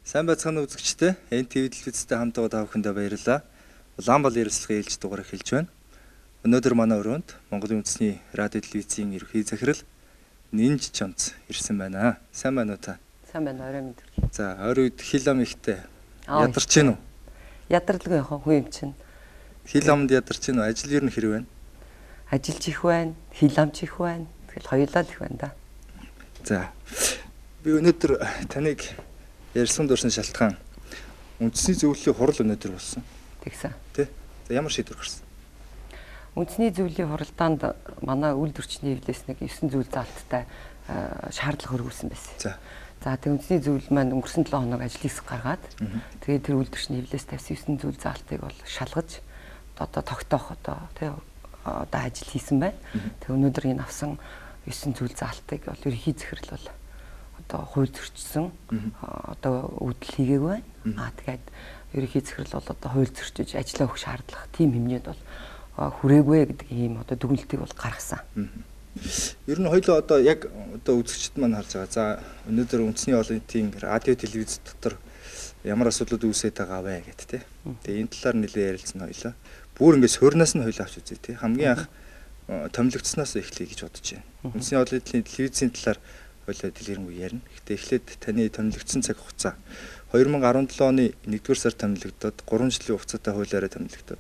Сайн байцгаана үзэгчдээ. NTV телевизтэй хамт байгаа та бүхэндээ баярлалаа. Улаанбаал ярилцлагын ээлж дугаар эхэлж байна. Өнөөдөр манай өрөөнд Монголын үндэсний радио телевизийн ерөнхий захирал Нинж Чонц ирсэн байна. Сайн байна уу та? Сайн байна, орой мэд. За, ойр үед хил ам ихтэй ядарч гин үү? Ядарлаг яхаа хүн юм чинь. Хил амд ядарч гин үү? Ажил ер нь хэрэг байна? Ажиллаж их байна, хил амч их байна. Тэгэл хоёулаа л их байна да. За. Би өнөөдөр таныг ярьсан дурсан шалтгаан үндэсний зөвлөлийн хурал өнөөдөр болсон. Тэгсэн. Тэ? За ямар шийдвэр гарсан? Үндэсний зөвлөлийн хуралдаанд манай үйлдвэрчний хэвлээс нэг 9 зүйл заалттай шаардлага хөргүүлсэн байсан. За. За тэг үндэсний зөвлөл маань өнгөрсөн 7 хоног ажил хэсэг гаргаад тэгээд тэр үйлдвэрчний хэвлээс тавьсан 9 зүйл заалтыг бол шалгаж одоо тогтоох одоо ажил хийсэн байна. Тэг өнөөдөр энэ авсан 9 зүйл заалтыг бол ерөнхий захирал бол одоо хууль зөрчсөн одоо үүдэл хийгээгүй байна. Тэгээд ерөнхий захирал бол одоо хууль зөрчиж ажиллаа өгөх шаардлага тийм хэмжээнд бол хүрээгүй гэдэг ийм одоо дүгнэлтийг бол гаргасан. Ер нь хоёул одоо яг одоо үзэгчд маань харж байгаа. За өнөөдөр үндэсний олон нийтийн радио телевиз дотор ямар асуудлууд үүсээд байгаа вэ гэд тэ. Тэгээ энэ талаар нэлээд ярилцсан хоёлаа. Бүр ингээс хөрнөөс нь хоёул авч үзье тэ. Хамгийн анх томилогдсноос эхлэе гэж бодож байна. Үндэсний олон нийтийн телевизийн талаар хоёлаа дэлгэрэнгүй ярина. Гэхдээ эхлээд таны томилогдсон цаг хугацаа 2017 оны 1-р сард томилогдоод 3 жилийн хугацаатай хуулиараа томилогдоод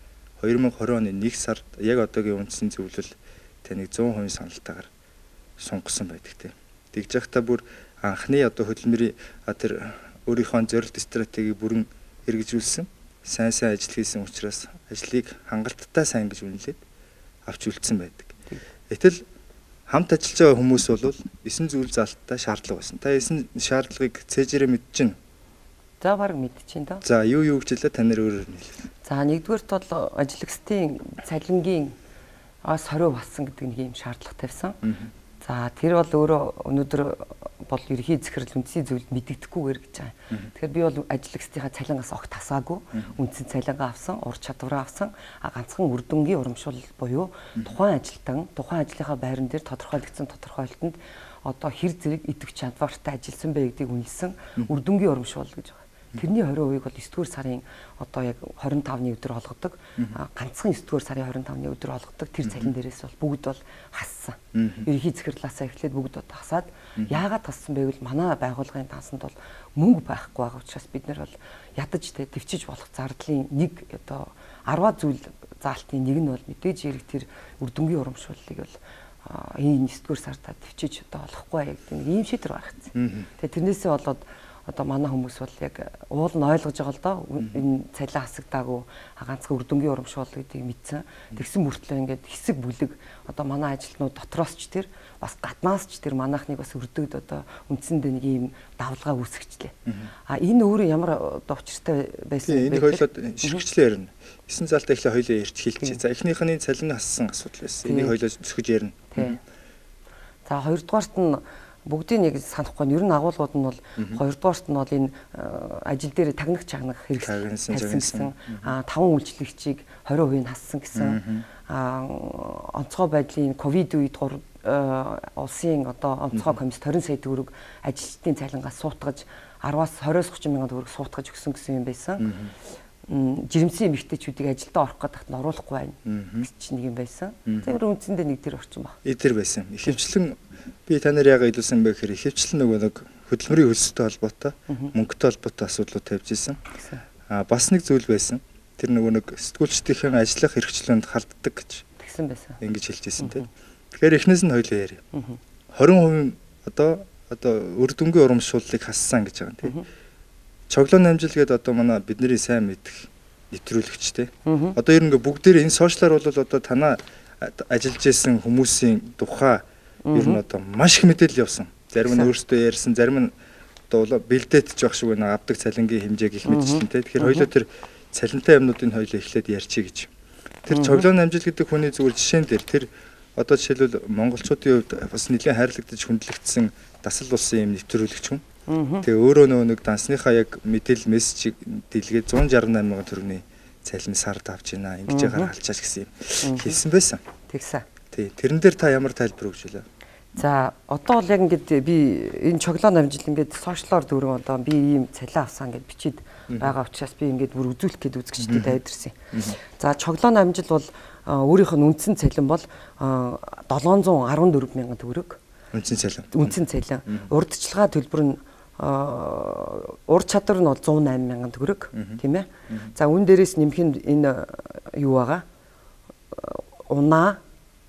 2020 оны 1 сард яг одоогийн үндэсний зөвлөл таныг 100% саналтаагаар сунгасан байдаг тийм. Тэгж явахдаа бүр анхны одоо хөдөлмөрийн тэр өөрийнхөө зорилт стратегийг бүрэн хэрэгжүүлсэн. Сайн ажил хийсэн учраас ажлыг хангалттай сайн гэж үнэлээд авч үлдсэн байдаг. Гэтэл хамт ажиллаж байгаа хүмүүс бол 9 зүйл заалттай шаардлага байсан. Та 9 шаардлагыг цээжээрээ мэдчихэв. За баг мэдчихэв доо. За юу гэжлээ та нар өөрөөр нийлээ. За нэгдүгээрт бол ажиллагчдын цалингийн 20% бассан гэдэг нэг юм шаардлага тавьсан. За тэр бол өөрөө өнөөдөр бол ерөнхий захирал үндэсний зөвлөлд мэдэгдэхгүйгээр гэж байгаа. Тэгэхээр би бол ажиллагчдынхаа цалингаас огт тасаагүй. Үндсэн цалингаа авсан, ур чадвараа авсан. Ганцхан үр дүнгийн урамшуул буюу тухайн ажилтан, тухайн ажлынхаа байран дээр тодорхойлогдсон тодорхойлолтод одоо хэр зэрэг идэвх чадвартай ажилласан бэ гэдгийг үнэлсэн үр дүнгийн урамшуул гэж байгаа. Тэрний 20%-ийг бол 9-р сарын одоо яг 25-ны өдөр олгодог. Ганцхан 9-р сарын 25-ны өдөр олгодог. Тэр цалин дээрээс бол бүгд бол хассан. Ерөнхий захирлаасаа эхлээд бүгд хасаад яагаад хассан бэ гэвэл манай байгууллагын тансанд бол мөнгө байхгүй байгаа учраас бид нэр бол ядаж төвчиж болох зардлын нэг одоо 10 зүйл заалтын нэг нь бол мэдээж хэрэг тэр үр дүнгийн урамшууллыг бол энэ 9-р сартаа төвчиж одоо олохгүй гэдэг ийм шийдвэр гаргацсан. Тэгээ тэрнээсээ болоод одоо манай хүмүүс бол яг уул нь ойлгож байгаа л доо энэ цалин хасагдаагүй ганцхан үр дүнгийн урамшуул гэдгийг мэдсэн. Тэгсэн мөртлөө ингээд хэсэг бүлэг одоо манай ажилтнууд дотроос ч тэр бас гаднаас ч тэр манайхныг бас өрдөгд одоо үндсэндээ нэг юм давлгаа үүсгэжлээ. Энэ өөрөө ямар одоо учиртай байсан бэ? Энийг хоёлоод ширхэгчлээ ярина. 9 заалтаа эхлээ хоёлоо ярьж хэлчихье. За эхнийхний цалин хассан асуудал байсан. Энийг хоёлоо зөвхөж ярина. За хоёрдугаарт нь бүгдийг нэг санахгүй нь ер нь агуулгууд нь бол хоёрдугаарт нь бол энэ ажил дээр тагнах чагнах хэрэгсэн гэсэн 5 үйлчлэгчийг 20% хассан гэсэн онцгой байдлын ковид үед улсын одоо онцгой комисс 20 сая төгрөг ажилчдын цалингаас суутгаж 10-аас 20-30 мянган төгрөг суутгаж өгсөн гэсэн юм байсан. Жирэмсэн эмэгтэйчүүдийг ажилдаа орох гэдэгт нь оруулахгүй байна гэж нэг юм байсан. Тэр үндсэндээ нэг тэр орчин баг. Тэр байсан. Ихэвчлэн би та нар яагаад илүүсэн бэ гэхээр ихэвчлэн нэг хөдөлмөрийн хөлсөтэй холбоотой мөнгөтэй холбоотой асуудлууд тавьж исэн. Бас нэг зүйл байсан. Тэр нэг сэтгүүлчдийн ажиллах хэрэгчлээнд халддаг гэж тэгсэн байсан. Ингэж хэлж исэн тийм. Тэгэхээр эхнээс нь хоёлоо яриа. 20% одоо үр дүнгийн урамшууллыг хассан гэж байгаа тийм. Чоглоон намжил гэдэг одоо манай бидний сайн мэдэх нэвтрүүлэгч тийм. Одоо ер нь бүгдээр энэ сошиалар бол одоо танаа ажиллаж исэн хүмүүсийн тухай ер нь одоо маш их мэдээлэл явсан. Зарим нь өөрсдөө ярьсан, зарим нь одоо бэлдээдж явах шиг байна авдаг цалингийн хэмжээг их мэдчихсэн тийм. Тэгэхээр хоёулаа тэр цалинтай юмнуудыг хоёулаа эхлээд ярьчих гэж. Тэр чоглоон намжил гэдэг хүний зүгээр жишээн дээр тэр одоо жишээлбэл монголчуудын хувьд бас нэлээд хайрлагдаж хүндлэгдсэн дасал улсын юм нэвтрүүлэгч хүн. Тэгээ өөрөө нэг дансныхаа яг мэдээлэл мессежийг дэлгээд 168 мянган төгрөгийн цалин сард авч байна. Ингэж ягаар алчаач гэсэн юм хэлсэн байсан. Тэгсэн. Тий. Тэрэн дээр та ямар тайлбар өгч байлаа? За одоо бол яг ингээд би энэ цоглоон амжил ингээд сошиалор дөрөв одоо би ийм цалин авсан гэд бичиж байгаа учраас би ингээд бүр үзүүлэх гээд үзэгчдэд айдэрсэн. За цоглоон амжил бол өөрийнх нь үндсэн цалин бол 714 мянган төгрөг. Үндсэн цалин. Үндсэн цалин. Урдчилгаа төлбөр нь ур чадвар нь бол 108 мянган төгрөг, тийм ээ. За үн дээрээс нэмэх нь энэ юу байгаа? Унаа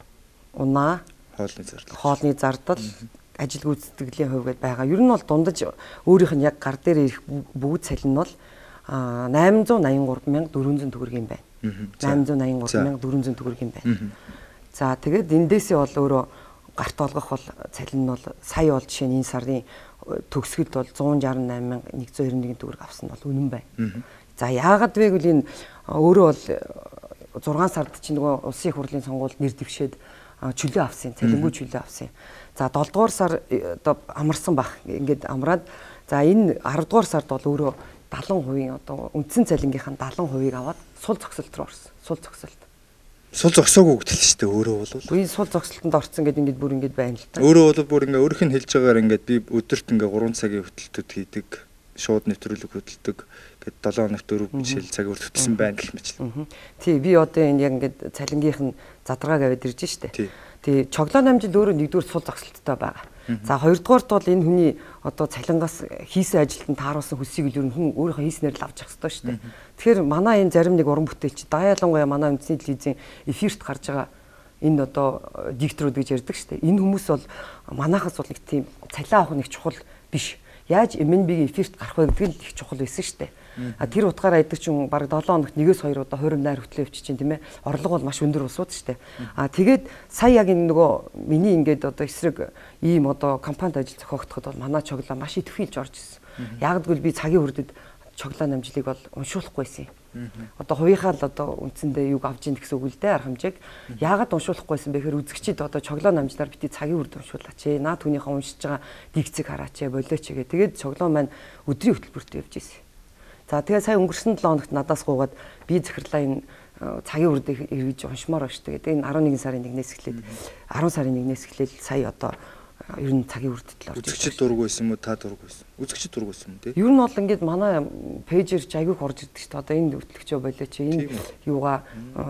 хоолны зардал ажил гүйцэтгэлийн хувь гэдээ байгаа. Ер нь бол дундаж өөрийнх нь яг гар дээр ирэх бүгд цалин нь бол 883,400 төгрөг юм байна. 883,400 төгрөг юм байна. За тэгээд эндээсээ бол өөрөө гарт олгох бол цалин нь бол сая бол жишээ нь энэ сарын төгсгөлд бол 168,191 төгрөг авсан бол үнэн байна. За яагаад вэ гэвэл энэ өөрөө бол 6 сард чинь нөгөө улсын их хурлын сонгуульд нэр дэвшээд чөлөө авсан, цалингүй чөлөө авсан. За 7 дугаар сар одоо амарсан бах. Ингээд амраад за энэ 10 дугаар сард бол өөрөө 70% одоо үндсэн цалингийнхаа 70%-ийг аваад сул зогсолт руу орсон. Сул зогсолт. Сул зогсоогүй гэдэг л шүү дээ. Өөрөө бол. Үгүй сул зогсолтод орсон гэдэг ингээд бүр ингээд байна л та. Өөрөө бол бүр ингээд өөрийнх нь хэлж байгаагаар ингээд би өдөрт ингээд 3 цагийн хөтөлтөд хийдэг. Шууд нэвтрүүлэг хөтэлдэг. Ингээд 7 хоногт 4 жишээл цаг хөтөлсөн байна гэх мэт. Тий, би одоо энэ яг ингээд цалингийнх нь задаргааг аваад ирж штэ. Тий, цоглоон амжилт өөрөө нэгдүгээр сул зогсолттой байгаа. За хоёрдугаарт бол энэ хүний одоо цалингаас хийсэн ажилд нь тааруулсан хөсийг л ер нь хүн өөрийнхөө хийснээр л авч явах хэрэгтэй шүү дээ. Тэгэхээр манай энэ зарим нэг уран бүтээлч даяалангуяа манай үндэсний телевизийн эфирт гарч байгаа энэ одоо дикторууд гэж ярьдаг шүү дээ. Энэ хүмүүс бол манайхаас бол нэг тийм цалин авах нэг чухал биш. Яаж MNB-ийн эфирт гарах вэ гэдэг нь их чухал байсан шүү дээ. Тэр утгаараа идэг чинь баг 7 хоногт 1-2 удаа хорим найр хөтлөө явчих чинь тийм ээ. Орлого бол маш өндөр усууд шүү дээ. Тэгээд сая яг энэ нөгөө миний ингээд одоо эсрэг ийм одоо компанид ажил зохиогдоход бол манай цоглоо маш идэвхийлж орж ирсэн. Яг гэвэл би цагийн хүрдэд цоглоон амжилтыг бол уншуулахгүйсэн. Одоо хувийнхаа л одоо үндсэндээ юг авч ийн гэсэн үг л дээ арга хэмжээг. Яагаад уншуулахгүйсэн бэ гэхээр үзэгчид одоо цоглоон амжилтаар бити цагийн хүрд уншуулаач. Наа түүнийхээ уншиж байгаа дикцийг хараач болооч гээ. Тэгээд цоглоон маань өдрийн хөтөлбөртөө явж ирсэн. За тэгээд сая өнгөрсөн 7 хоногт надаас гуугаад би захирлаа энэ цагийн хүрдийг эргэж уншмаар байна шүү дээ. Тэгээд энэ 11 сарын 1-ээс эхлээд 10 сарын 1-ээс эхлээд сая одоо ер нь цагийн хүрдэд л орж ирсэн. Үзэгчид дургүй байсан юм уу? Та дургүй байсан. Үзэгчид дургүй байсан юм тий. Ер нь бол ингээд манай пэйжэр айгүйх орж ирдэг шүү дээ. Одоо энэ хөтлөгчөө болооч энэ юугаа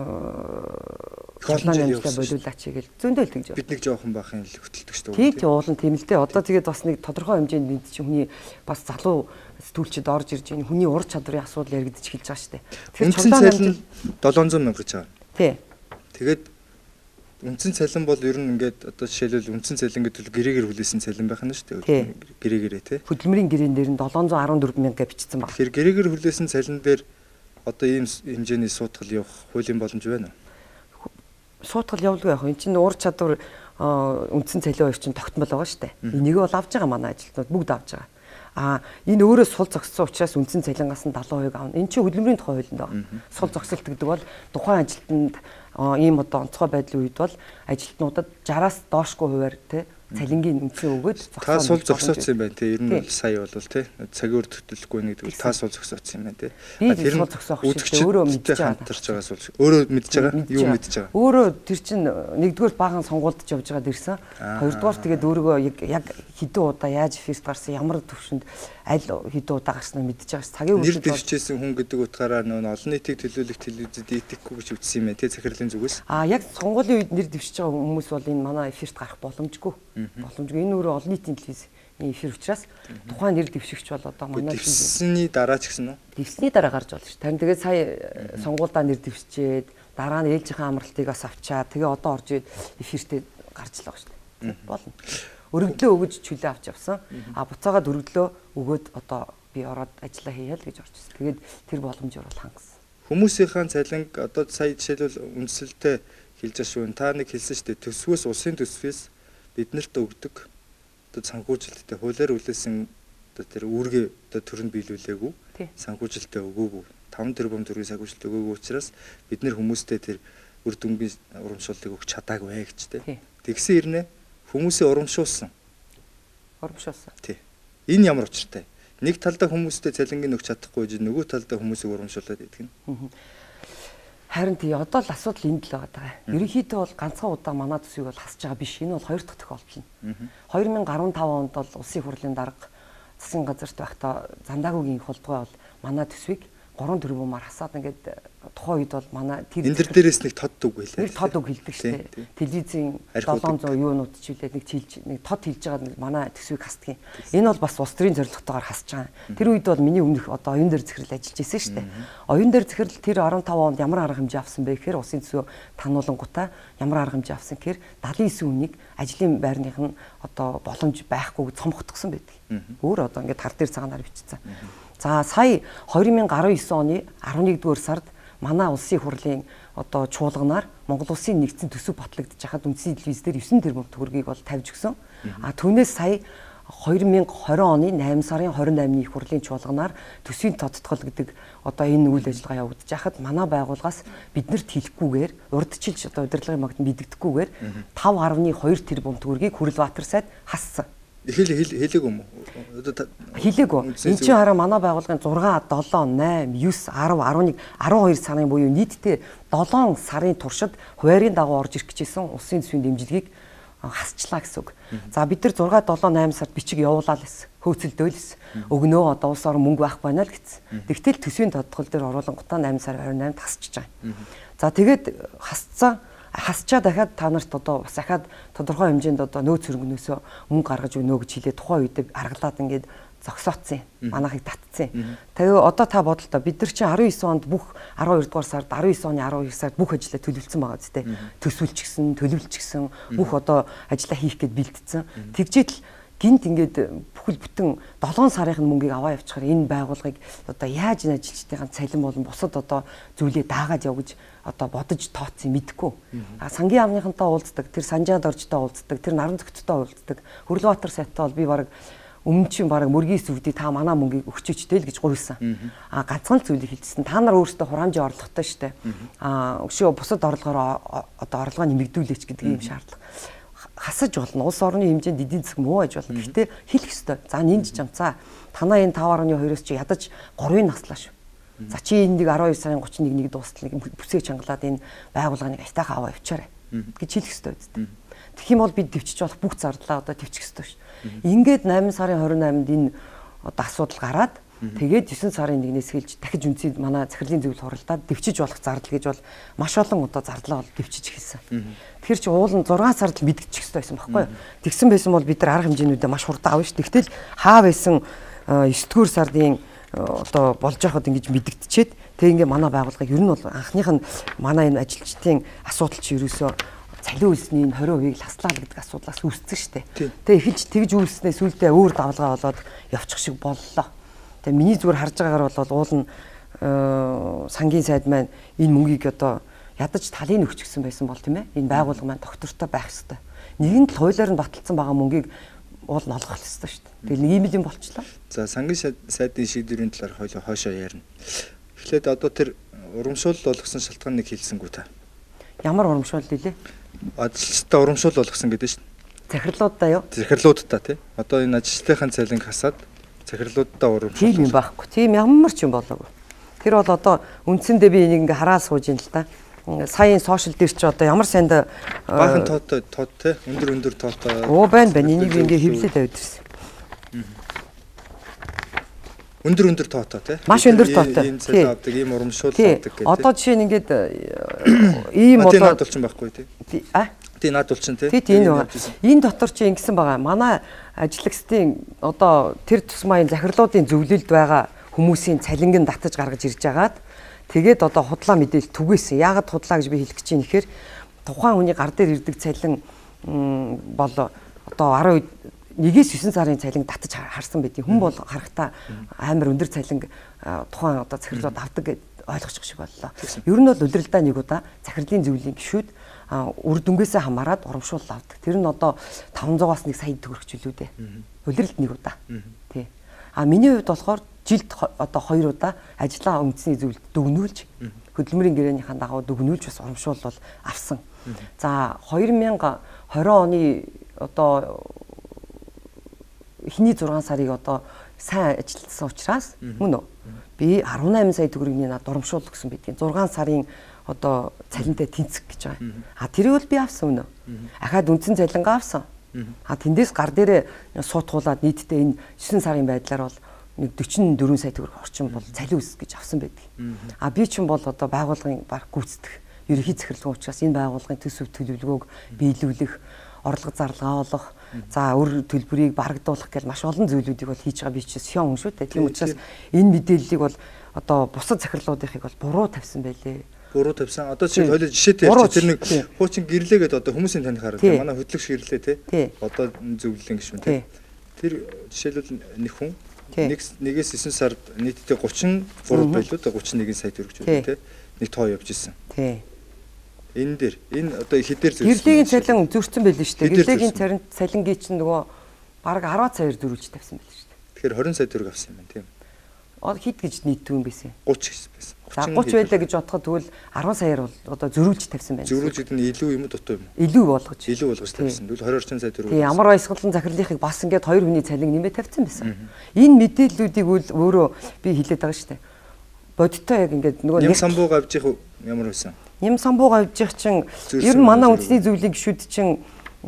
хоолны амжилтаа болиулаач гээл зөндөл тэгж байна. Бид нэг жоохон бахын л хөтэлдэг шүү дээ. Тий, уулан тийм л дээ. Одоо тэгээд бас нэг тодорхой хэмжээнд мэд чи хүний бас залуу сэтгүүлчд орж ирж энэ хүний ур чадрын асуудал яригдчих эхэлж байгаа шүү дээ. Тэгэхээр цоглоон амжилт 700 мянга гэж байгаа. Тий. Тэгээд үндсэн цалин бол ер нь ингээд одоо жишээлбэл үндсэн цалин гэдэг нь гэрээгээр хүлээсэн цалин байх нь шүү дээ. Гэрээгээрээ тий. Хөдөлмөрийн гэрээн дээр нь 714 мянга бичсэн байна. Тэгэхээр гэрээгээр хүлээсэн цалин дээр одоо ийм хэмжээний суутгал явах хуулийн боломж байна уу? Суутгал явуулгүй яг. Энд чинь ур чадвар үндсэн цалин хоёр чинь тогтмол байгаа шүү дээ. Энийг бол авж байгаа манай ажилтнууд бүгд авж байгаа. Энэ өөрөө сул зогссон учраас үндсэн цалингаас нь 70% авна. Энэ чинь хөдөлмөрийн тухай хуулинд байгаа. Сул зогсолт гэдэг бол тухайн ажилтнанд ийм одоо онцгой байдлын үед бол ажилтнуудад 60-аас доошгүй хувиар те цалингийн үнцэн өгөөд та сул зогсооцсон юм байна те. Ер нь бол сая бол те цагийн үрд хөтөлөхгүй нэг гэдэг та сул зогсооцсон юм байна те. Тэр нь өөрөө мэдж хамтарч байгаа сул. Өөрөө мэдж байгаа. Юу мэдж байгаа. Өөрөө тэр чинь нэгдүгээр баахан сонгуульд явж байгаад ирсэн. Хоёрдугаар тэгээд өөрийгөө яг хэдэн удаа яаж фест гарсан ямар төвшөнд аль хэдэн удаа гарснаа мэдж байгаа ш. Цагийн үрд нэр дэвшижсэн хүн гэдэг утгаараа нөө олон нийтийг төлөөлөх телевизэд итгэхгүй гэж үтсэн юм байна те. Захирлын зүгээс. Яг сонгуулийн үед нэр дэвшиж байгаа хүмүүс бол энэ манай эфирт гарах боломжгүй. Боломжгүй. Энэ өөрөө олон нийтийн телевизийн эфир учраас тухайн нэр дэвшигч бол одоо манай дэвсний дараа ч гэсэн үү? Дэвсний дараа гарч болно ш. Тань тэгээд сая сонгуульдаа нэр дэвшчээд дараа нь ээлжийнхээ амралтыг бас авчаа. Тэгээ одоо орж ирээд эфиртээ гарч л байгаа ш. Болно. Өргөдлөө өгөж чөлөө авч явсан. Буцаагаад өргөдлөө өгөөд одоо би ороод ажиллаа хийя л гэж орж ирсэн. Тэгээд тэр боломжоор бол хангасан. Хүмүүсийнхаа цалинг одоо сая жишээлбэл үндсэлтэй хэлж байгаа шүү. Та нэг хэлсэн шүү дээ. Төсвөөс улсын төсвөөс биднэрт өгдөг одоо санхүүжилттэй хуулиар үлээсэн одоо тэр үүргээ одоо төрөнд биелүүлээгүй санхүүжилттэй өгөөгүй 5 тэрбум төгрөгийн санхүүжилт өгөөгүй учраас бид нэр хүмүүстээ тэр үр дүнгийн урамшууллыг өгч чадаагүй гэж тэ. Тэгсэн ирнэ хүмүүсээ урамшуулсан. Тий. Энэ ямар учиртай? Нэг талдаа хүмүүстэй цалингийн өгч чадахгүй жин нөгөө талдаа хүмүүсийг урамшуулад идэх нь. Харин тий одоо л асуудал энд л байгаа. Ерөнхийдөө бол ганцхан удаа манай төсвийг бол хасж байгаа биш. Энэ бол хоёр дахь тохиолдол нь. 2015 онд бол улсын хурлын дарга засгийн газарт байхдаа Зандаагүйгийн холбогоо бол манай төсвийг 3 тэрбумаар хасаад ингээд тухайн үед бол манай энэ төр дээрээс нэг тод үг байлаа. Нэг тод үг хэлдэг шүү дээ. Телевизийн 700 юунууд ч үлээд нэг тод хэлж байгаа манай төсвийг хасдаг юм. Энэ бол бас улс төрийн зорилготойгоор хасж байгаа. Тэр үед бол миний өмнөх одоо оюун дээр захирал ажиллаж байсан шүү дээ. Оюун дээр захирал тэр 15 онд ямар арга хэмжээ авсан бэ гэхээр улсын төсвөө тануулангуудаа ямар арга хэмжээ авсан гэхээр 79 хүнийг ажлын байрных нь одоо боломж байхгүй цомгтгсон байдаг. Өөр одоо ингээд тар дээр цагаанаар бичсэн. За сая 2019 оны 11-р сард манай улсын хурлын одоо чуулганаар Монгол улсын нэгдсэн төсөв батлагдж хахад үндсэн телевиз дээр 9 тэрбум төгрөгийг бол тавьж өгсөн. А түүнээс сая 2020 оны 8 сарын 28-ны их хурлын чуулганаар төсвийн тодтгол гэдэг одоо энэ үйл ажиллагаа явагдаж хахад манай байгууллагаас биднэрт хэлэхгүйгээр урдчилж одоо удирдлагын багт мэддэхгүйгээр 5.2 тэрбум төгрөгийг Хүрлбаатар сайд хассан. Хэлээг юм уу? Хэлээгөө. Энд чинь хараа манай байгууллагын 6, 7, 8, 9, 10, 11, 12 сарын буюу нийтдээ 7 сарын туршид хуваарийн дагуу орж ирэх гэжсэн улсын төсвийн дэмжлэгийг хасчлаа гэсэн үг. За бид нар 6, 7, 8 сард бичиг явуулаад байсан. Хөөцөлдөөлсөн. Өгнөө одоо улс орон мөнгө байх байна л гэсэн. Тэгтэл төсвийн тодтгол дээр оруулангуудаа 8 сарын 28-нд хасчихж байгаа. За тэгээд хасчаа дахиад та нарт одоо бас дахиад тодорхой хэмжээнд одоо нөөц хөрөнгнөөсөө мөнгө гаргаж өгнө гэж хэлээ тухайн үед аргалаад ингээд зогсооцсон юм. Манайхыг татцсан. Тэгээ одоо та бодлоо бид нар чинь 19 онд бүх 12 дугаар сард 19 оны 12 сард бүх ажлаа төлөвлөсөн байгаа зү. Төсвөлчихсэн, төлөвлөчихсэн, бүх одоо ажлаа хийх гээд бэлдсэн. Тэгжээд л гинт ингээд бүхэл бүтэн 7 сарын мөнгийг аваа явчихаар энэ байгууллагыг одоо яаж энэ ажилчдын цалин болон бусад одоо зүйлээ даагаад явж одоо бодож тооцсон мэдэхгүй. Сангийн амныхантай уулздаг, тэр Санжаад оржтой уулздаг, тэр Наран зөвхттэй уулздаг. Хүрлбаатар сайттай бол би баг өмнө чинь баг мөргийн сүвдий та манай мөнгийг өгчөөчтэй л гэж гуйсан. Ганцхан зүйлийг хэлсэн. Та нар өөрсдөө хураамжийн орлоготой штэ. Өшөө бусад орлогоор одоо орлогоо нэмэгдүүлээч гэдэг юм шаардлага. Хасаж болно. Улс орны хэмжээнд эдийн засаг муу аж болно. Гэхдээ хэлэх ёстой. За нэмж чамцаа. Танаа энэ 5.2-оос чи ядаж 3-ыг наслаа шүү. За чи энийг 12 сарын 31-ний дуустал нэг бүсээ чангалаад энэ байгууллагыг айтайхан аваа явчаарай гэж хэлэх ёстой үстэй. Тэгэх юм бол бид төвчж болох бүх зардлаа одоо төвчих ёстой шүү. Ингээд 8 сарын 28-нд энэ одоо асуудал гараад тэгээд 9 сарын 1-ээс эхэлж дахиж үнцийг манай захирлын зөвлөлт хуралдаад дэвчиж болох зардал гэж бол маш олон одоо зардлаа бол дэвчиж эхэлсэн. Тэгэхээр чи уул нь 6 сард л мэдчих ёстой байсан байхгүй юу? Тэгсэн байсан бол бид нар арга хэмжээнүүдээ маш хурдан авна ш. Тэгтэл хаа байсан 9-р сарын одоо болж байхад ингэж мэдэгдчихэд тэг ингээ манай байгууллагыг ер нь бол анхных нь манай энэ ажилчдын асуудал чи ерөөсөө цалин үйлсний 20% л хаслаа л гэдэг асуудлаас үүссэн шүү дээ. Тэг эхэлж тэгж үйлснээс үлдээ өөр давлгаа болоод явчих шиг боллоо. Тэг миний зүгээр харж байгаагаар бол уул нь сангийн сайд маань энэ мөнгийг одоо ядаж талын өгч гсэн байсан бол тийм ээ. Энэ байгууллага маань доктортой байх ёстой. Нэгэн л хуулиар нь баталсан байгаа мөнгийг уул нь олгох ёстой шүү дээ. Тэгэл нэг юм юм болчлоо. За сангийн сайдын шийдвэрийн талаар хоёлоо хоошоо ярина. Эхлээд одоо тэр урамшуул болгосон шалтгааныг хэлсэнгүү та. Ямар урамшуул лээ? Ажилчдаа урамшуул болгосон гэдэг чинь. Захирлуудаа юу? Захирлуудаа тий. Одоо энэ ажилчдын цалинг хасаад захирлуудаа урамшуул. Тийм юм байхгүй. Тийм ямар ч юм болоогүй. Тэр бол одоо үндсэндээ би энийг ингээ хараа сууж ин л та. Саяын сошиал дээр ч одоо ямар санд баахан тод тий өндөр тоотой. Оо байна. Энийг ингээ хэвлээд аваад ирсэн. Өндөр тоотой тий. Маш өндөр тоотой. Ийм цалин авдаг, ийм урамшуул авдаг гэдэг. Одоо жишээ нь ингээд ийм одоо наад болчин байхгүй тий. Тий наад болчин тий. Тийм байна. Энэ дотор чи ингэсэн байгаа. Манай ажиллагчдын одоо тэр тусмаа захирлуудын зөвлөлд байгаа хүмүүсийн цалинг нь татаж гаргаж ирж байгаад тэгээд одоо худлаа мэдээлэл түгээсэн. Яагаад худлаа гэж би хэлэх гэж юм нэхэр тухайн хүний гар дээр ирдэг цалин бол одоо 1-9 сарын цалин татаж харсан байдгийг хүн бол харахтаа амар өндөр цалин тухайн одоо захирлууд авдаг гэж ойлгочих шиг боллоо. Ер нь бол удирдлагаа нэг удаа захирлын зөвлөлийн гишүүд үр дүнгээсээ хамаарад урамшуул авдаг. Тэр нь одоо 500-аас 1 сая төгрөгч үлээ дээ. Удирдалт нэг удаа. Тий. Миний хувьд болохоор жилд одоо 2 удаа ажлаа үндэсний зөвлөлд дүгнүүлж хөдөлмөрийн гэрээнийхаа дагуу дүгнүүлж бас урамшуул бол авсан. За 2020 оны одоо эхний 6 сарыг одоо сайн ажилласан учраас мөн үү? Би 18 сая төгрөгийн над урамшуул өгсөн байдгийн. 6 сарын одоо цалинтай тэнцэх гэж байгаа. А тэрийг бол би авсан үнэ. Ахаад үндсэн цалингаа авсан. А тэндээс гар дээрээ суутгуулад нийтдээ энэ 9 сарын байдлаар бол нэг 44 сая төгрөг орчим бол цалин үс гэж авсан байдаг. А би ч юм бол одоо байгууллагын баг гүйцэтгэх ерөнхий захирлын учраас энэ байгууллагын төсөв төлөвлөгөөг биелүүлэх, орлого зарлага олох, за өр төлбөрийг барагдуулах гэл маш олон зүйлүүдийг бол хийж байгаа би ч шион хүн шүү дээ. Тийм учраас энэ мэдээллийг бол одоо бусад захирлуудынхыг бол буруу тавьсан байлээ. Буруу тавьсан. Одоо чи хоёул жишээтэй ярьчих. Тэр нэг хуучин гэрлээ гэдэг одоо хүмүүсийн танихаар манай хөтлөгч гэрлээ те. Одоо зөвлөлэн гişүн те. Тэр жишээлбэл нэг хүн нэгээс 9 сард нийтдээ 33 байлуу да 31 сая төгрөг үү те. Нэг тоо явж исэн. Тий. Энэ дээр энэ одоо хэдээр зөвсөн. Гэрлийн цалин зөрчсөн байл шүү дээ. Гэрлийн цалингийн чинь нөгөө бараг 10 саяар зөрүүлж тавьсан байл шүү дээ. Тэгэхээр 20 сая төгрөг авсан юм байна тийм. Хэд гэж нийтгүй юм бэсэн? 30 гэсэн байсан. За 30 байлаа гэж бодоход тэгвэл 10 саяар бол одоо зөрүүлж тавьсан байна. Зөрүүлж гэдэг нь илүү юм уу дутуу юм уу? Илүү болгож тавьсан. Тэгвэл 20 орчим сая төгрөг. Тийм ямар баясгалан захирлынхыг бас ингээд хоёр хүний цалин нэмээд тавьсан байсан. Энэ мэдээллүүдийг өөрөө би хэлээд байгаа шүү дээ. Бодтой яг ингээд нөгөө нэм самбууг авч явах ямар байсан? Нэм самбууг авч явах чинь ер нь манай үндэсний зөвлөлийн гишүүд чинь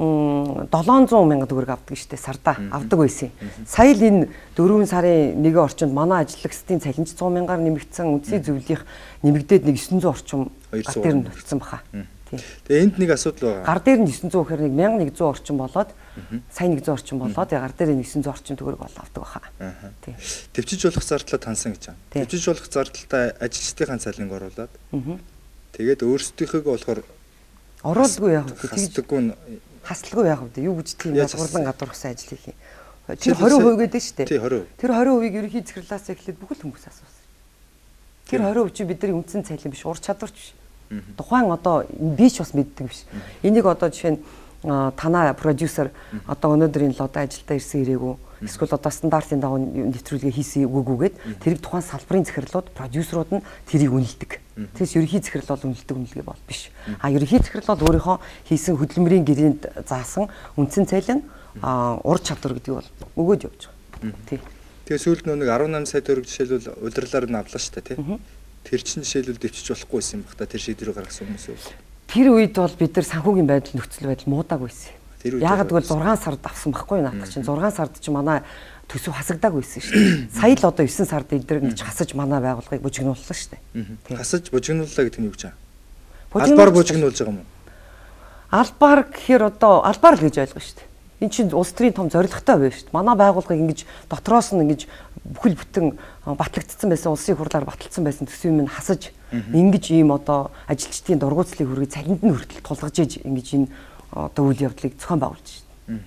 700 мянга төгрөг авдаг шүү дээ сарда авдаг байсан. Сая л энэ 4 сарын 1 орчинд манай ажиллагчдын цалин 100 мянгаар нэмэгдсэн үндэсний зөвлөлийнх нэмэгдээд нэг 900 орчим гар дээр нь болцсон баха. Тэгээ энд нэг асуудал байгаа. Гар дээр нь 900 гэхээр нэг 1100 орчим болоод сая 100 орчим болоод гар дээр нь 900 орчим төгрөг бол авдаг баха. Тийм. Төвчж болох зардлаа тансан гэж байна. Төвчж болох зардалтаа ажилчдынхаа цалинг оруулаад. Тэгээд өөрсдийнхөө болохоор оруулдаггүй яг тэгдэггүй хасалгүй яг үү юу гэж тийм урлан гадуурхсан ажил хийх юм. Тэр 20% гэдэг шүү дээ. Тэр 20%-ийг ерөнхий захирлаас эхлээд бүх хүмүүс асуусан. Тэр 20% чи бидний үндсэн цалин биш, ур чадварч биш. Тухайн одоо би ч бас мэддэг биш. Энийг одоо жишээ нь танаа продюсер одоо өнөөдөр энэ лодо ажилдаа ирсэн ирээгүй. Эсвэл одоо стандартын дагуу нэвтрүүлгээ хийсэн үгүйгээд тэрийг тухайн салбарын захирлууд, продюсерууд нь тэрийг үнэлдэг. Тэгээс ерөнхий захирал бол үнэлдэг бол биш. А ерөнхий захирал бол өөрийнхөө хийсэн хөдөлмөрийн гэрээнд заасан үндсэн цалин ур чадвар гэдэг бол өгөөд явж байгаа. Тий. Тэгээ сүүлд нэг 18 сая төгрөг жишээлбэл удирлаар нь авлаа шүү дээ, тий. Тэр чинь жишээлбэл дэвчиж болохгүй байсан юм бах та тэр шийдвэрийг гаргасан хүмүүс үү? Тэр үед бол бид нар санхүүгийн байдал нөхцөл байдал муудаг байсан. Яагаад гэвэл 6 сард авсан байхгүй наадах чинь 6 сард чинь манай төсөв хасагдааг байсан шүү дээ. Сая л одоо 9 сард эдгээр ингэж хасаж манай байгууллагыг бужигнууллаа шүү дээ. Хасаж бужигнууллаа гэдэг нь юу гэж байна? Албаар бужигнуулж байгаа юм уу? Албаар гэхээр одоо албаар л гэж ойлгоо шүү дээ. Энд чинь улс төрийн том зорилготой байв шүү дээ. Манай байгууллагыг ингэж дотроос нь ингэж бүхэл бүтэн батлагдсан байсан улсын хурлаар баталсан байсан төсвийг минь хасаж ингэж ийм одоо ажилчдын дургуутслыг хүргэж цалинд нь хүртэл тулгаж иж ингэж энэ одоо үйл явдлыг зохион байгуулж шүү дээ.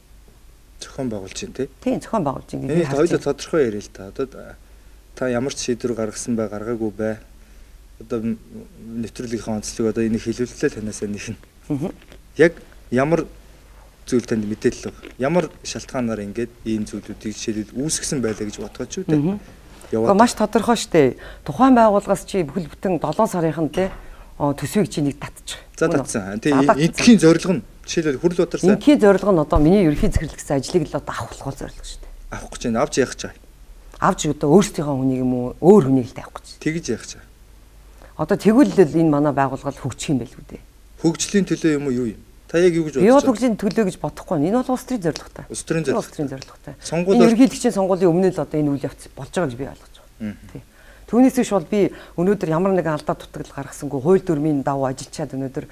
Зохион байгуулж байна тий? Тийм зохион байгуулж байна. Энэ хоёул тодорхой яриа л та. Одоо та ямар ч шийдвэр гаргасан бай, гаргаагүй бай. Одоо нэвтрүүлгийнхаа онцлог одоо энийг хэлүүллээ танаас нэг нь. Яг ямар зүйл танд мэдээлэл баг. Ямар шалтгаанаар ингээд ийм зүйлүүдийг жишээлбэл үүсгэсэн байлаа гэж бодгооч үү те. Яваа. Маш тодорхой шүү дээ. Тухайн байгууллагаас чи бүхэл бүтэн 7 сарынхан те төсвийг чи нэг татчих. За татсан. Тэгээ эдхийн зорилго нь жишээлбэл хурл ударсан. Эдхийн зорилго нь одоо миний ерөнхий захирал гэсэн ажлыг л одоо авах болох зорилго шүү дээ. Авах гэж байна. Авч яах гэж байгаа. Авч одоо өөрсдийнхөө хүнийг юм уу өөр хүнийг л тавих гэж. Тэгж яах гэж байгаа. Одоо тэгвэл л энэ манай байгууллага хөгжих юм байлгүй дээ. Хөгжлийн төлөө юм уу юу юм? Та яг юу гэж бодож байна? Би бол хөгжлийн төлөө гэж бодохгүй. Энэ бол улс төрийн зорилготой. Улс төрийн зорилготой. Сонгуулийн ерөнхийлөгчийн сонгуулийн өмнө л одоо энэ үйл явц болж байгаа гэж би ойлгож байгаа. Тий. Түүнээс биш бол би өнөөдөр ямар нэгэн алдаа дутагдал гаргасангүй хууль дүрмийн давуу ажиллачаад өнөөдөр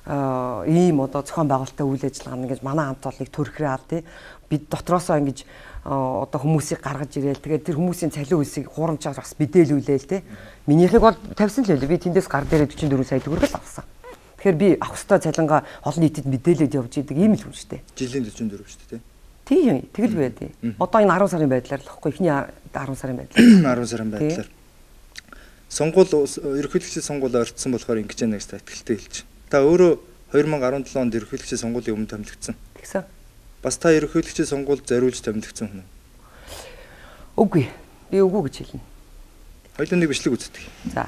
ийм одоо зохион байгуулалттай үйл ажиллагаа ингэж манай хамт олныг төрхрээ аа тий. Бид дотроосоо ингэж одоо хүмүүсийг гаргаж ирээл тэгээд тэр хүмүүсийн цалин үлсийг хуурамчаар бас мэдээлүүлээл тий. Минийхийг бол тавьсан л байлээ. Би тэндээс гар дээрээ 44 сая төгрөг л авсан. Тэгэхээр би авах ёстой цалингаа олон нийтэд мэдээлээд явж идэг ийм л хүн шүү дээ. Жилийн 44 шүү дээ. Тийм тэгэл байдیں۔ Одоо энэ 10 сарын байдлаар л واخгүй эхний 10 сарын байдлаар. 10 сарын байдлаар. Сонгуул ерөнхийлөгчийн сонгуул орцсон болохоор ингэж яана гэж та итгэлтэй хэлж. Та өөрөө 2017 онд ерөнхийлөгчийн сонгуулийн өмнө томилогдсон. Тэгсэн. Бас та ерөнхийлөгчийн сонгуульд зориулж томилогдсон хүн үү? Үгүй. Би үгүй гэж хэлнэ. Хоёулаа нэг бичлэг үздэг. За.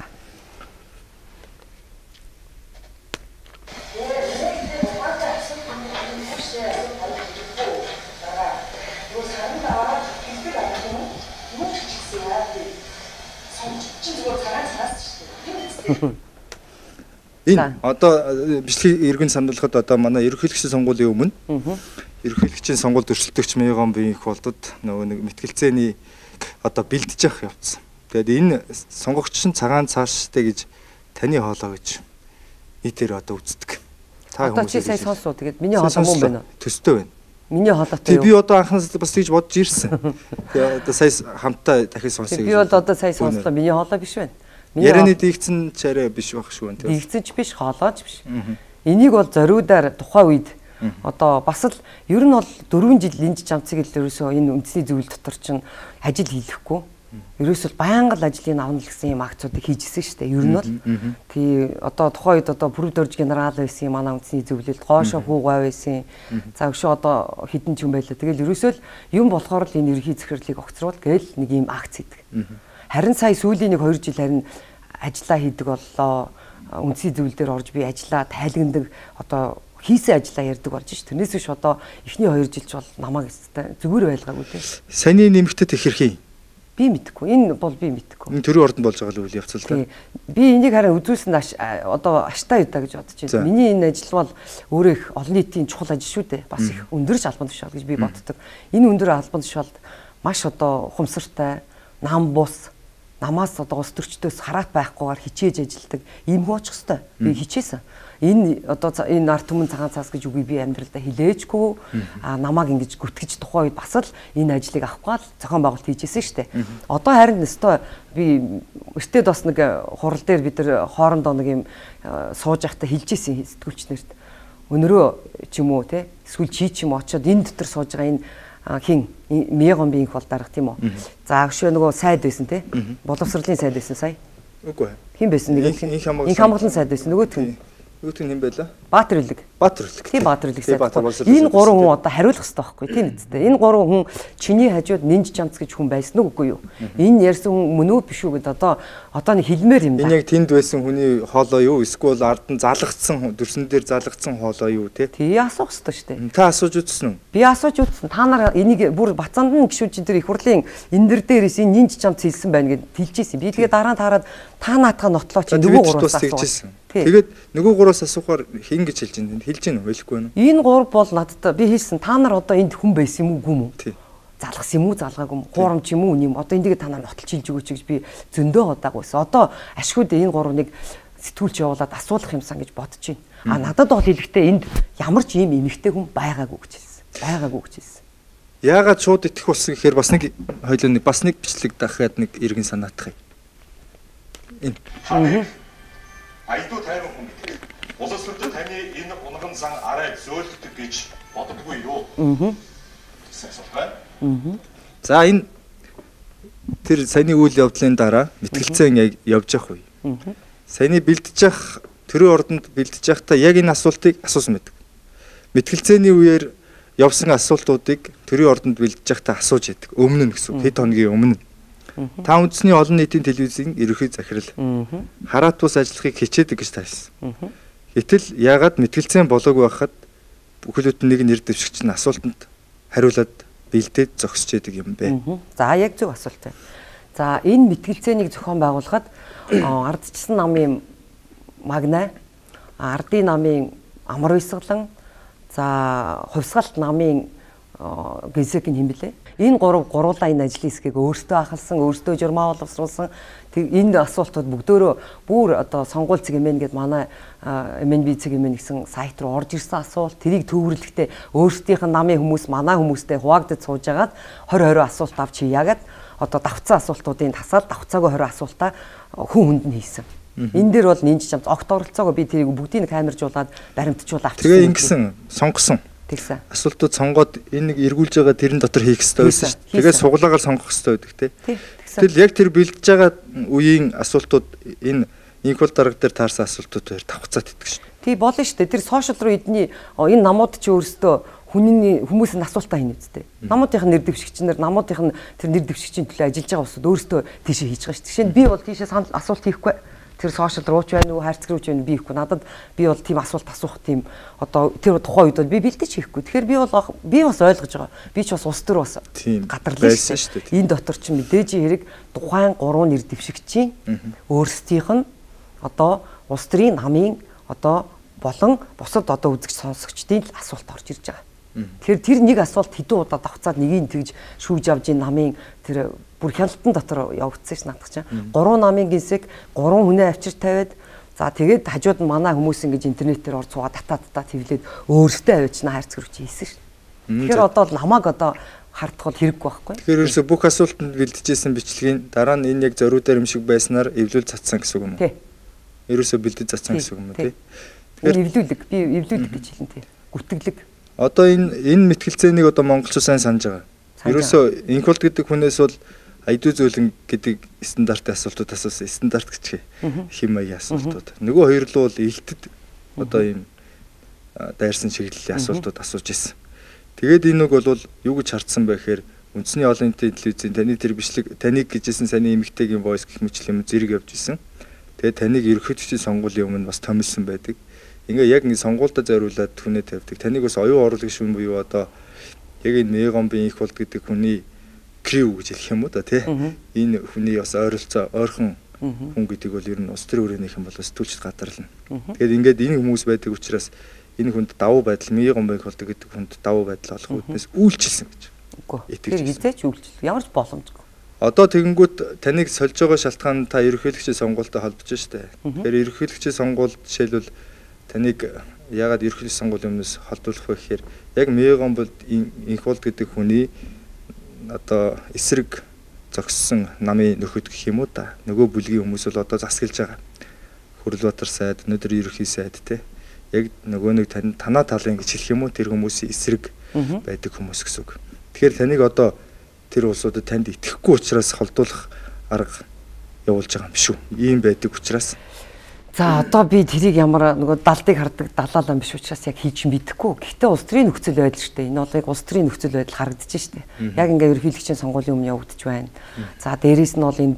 Энэ одоо бичлэгийн иргэн сануулгад одоо манай ерөнхийлөгчийн сонгуулийн өмнө ерөнхийлөгчийн сонгуульд өрсөлдөгч Меган Биенх болдод нөгөө нэг мэтгэлцээний одоо бэлдэж явах явцсан. Тэгээд энэ сонгогч нь цагаан цааштай гэж таны хоолоо гэж нийтээр одоо үздэг. Та хүмүүс чи сая сонслоо. Тэгээд миний хоолоо мөн байна уу? Төстэй байна. Миний хоолойтой юу? Би одоо анхнаас бас тэгж бодож ирсэн. Тэгээд одоо сая хамтаа дахин сонсъё. Би одоо сая сонслоо. Миний хоолой биш байна. Ярианы дийлцэн чараа биш байх шүү дээ. Дийлцэнч биш, хоолойч биш. Энийг бол зориудаар тухайн үед одоо бас л ер нь бол 4 жил линж чамцыг л ерөөсөө энэ үндэсний зөвлөл дотор чинь ажил хийлэхгүй. Ерөөсөө байнга л ажлыг авна л гэсэн юм акцуудыг хийжсэн шүү дээ. Ер нь бол тий одоо тухайн үед одоо бүрд дөржгийн нараал байсан юм манай үндэсний зөвлөлд гоошо хүүгай байсан. За өшөө одоо хідэн ч юм байлаа. Тэгэл ерөөсөө л юм болохоор л энэ ерхий захирлыг огцруул гээл нэг юм акц хийдэг. Харин сая сүүлийн 1-2 жил харин ажиллаа хийдэг боллоо. Үндэсний зөвлөл дээр орж би ажиллаа тайлагнадаг одоо хийсэн ажиллаа ярьдаг болж ш. Тэрнээс биш одоо эхний 2 жилч бол намайг зүгээр байлгаагүй дээ. Саний нэмэгдэт их хэрхий. Би мэдэхгүй. Энэ бол би мэдэхгүй. Энэ төрийн ордонд болж байгаа л үйл явц л та. Би энийг харин үзүүлсэн одоо аштай юу та гэж бодож байна. Миний энэ ажил бол өөрөө их олон нийтийн чухал ажил шүү дээ. Бас их өндөрч албан тушаал гэж би боддог. Энэ өндөр албан тушаалд маш одоо ухамсартай нам бус намаас одоо ус төрчдөөс хараат байхгүйгээр хичээж ажилдаг ийм хуучих хэвээр би хичээсэн. Энэ одоо энэ арт түмэн цагаан цаас гэж үгүй би амьдралдаа хилээчгүй намааг ингэж гүтгэж тухайн үед бас л энэ ажлыг авахгүй л зохион байгуулалт хийжсэн шүү дээ. Одоо харин өстой би өстэд бас нэг хурал дээр бид нар хоорондоо нэг юм сууж байхдаа хилжсэн сэтгүүлчнэрт өнөрөө ч юм уу те эсвэл чи ч юм очоод энэ дотор сууж байгаа энэ хин Меган Биенх бол дарах тийм үү. За өшөө нөгөө сайд байсан те. Боловсролын сайд байсан сая. Үгүй. Хин байсан нэг инх хамгааллын сайд байсан нөгөөх нь. Нөгөөх нь хэн байлаа? Баатар Илэг. Баатар Илэг. Тийм Баатар Илэг сайд. Энэ 3 хүн одоо хариулах хэрэгтэй байхгүй тийм үстэй. Энэ 3 хүн чиний хажууд нинж чамц гэж хүн байсан уу үгүй юу? Энэ ярьсан хүн мөн үү биш үү гэд одоо нэг хэлмээр юм да. Энэ яг тэнд байсан хүний хоолоо юу? Эсвэл ард нь залгацсан дүрсэн дээр залгацсан хоолоо юу те? Тий асуух хэрэгтэй шүү дээ. Та асууж үзсэн үү? Би асууж үзсэн. Та нар энийг бүр бацаанд нь гişүүчин дээр их хурлын энэ дэр дээрээс энэ нинж чамц хэлсэн байна гэд хэлжсэн. Би тэгээ дараа нь хараад та наатаа нотлоо чи нөгөө 3-аас асуусан. Тэгээд нөгөө 3-аас асуухаар хин гэж хэлж байна. Хэлж гин үү? Хэлэхгүй байна уу? Энэ 3 бол надад би хэлсэн. Та нар одоо энд хүн байсан юм уу гүм үү? Тий. Залгсан юм уу залгаагүй юм? Хуурамч юм уу юм? Одоо эндгээ та нар нотолж хэлж өгөөч гэж би зөндөө удаагүйсэн. Одоо ашгүй дээ энэ 3-ыг сэтгүүлч явуулаад асуулах юмсан гэж бодож байна. Надад бол хэлэхдээ энд ямар ч юм эмэгтэй хүн байгаагүй гэж хэлсэн. Байгаагүй гэж хэлсэн. Яагаад шууд итгэх болсон гэхээр бас нэг хоёлоо нэг бас нэг бичлэг дахиад нэг иргэн санаатах юм. Энэ. Аюу тайван хүн гэдэг. Боловсролтой таны энэ унган сан арай зөөлдөг гэж боддоггүй юу? За энэ тэр саяны үйл явдлын дараа мэтгэлцэн явж явах үе. Саяны бэлдэж явах төрийн ордонд бэлдэж явахдаа яг энэ асуултыг асуусан байдаг. Мэтгэлцээний үеэр явсан асуултуудыг төрийн ордонд бэлдэж явахдаа асууж яадаг. Өмнө нь гэсэн хэд хоногийн өмнө. Та үндэсний олон нийтийн телевизийн ерөнхий захирал хараат бус ажиллахыг хичээдэг гэж таасан. Гэтэл яагаад мэтгэлцэн болоогүй байхад бүхэлдээ нэг нэр дэвшигч нь асуултанд хариулаад бэлдээд зогсож яадаг юм бэ? За яг зөв асуулт байна. За энэ мэтгэлцээнийг зохион байгуулахад ардчсан намын Магнай, ардын намын Амар Бясалган, за хувьсгалт намын Гэнсэкийн хэмбэлээ. Энэ 3 гуруулаа энэ ажлын хэсгийг өөртөө ахалсан, өөртөө журмаа боловсруулсан. Энэ асуултууд бүгдөө бүр одоо сонгуул цэг эмэн гэдээ манай MNB цэг эмэн гэсэн сайт руу орж ирсэн асуулт. Тэрийг төвөрлөхдөө өөрсдийнх нь намын хүмүүс манай хүмүүстэй хуваагдаж сууж агаад 20 асуулт авч яагаад одоо давцсан асуултуудын тасаад давцаагүй 20 асуултаа хүн хүнд нь хийсэн. Энэ дээр бол нинж чамд огт оролцоогоо би тэрийг бүгдийг баримтжуулаад баримтжуулаад авчихсан. Тэгээ ингэсэн сонгосон. Тэгсэн. Асуултууд сонгоод энэ нэг эргүүлж байгаа тэрэн дотор хийх хэрэгтэй байсан шүү дээ. Тэгээ суглагаар сонгох хэрэгтэй байдаг тий. Тэгэл яг тэр бэлдэж байгаа үеийн асуултууд энэ инкул дарга дээр таарсан асуултууд давхцаад идэх шүү дээ. Тий болно шүү дээ. Тэр сошиал руу эдний энэ намууд чи өөрөөсөө хүмүүсийн асуултаа хийнэ үстэй. Намуудынх нь нэр дэвшигчнэр намуудынх нь тэр нэр дэвшигчийн төлөө ажиллаж байгаа усуд өөрөөсөө тийшээ хийж байгаа шүү дээ. Жишээ нь би бол тийшээ асуулт хийхгүй. Тэр сошиал руу ч байна уу, хайрцаг руу ч байна би хийхгүй. Надад би бол тийм асуулт асуух тийм одоо тэр тухайн үед бол би бэлдэж хийхгүй. Тэгэхээр би бас ойлгож байгаа. Би ч бас улс төр бас гадарлаа шүү дээ. Энэ дотор ч мэдээж хэрэг тухайн 3 нэр дэвшигчийн өөрсдийнх нь одоо улс төрийн намын одоо болон бусад одоо үзэгч сонсогчдын асуулт орж ирж байгаа. Тэгэхээр тэр нэг асуулт хэдэн удаа давхцаад нэгийг тэгж шүүж авж ийн намын тэр бүр хяналтан дотор явагдсан ш надах чинь. 3 намын гинсэг 3 хүнээ авчир тавиад за тэгээд хажууд нь манай хүмүүс ингэж интернетээр орж суугаад татаа твлээд өөртөө авчна хайрц хөрөж хийсэн ш. Тэгэхээр одоо намайг одоо хардах бол хэрэггүй байхгүй. Тэгэхээр ерөөсө бүх асуултанд бэлдэжсэн бичлэгийн дараа нь энэ яг зориудаар юм шиг байснаар эвлүүл цацсан гэсэн үг юм уу? Ерөөсө бэлдэж цацсан гэсэн үг юм уу тий? Тэгэхээр би эвлүүлэг гэж хэлэн тий. Гүтгэлэг. Одоо энэ мэтгэлцээнийг одоо монголчууд сайн санаж байгаа. Ерөөсө инколд гэдэг хүнээс бол аяд зөөлөн гэдэг стандартын асуултууд асуусан. Стандарт гэж хэм маягийн асуултууд. Нөгөө хоёр л бол илтэд одоо ийм дайрсан чиглэлийн асуултууд асууж ирсэн. Тэгээд энэ үг бол юу гэж хардсан бэ гэхээр үндэсний олон нийтийн телевизийн таны тэр бичлэг таныг гэжсэн саний эмэгтэйгийн voice гэх мэт юм зэрэг явж исэн. Тэгээд таныг ерөнхийлөгчийн сонгуулийн өмнө бас томилсон байдаг. Ингээ яг ингэ сонгуультай зориулаад хүнээ тавьдаг. Таныг бас оюун оруулагч шүн буюу одоо яг энэ Мегомбын их болд гэдэг хүний crew гэж хэлэх юм уу да тий. Энэ хүний бас ойрхон хүн гэдэг бол ер нь улс төр өрөөнийх юм бол сэтгүүлчд гадарлана. Тэгээд ингээд энэ хүмүүс байдаг учраас энэ хүнд давуу байдал Мегомбын их болд гэдэг хүнд давуу байдал олох үүднээс үйлчилсэн гэж. Үгүй. Тэр хизээч үйлчил. Ямар ч боломжгүй. Одоо тэгэнгүүт таныг сольж байгаа шалтгаан та ерөнхийлөгчийн сонгуультай холбож штэ. Тэгэхээр ерөнхийлөгчийн сонгуульд жишээлбэл таныг яагаад ерөнхийлөгчийн сонгуулийн өмнөөс холдуулах вэ гэхээр яг Мегомбод инхолд гэдэг хүний одоо эсрэг зогссон намын нөхөд гэх юм уу да. Нөгөө бүлгийн хүмүүс бол одоо засаглаж байгаа. Хүрлбаатар сайд, өнөөдөр ерөнхий сайд те. Яг нөгөө нэг танаа талын гэж хэлэх юм уу тэр хүмүүсийн эсрэг байдаг хүмүүс гэсэн үг. Тэгэхээр таныг одоо тэр улсуудад танд итгэхгүй учраас холдуулах арга явуулж байгаа юм биш үү? Ийм байдаг учраас. За одоо би тэрийг ямар нөгөө далдыг хардаг далаалаа биш учраас яг хийж мэдэхгүй. Гэхдээ улс төрийн нөхцөл байдал шүү дээ. Энэ бол яг улс төрийн нөхцөл байдал харагдаж шүү дээ. Яг ингээ ерөнхийлөгчийн сонгуулийн өмнө явагдаж байна. За дээрээс нь бол энд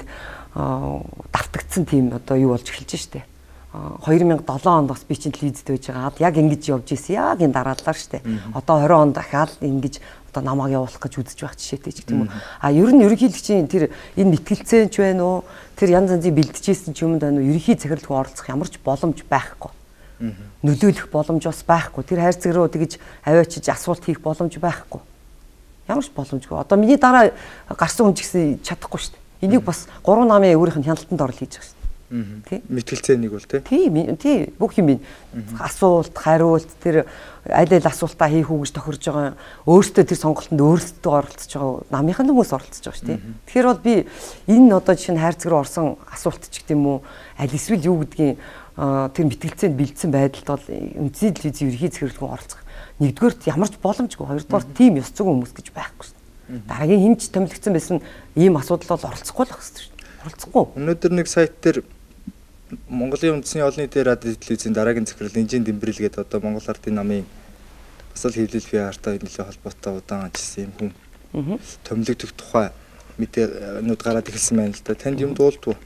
давтагдсан тийм одоо юу болж эхэлж шүү дээ. 2007 онд бас би чинь телевизэд байж байгаа. Яг ингэж явж исэн. Яг энэ дараалалаар шүү дээ. Одоо 20 он дахиад ингэж одоо намайг явуулах гэж үзэж байх жишээтэй ч гэх юм уу. А ер нь ерөнхийлөгчийн тэр энэ мэтгэлцээч байна уу? Тэр янз янзын бэлдэжсэн ч юмд байна уу? Ерөнхий захирлыг оролцох ямар ч боломж байхгүй. Нөлөөлөх боломж бас байхгүй. Тэр хайрцаг руу тэгж аваачиж асуулт хийх боломж байхгүй. Ямар ч боломжгүй. Одоо миний дараа гарсан хүн ч гэсэн чадахгүй шүү дээ. Энийг бас 3 намын өөрийнх нь хяналтанд орол хийж байгаа шүү. Тий. Мэтгэлцээнийг бол тий. Тий, бүх юм асуулт, хариулт тэр аль асуултаа хийх үү гэж тохирж байгаа. Өөртөө тэр сонголтонд өөртөө оролцож байгаа. Намынхан хүмүүс оролцож байгаа шүү, тий. Тэгэхээр бол би энэ одоо жишээ нь хайрцаг руу орсон асуулт ч гэдэм үү, аль эсвэл юу гэдгийг тэр мэтгэлцээнд бэлдсэн байдалд бол үндэсний телевизийн ерхий захирлын оролцох. Нэгдүгээрт ямар ч боломжгүй, хоёрдугаар тийм ёс зүйн хүмүүс гэж байхгүй шүү. Дараагийн хинч томилогдсон байсан ийм асуудал бол оролцохгүй л байх шүү. Оролцохгүй. Өнөөдөр нэг сайт дээр Монголын үндэсний олон нийтийн радио телевизийн дараагийн захирал Инжин Дэмбэрэл гэдэг одоо Монгол Ардын намын бас л хэвлэл бие хартай нөлөө холбоотой удаан ажилласан юм хүн. Томилогдох тухай мэдээнүүд гараад ирсэн байна л да. Танд юм дуулдгүй.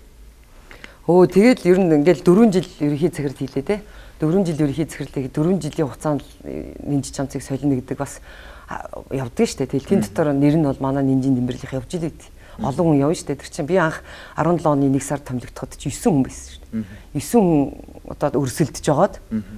Тэгээд ер нь ингээл 4 жил ерөнхий захирал хийлээ те. 4 жил ерөнхий захирлыг 4 жилийн хугацаанд нинж чамцыг солино гэдэг бас явдаг шүү дээ. Тэн дотор нэр нь бол манай Инжин Дэмбэрлийнх явж илээ. Олон хүн явна шүү дээ. Тэр чинь би анх 17 оны 1 сард томилогдоход чи 9 хүн байсан шүү дээ. 9 хүн одоо өрсөлдөж жагаад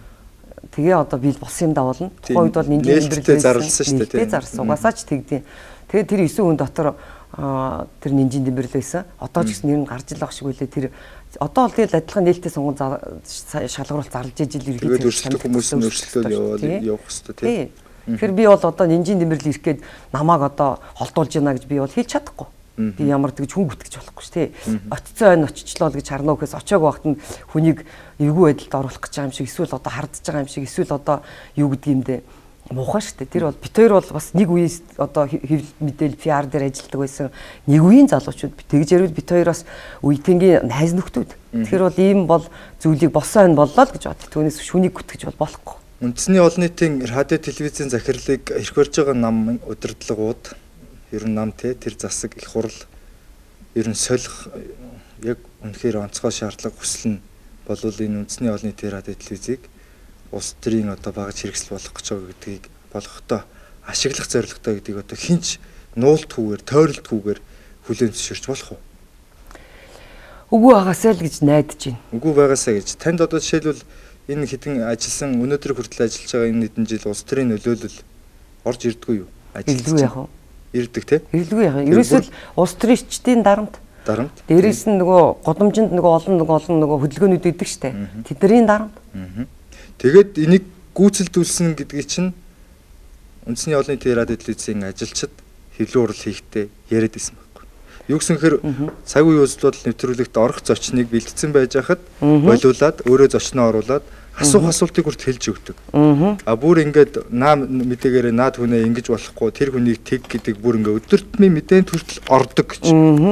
тэгээ одоо би болсон юм да болно. Тухайн үед бол Инжин Дэмбэрлээ зарласан шүү дээ. Зарласан. Угаасаа ч тэгдэв. Тэгээ тэр 9 хүн дотор тэр Инжин Дэмбэрлээсэн. Одоо ч гэсэн нэр нь гарч ил ах шиг үлээ. Тэр одоо л тэгэл адилхан нээлттэй сонгуул шалгаруулалт зарлж ижил ерхий зөвшөлтөх хүмүүс нь өөрчлөлтөд явах хэрэгтэй тийм. Тэгэхээр би бол одоо Инжин Дэмбэрл ирэх гээд намааг одоо холдуулж байна гэж би бол хэлж чадахгүй. Би ямар тэгж хүн бүтгэж болохгүй шүү дээ. Очицсан ойн очичлоо л гэж харна уу гэхээс очиог багт нь хүнийг эвгүй байдалд оруулах гэж байгаа юм шиг эсвэл одоо хардж байгаа юм шиг эсвэл одоо юу гэдэг юм бэ? Муухай шүү дээ. Тэр бол бит хоёр бол бас нэг үеэс одоо хэвлэл мэдээл PR дээр ажилладаг байсан нэг үеийн залуучууд тэгж ярил бит хоёроос үеийнгийн найз нөхдүүд. Тэгэхээр бол ийм бол зүйлийг болсон боллоо л гэж бод. Түүнээс шүнийг гүтгэж бол болохгүй. Үндэсний олон нийтийн радио телевизийн захирлыг эрх барьж байгаа нам удирдлагууд ер нь нам тэр засаг их хурл ер нь солих яг үнэхээр онцгой шаардлага хүсэл нь болвол энэ үндэсний олон нийтийн радио телевизийг улс төрийн одоо багаж хэрэгсэл болгох гэж байгаа гэдгийг болгохдоо ашиглах зорилготой гэдгийг одоо хинч нуултгүйгээр тойролтгүйгээр хүлээн зөвшөөрч болох уу? Үгүй байгаасаа л гэж найдаж байна. Үгүй байгаасаа гэж танд одоо жишээлбэл энэ хэдэн ажилласан өнөөдөр хүртэл ажиллаж байгаа энэ хэдэн жил улс төрийн нөлөөлөл орж ирдэггүй юу? Ирдэггүй яах вэ? Ирдэг те? Ирдэггүй яах вэ? Ерөөсөө улс төрийн дарамт. Дээрээс нь нөгөө годомжинд нөгөө олон хөдөлгөөнүүд идэг штэ. Тэдний дарамт. Тэгээд энийг гүйцэлдүүлсэн гэдгийг чинь үндэсний олон нийтийн радио телевизийн ажилчид хэвлэл урал хийхдээ яриад байсан байхгүй. Юу гэсэн хэр цаг үеийн үзэл бодол нэвтрүүлэгт орох зочныг бэлдсэн байж хахад болиулаад өөрөө зочноо оруулаад асуултыг хүрт хэлж өгдөг. А бүр ингээд наа мэдээгээр наад хүнээ ингэж болохгүй тэр хүнийг тэг гэдэг бүр ингээд өдөртмийн мэдээнд хүртэл ордог гэж.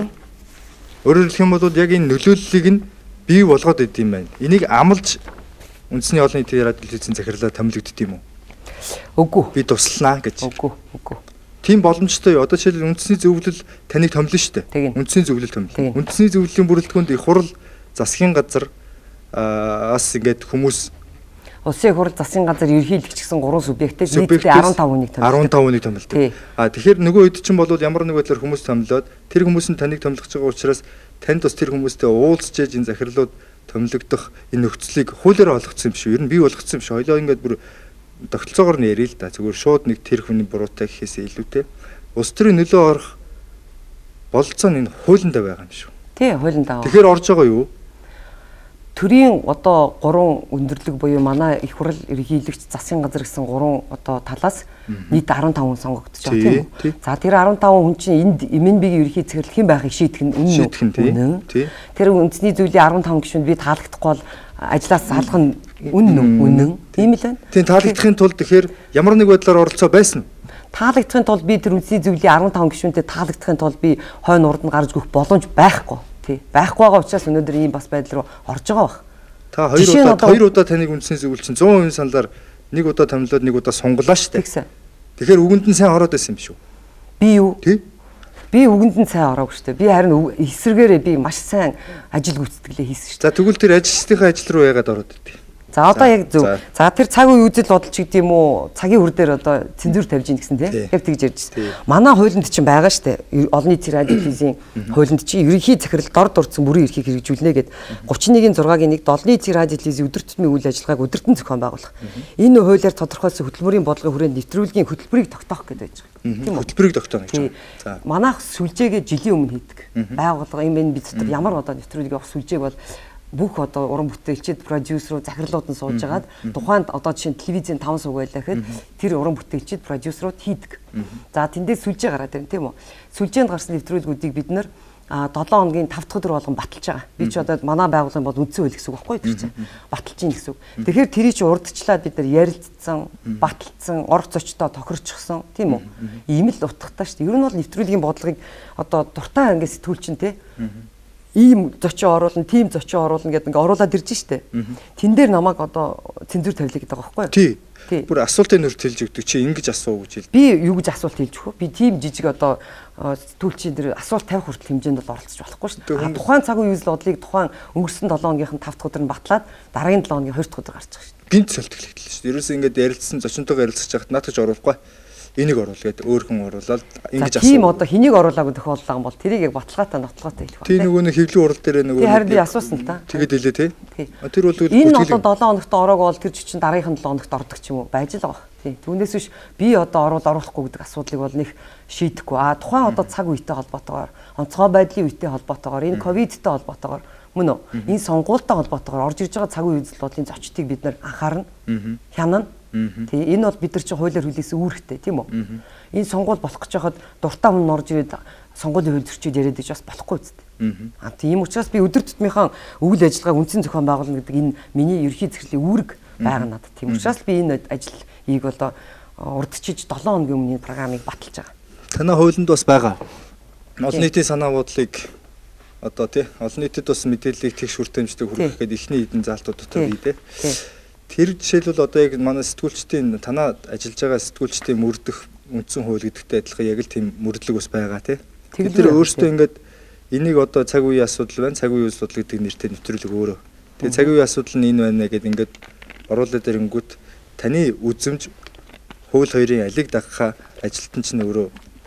Өөрөөр хэлэх юм бол яг энэ нөлөөллийг нь бий болгоод идэм байна. Энийг амлж үндэсний олон нийтийн радио телевизийн захирлаа томилогдд юм уу? Үгүй. Би туслана гэж. Үгүй. Тийм боломжтой. Одоо жишээл үндэсний зөвлөл таныг томилно шүү дээ. Үндэсний зөвлөл томилно. Үндэсний зөвлөлийн бүрэлдэхүүнд их хурал засгийн газар ас ингээд хүмүүс Улсын хурал засгийн газар ерөнхийлөгч гэсэн 3 субъекттэй нийтдээ 15 хүнийг томилдог. 15 хүнийг томилдог. Тэгэхээр нөгөө хэд чинь бол ямар нэг байдлаар хүмүүс томилоод тэр хүмүүс нь таныг томилгож байгаа учраас танд бас тэр хүмүүстэй уулзж энэ захирлууд томилогдох энэ нөхцөлийг хуулиараа олгоцсон юм шүү. Ер нь бий болгоцсон юм шүү. Хоёлоо ингээд бүр тогтолцоогоор нь ярил л да. Зүгээр шууд нэг тэр хүний буруутай гэхээсээ илүүтэй улс төрийн нөлөө орох болцоо нь энэ хуулиндаа байгаа юм шүү. Тий, хуулиндаа. Тэгэхээр орж байгаа юу? Төрийн одоо 3 өндөрлөг буюу манай их хурал ерөнхийлөгч засгийн газар гэсэн 3 одоо талаас нийт 15 хүн сонгогдож байгаа тийм үү. За тэр 15 хүн чинь энд MNB-гийн ерөнхий захирал хэн байхыг шийдэх нь үнэн үү? Тэр үндэсний зөвлөлийн 15 гишүүнд би таалагдахгүй бол ажлаас салах нь үнэн. Тийм л байна. Тийм таалагдахын тулд тэгэхээр ямар нэг байдлаар оролцоо байсан уу? Таалагдахын тулд би тэр үндэсний зөвлөлийн 15 гишүүнтэй таалагдахын тулд би хойно урд нь гарч өгөх боломж байхгүй. Байхгүй байгаа учраас өнөөдөр ийм бас байдал руу орж байгаа баг. Та хоёр удаа таныг үндэсний зөвлөл чинь 100% саналаар нэг удаа томилоод нэг удаа сунгалаа шүү дээ. Тэгэхээр үгэнд нь сайн ороод байсан юм шүү. Би юу? Би үгэнд нь сайн ороогүй шүү дээ. Би харин эсрэгээрээ би маш сайн ажил гүйцэтгэлээ хийсэн шүү дээ. За тэгвэл тэр ажилчдынхаа ажил руу яагаад ороод идэв? За одоо яг зөв. За тэр цаг үе үзэл бодолч гэдэг юм уу? Цагийн үр дээр одоо цензур тавьж ийн гэсэн тийм. Яг тэгж ярьж байна. Манай хуулинд чинь байгаа шүү дээ. Олон нийтийн радио телевизийн хуулинд чинь ерөнхий захирал дор дурдсан бүрийн эрхийг хэрэгжүүлнэ гэд 31-6-гийн 1-д олон нийтийн радио телевизийн өдөр тутмын үйл ажиллагааг өдөртөн зохион байгуулах. Энэ хуулиар тодорхойлсон хөтөлбөрийн бодлогын хүрээнд нэвтрүүлгийн хөтөлбөрийг тогтоох гэдэг байж байгаа. Тийм үү? Хөтөлбөрийг тогтооно гэж. За. Манайх сүлжээгээ жилийн өмнө хийдэг. Байгууллага энэ бид дотор ямар одоо нэвтрүүлэг явах сүлжээг бол бүх одоо уран бүтээлчид продюсерууд захирлууд нь сууж агаад тухайд одоо жишээ нь телевизийн 5 сууг байлаа гэхэд тэр уран бүтээлчид продюсерууд хийдэг. За тэндээс сүлжээ гараад байна тийм үү? Сүлжээнд гарсан нэвтрүүлгүүдийг бид нэр 7 хоногийн 5 дахь өдөр болгон баталж байгаа. Би ч одоо манай байгууллагын бол үндсэн хууль гэсэн үг байхгүй тэр чинь. Баталж ийн гэсэн үг. Тэгэхээр тэрийг чи урдчлаад бид нар ярилцсан, баталсан, орох зочдоо тохирчихсон тийм үү? Ийм л утгатай шүү дээ. Ер нь бол нэвтрүүлгийн бодлогыг одоо дуртай англи сэтгүүл чинь те ийм зочин оруулна, тийм зочин оруулна гэдэг ингээ оруулаад ирж штэ. Тэн дээр намайг одоо цензур тавилаа гэдэг байгаа байхгүй юу? Тий. Бүр асуултын нөрт хэлж өгдөг чи ингэж асуу гэж хэл. Би юу гэж асуулт хэлж өгөх вэ? Би тийм жижиг одоо сэтгүүлчийн дээр асуулт тавих хүртэл хэмжээнд бол оролцож болохгүй шүү дээ. Тухайн цаг үеийн үзэл бодлыг тухайн өнгөрсөн 7 хоногийнх нь 5 дахь өдөр нь батлаад дараагийн 7 хоногийн 2 дахь өдөр гарч байгаа шүү дээ. Гинт солтголэгдэл шүү дээ. Ерөөсөө ингэж ярилцсан зочинтойгоо ярилцаж байхад наатаж оруулахгүй. Энийг оруул гэдэг өөр хүн оруулаад ингэж асуу. Тийм одоо хэнийг оруулаагүй тохиолдол юм бол тэрийг яг баталгаатай нотлоготой хэлэх байна. Тийм нөгөө нэг хэвлэн урал дээр нөгөө харин би асуусан л та. Тэгээд хэлээ тий. Тэр бол энэ одоо 7 хоногт ороог бол тэр чинь дараагийн 7 хоногт ордог ч юм уу байж л байгаа. Тий. Түүнээс биш би одоо оруулахгүй гэдэг асуудлыг бол нэг шийдэхгүй. Тухайн одоо цаг үетэй холбоотойгоор, онцгой байдлын үетэй холбоотойгоор, энэ ковидтэй холбоотойгоор мөн үү? Энэ сонгуультай холбоотойгоор орж ирж байгаа цаг үеийн үзэл бодлын зочдыг бид нар анхаарна. Хянана. Тэгээ энэ бол бид нар чинь хуулиар хүлээсэн үүрэгтэй тийм үү? Энэ сонгуул болох гэж хахад дуртай хүн орж ирээд сонгуулийн хууль зөрчиж яриад иж бас болохгүй үст. Тийм учраас би өдөр тутмынхаа үйл ажиллагааг үндсэн зохион байгуулна гэдэг энэ миний ерхий захирлын үүрэг байгаа надад. Тийм учраас би энэ ажилыг одоо урдчиж 7 хоногийн өмнө энэ программыг баталж байгаа. Танай хуулинд бас байгаа. Олон нийтийн санаа бодлыг одоо тий олон нийтэд бас мэдээллийг тэгш хүртээмжтэй хүргэх гэдэг ихний эдийн заалтууд дотор бий дээ. Тэр жишээлбэл одоо яг манай сэтгүүлчдийн танаа ажиллаж байгаа сэтгүүлчдийн мөрдөх үндсэн хууль гэдэгтэй адилхан яг л тийм мөрдлөг бас байгаа тий. Тэр өөрөөсөө ингээд энийг одоо цаг үеийн асуудал байна, цаг үеийн үзэл бодол гэдэг нэртэй нэвтрүүлэг өөрөө. Тэгээ цаг үеийн асуудал нь энэ байна гэдэг ингээд оруулаад ирэнгүүт таны үзэмж хууль хоёрын алиг дагахаа ажилтан чинь өөрөө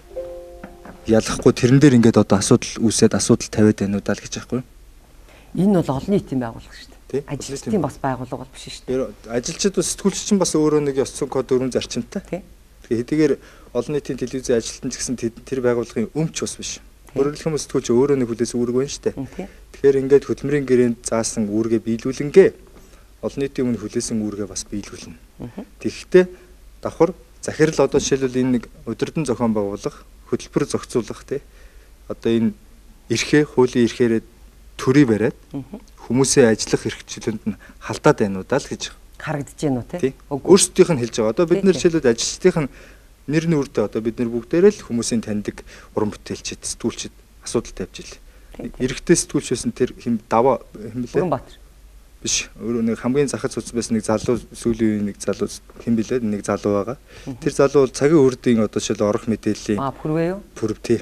ялахгүй тэрэн дээр ингээд одоо асуудал үүсээд асуудал тавиад байна уу даа л гэж байхгүй юу? Энэ бол олон нийтийн байгууллага шүү дээ. Тий. Ажилчдын бас байгууллага бол биш шүү дээ. Ажилчид бас сэтгүүлч чинь бас өөрөө нэг ёс зүйн код өрн зарчимтай. Тий. Тэгээ хэдийгээр олон нийтийн телевизийн ажилтан ч гэсэн тэр байгууллагын өмч бас биш. Өөрөөр хэлбэл сэтгүүлч өөрөө нэг хүлээс үүрэг байна шүү дээ. Тэгэхээр ингээд хөтөлмөрийн гэрээнд заасан үүргээ биелүүлэнгээ олон нийтийн өмнө хүлээсэн үүргээ бас биелүүлнэ. Тэгэхдээ давхар захирал одоо жишээлбэл энэ нэг удирдан зохион байгуулах, хөтөлбөр зохицуулах тий. Одоо энэ эрхээ хуулийн эрхээрээ төрий бариад хүмүүсийн ажиллах эрхчлэлд нь халдаад байна уу даа л гэж харагдаж байна уу тий. Өөрсдийнх нь хэлж байгаа. Одоо бид нэр жишээлбэл ажилчдын нэр нүрдээ одоо бид нар бүгдээрээ л хүмүүсийн таньдаг уран бүтээлчид, сэтгүүлчид асуудал тавьж ил. Эрэгтэй сэтгүүлч байсан тэр хэм даваа хэм блэ? Бүрэнбаатар. Биш. Өөрөө нэг хамгийн захад цуц байсан нэг залуу сүүлийн нэг залуу хэм блэ? Нэг залуу байгаа. Тэр залуу бол цагийн үрдийн одоо жишээл орох мэдээллийн Пүрвэ юу? Пүрв тий.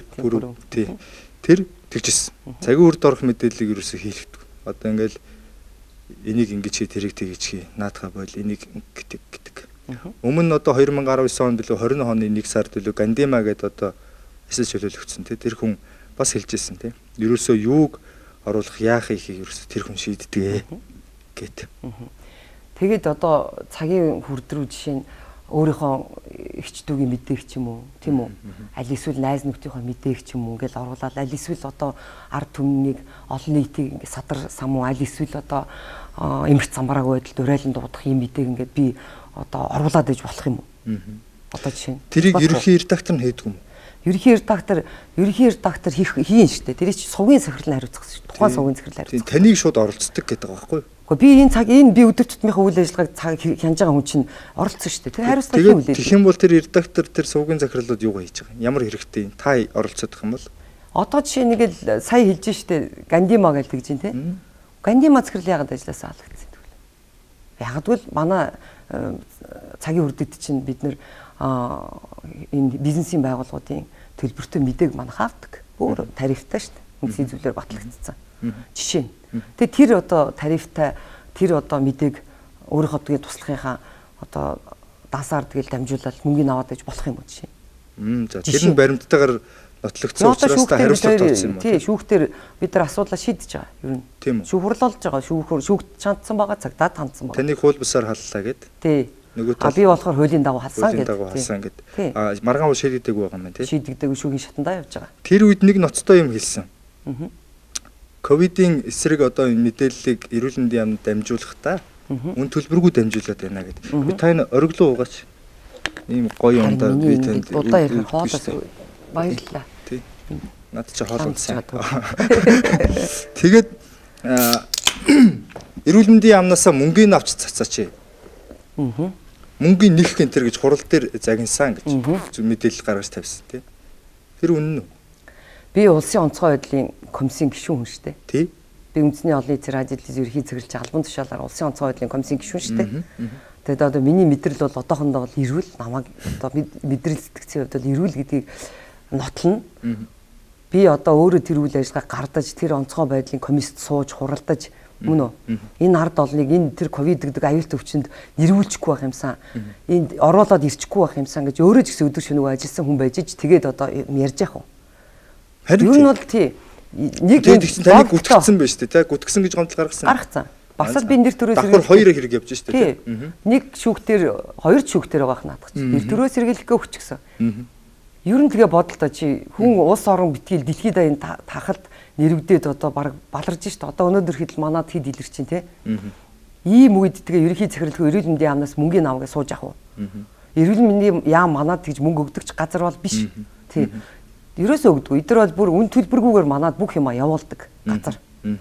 Тэр тэгжсэн. Цагийн үрд орох мэдээллийг юусэн хийлгдэг. Одоо ингээл энийг ингэж хий тэрийг тэгж хий. Наадхаа бойл энийг гэдэг. Өмнө нь одоо 2019 он билүү 20 оны 1 сард билүү Гандима гэдэг одоо эсэл чөлөөлөгдсөн тий. Тэр хүн бас хэлжсэн тий. Ерөөсөө юуг оруулах яах ихийг ерөөсөө тэр хүн шийддэг гэт. Тэгээд одоо цагийн хүрд рүү жишээ нь өөрийнхөө ихчдүүгийн мэдээг ч юм уу тийм үү? Аль эсвэл найз нөхдийнхөө мэдээг ч юм уу ингээл оруулаад аль эсвэл одоо ард түмнийг олон нийтийг ингээд садар самуу аль эсвэл одоо эмэрт замбрааг байдалд урайлан дуудах юм мэдээг ингээд би одоо оруулаад иж болох юм уу? Одоо жишээ нь тэрийг ерөнхий редактор нь хийдэг юм. Ерөнхий редактор хийн шүү дээ. Тэр чинь сувгийн захирал хариуцах шүү. Тухайн сувгийн захирал хариуцах. Таныг шууд оролцдог гэдэг байгаа байхгүй юу? Гэхдээ би өдөр тутмынхаа үйл ажиллагааг хянаж байгаа хүн чинь оролцсон шүү дээ. Тэр хариуцлага хийм үлээ. Тэгэх юм бол тэр редактор тэр сувгийн захирлууд юу хийж байгаа юм? Ямар хэрэгтэй юм? Та оролцох юм бол одоо жишээ нэг л сая хэлж штэ Гандима гэж тэгж дээ. Гандима захирал яагаад ажилласаа алгадсан тэгвэл. Ягдвал манай цагийн үрдэд чинь бид нэр энэ бизнесийн байгууллагуудын төлбөртэй мэдээг манайх авдаг. Өөр тарифтай штэ. Үндсийн зүйлээр батлагдсан. Жишээ нь. Тэгээ тэр одоо тарифтай тэр одоо мэдээг өөрийнхөө тэгээ туслахынхаа одоо дасаар тэгэл дамжуулаад мөнгөний аваад иж болох юм уу жишээ. За тэр нь баримттайгаар нотлогдсон учраас та хариуцлага тавьсан юм уу? Тий, шүүхтэр бид нар асуудлаа шийдэж байгаа. Ер нь. Тийм үү. Шүүхрэл болж байгаа. Шүүхт чандсан байгаа, цагдаад хандсан байгаа. Таныг хууль бусаар халлаа гэд. Тий. Нөгөө тал би болохоор хуулийн дагуу халсан гэд. Маргаан уу шийдэгдэг байгаа юм байна тий. Шийдэгдэг шүүхийн шатандаа явж байгаа. Тэр үед нэг ноцтой юм хэлсэн. Ковидын эсрэг одоо мэдээллийг эрүүл мэндийн яамд дамжуулахдаа үн төлбөргүй дамжуулаад байна гэдэг. Би та энэ ориглоо угаач. Ийм гоё юмдаа би танд удаа ярих хоолоос баярлалаа. Тий. Над чи хоолоо сайн. Тэгээд эрүүл мэндийн яамнасаа мөнгөний авч цацаач. Мөнгөний нэх гэнтэр гэж хурал дээр загинсан гэж мэдээлэл гаргаж тавьсан тий. Тэр үнэн үү? Би улсын онцгой байдлын комиссийн гишүүн хүн шүү дээ. Тий. Би үндэсний олон нийтийн ажлын ерхий цэглэж албан тушаалаар улсын онцгой байдлын комиссийн гишүүн шүү дээ. Тэгээд одоо миний мэдрэл бол одоохондоо бол эрүүл намайг одоо мэдрэл сэтгцийн хувьд бол эрүүл гэдгийг нотлно. Би одоо өөрөө тэр үйл ажиллагаа гардаж тэр онцгой байдлын комиссд сууж хуралдаж мөн үү? Энэ ард олныг энэ тэр ковид гэдэг аюултай өвчнөд нэрвүүлчихгүй байх юмсан. Энд оруулаад ирчихгүй байх юмсан гэж өөрөө ч гэсэн өдөр шөнөгүй ажилласан хүн байж ич тэгээд одоо ярьж яах вэ? Ер нь бол тий. Нэг таныг гүтгэсэн байж тээ. Гүтгэсэн гэж гомдол гаргасан. Гаргасан. Бас л би нэр төрөөс давхар хоёр хэрэг явж штэ тий. Нэг шүүхтэр хоёр шүүхтэр байгаах наадах чи. Нэр төрөөс сэргийлэхгээ хүчгсэн. Ер нь тэгээ бодолтой чи хүн улс орон битгийл дэлхийд даян тахалд нэрвдээд одоо баг баларж штэ. Одоо өнөөдөр хэд л манад хэд илэрч чинь тий. Ийм үед тэгээ ерөнхий захирлын эрүүл мэндийн яамнаас мөнгөний авгаа сууж явах уу? Эрүүл мэндийн яам манад тэгж мөнгө өгдөг ч газар бол биш. Тий. Ерөөсөө өгдөг. Эдгээр бол бүр үн төлбөргүйгээр манад бүх юма явуулдаг газар.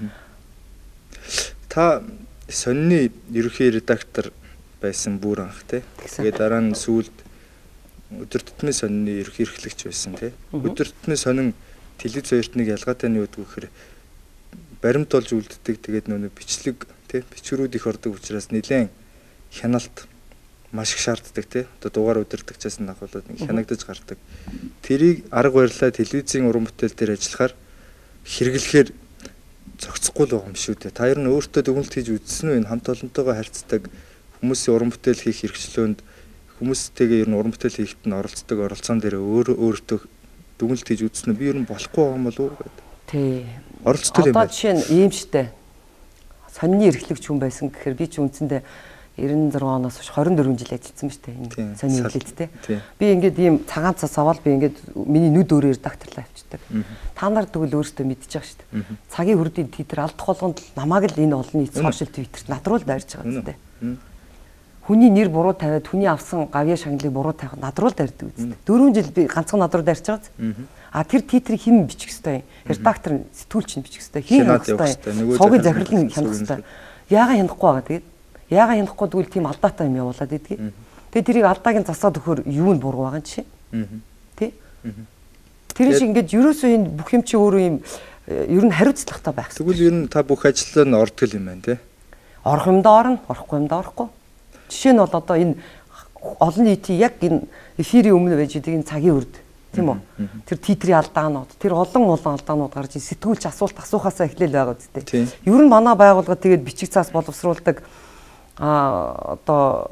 Та сонины ерөнхий редактор байсан бүр анх тий. Тэгээд дараа нь сүүлд өдөр тутмын сонины ерөнхий эрхлэгч байсан тий. Өдөр тутмын сонин телевиз хоёрт нэг ялгаатай нь юу гэдэг вэхээр баримт болж үлддэг. Тэгээд нөө бичлэг тий бичвэрүүд их ордог учраас нэлээд хяналт маш их шаарддаг тий. Одоо дугаар удирдагчаас нь ахуулаад нэг хянагдаж гардаг. Тэрийг арга барилаа телевизийн уран бүтээл дээр ажиллахаар хэрэглэхээр зохицохгүй л байгаа юм шүү дээ. Та ер нь өөртөө дүгнэлт хийж үзсэн үү? Энэ хамт олонтойгоо харьцдаг хүмүүсийн уран бүтээл хийх хэрэгчлөөнд хүмүүстэйгээ ер нь уран бүтээл хийхэд нь оролцдог оролцоон дээр өөртөө дүгнэлт хийж үзсэн үү? Би ер нь болохгүй байгаа юм болов уу гэдэг. Тий. Оролцдог юм байна. Одоо жишээ нь ийм штэ. сонины эрхлэгч хүн байсан гэхээр би ч үндсэндээ 96 оноос хойш 24 жил ажилласан шүү дээ энэ сонины хэлэлттэй. Би ингээд ийм цагаан цас аваад би ингээд миний нүд өөрөөр редакторлаа авчдаг. Та нар тэгвэл өөрсдөө мэдчихэж байгаа шүү дээ. Цагийн хүрдийн титр алдах болгонд намайг л энэ олон нийт сошиал твиттерт надруу дайрч байгаа юм дээ. Хүний нэр буруу тавиад хүний авсан гавьяа шагналыг буруу тавих надруу дайрдаг үстэй. 4 жил би ганцхан надруу дайрч байгаа. А тэр титрийг хэн бичих хэвтэй? Редактор сэтгүүлч нь бичих хэвтэй. Хэн хянах хэвтэй? Согын захирал нь хянах хэвтэй. Яагаад хянахгүй байгаа тэгээд? Яагаад хянахгүй тэгвэл тийм алдаатай юм явуулаад идэгий. Тэгээд тэрийг алдаагийн засаад өгөхөр юу нь буруу байгаа юм чи? Тэ? Тэр шиг ингээд ерөөсөө энэ бүх юм чи өөрөө юм ер нь хариуцлагатай байх. Тэгвэл ер нь та бүх ажлаа нь ордгол юм байна те. Орох юмдаа орно, орохгүй юмдаа орохгүй. Жишээ нь бол одоо энэ олон нийтийн яг энэ эфирийн өмнө байж байгаа энэ цагийн үрд тийм үү? Тэр титрийн алдаанууд, тэр олон алдаанууд гарч сэтгүүлч асуулт асуухаасаа эхлээл байгаа үстэй. Ер нь манай байгууллага тэгээд бичиг цаас боловсруулдаг одоо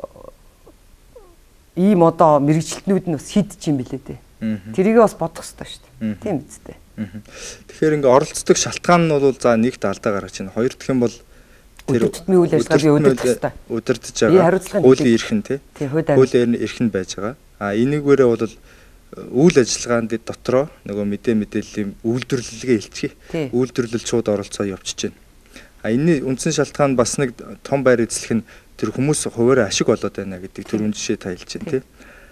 ийм одоо мэрэгчлэтнүүд нь бас хийдэж юм билээ дээ. Тэрийг бас бодох хэрэгтэй шүү дээ. Тийм үстэй. Тэгэхээр ингээ оролцдог шалтгаан нь бол за нэгт алдаа гаргаж байна. Хоёр дахь юм бол тэр үйл ажиллагаа би удирдах хэрэгтэй. Удирдах байгаа. Хуулийн эрхэн тий. Хуулийн эрхэн байж байгаа. Энэгээрээ бол үйл ажиллагаанд дотроо нөгөө мэдээллийн үйлдвэрлэлгээ илтгэе. Үйлдвэрлэл шууд оролцоо явчихж байна. Энэ үндсэн шалтгаан бас нэг том байр эзлэх нь тэр хүмүүс хуваараа ашиг болоод байна гэдэг түрүүн жишээ таялж байна тий.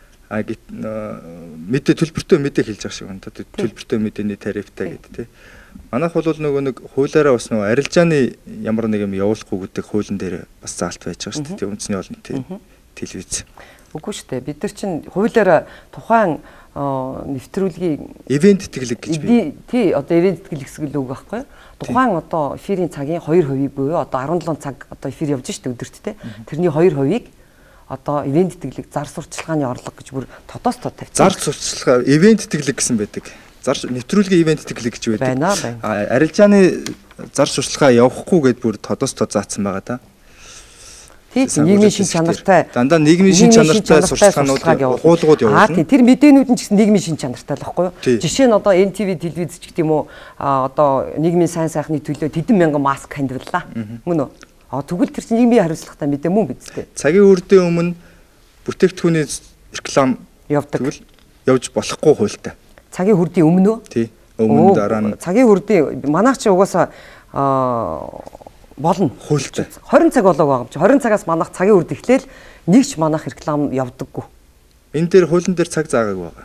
Мэдээ төлбөртэй мэдээ хэлж байгаа шиг байна. Төлбөртэй мэдээний тарифтай гэдэг тий. Манайх бол нөгөө нэг хуулиараа бас нөгөө арилжааны ямар нэг юм явуулахгүй гэдэг хуулийн дээр бас заалт байж байгаа шүү дээ. Үндэсний олон нийтийн телевиз. Үгүй шүү дээ. Бид нар чинь хуулиараа тухайн нэвтрүүлгийн ивент тэтгэлэг гэж бий. Тий, одоо ивент тэтгэлэг гэсэн үг байхгүй юу? Тухайн одоо эфирийн цагийн 2% буюу одоо 17 цаг одоо эфир явж штэ өдөрт те. Тэрний 2%-ийг одоо ивент тэтгэлэг зар сурталчилгааны орлого гэж бүр тодоос тод тавьчихсан. Зар сурталчилгаа ивент тэтгэлэг гэсэн байдаг. Зар нэвтрүүлгийн ивент тэтгэлэг гэж байдаг. Арилжааны зар сурталчилгаа явахгүй гэдээ бүр тодоос тод заасан байгаа да. Нийгмийн шин чанартай дандаа нийгмийн шин чанартай сурталчилгаанууд хуулгууд явуулна. Тэр мэдээнүүд нь ч гэсэн нийгмийн шин чанартай л байхгүй юу? Жишээ нь одоо NTV телевиз ч гэх юм уу одоо нийгмийн сайн сайхны төлөө тэдэн мянган маск хандварлаа. Мөн үү? Тэгвэл тэр чинь нийгмийн хариуцлагатай мэдээ мөн биз дээ. Цагийн үрдээ өмнө бүтээгдэхүүний реклам явдаг. Тэгвэл явж болохгүй хуультай. Цагийн хүрдийн өмнө үү? Тий. Өмнө дараа нь цагийн хүрдийн манайх чи угаасаа болно. Хуультай. 20 цаг болоог байгаа юм чи. 20 цагаас манайх цагийн үрд эхлээл нэг ч манайх реклам явдаггүй. Энэ дээр хуулийн дээр цаг заагааг байгаа.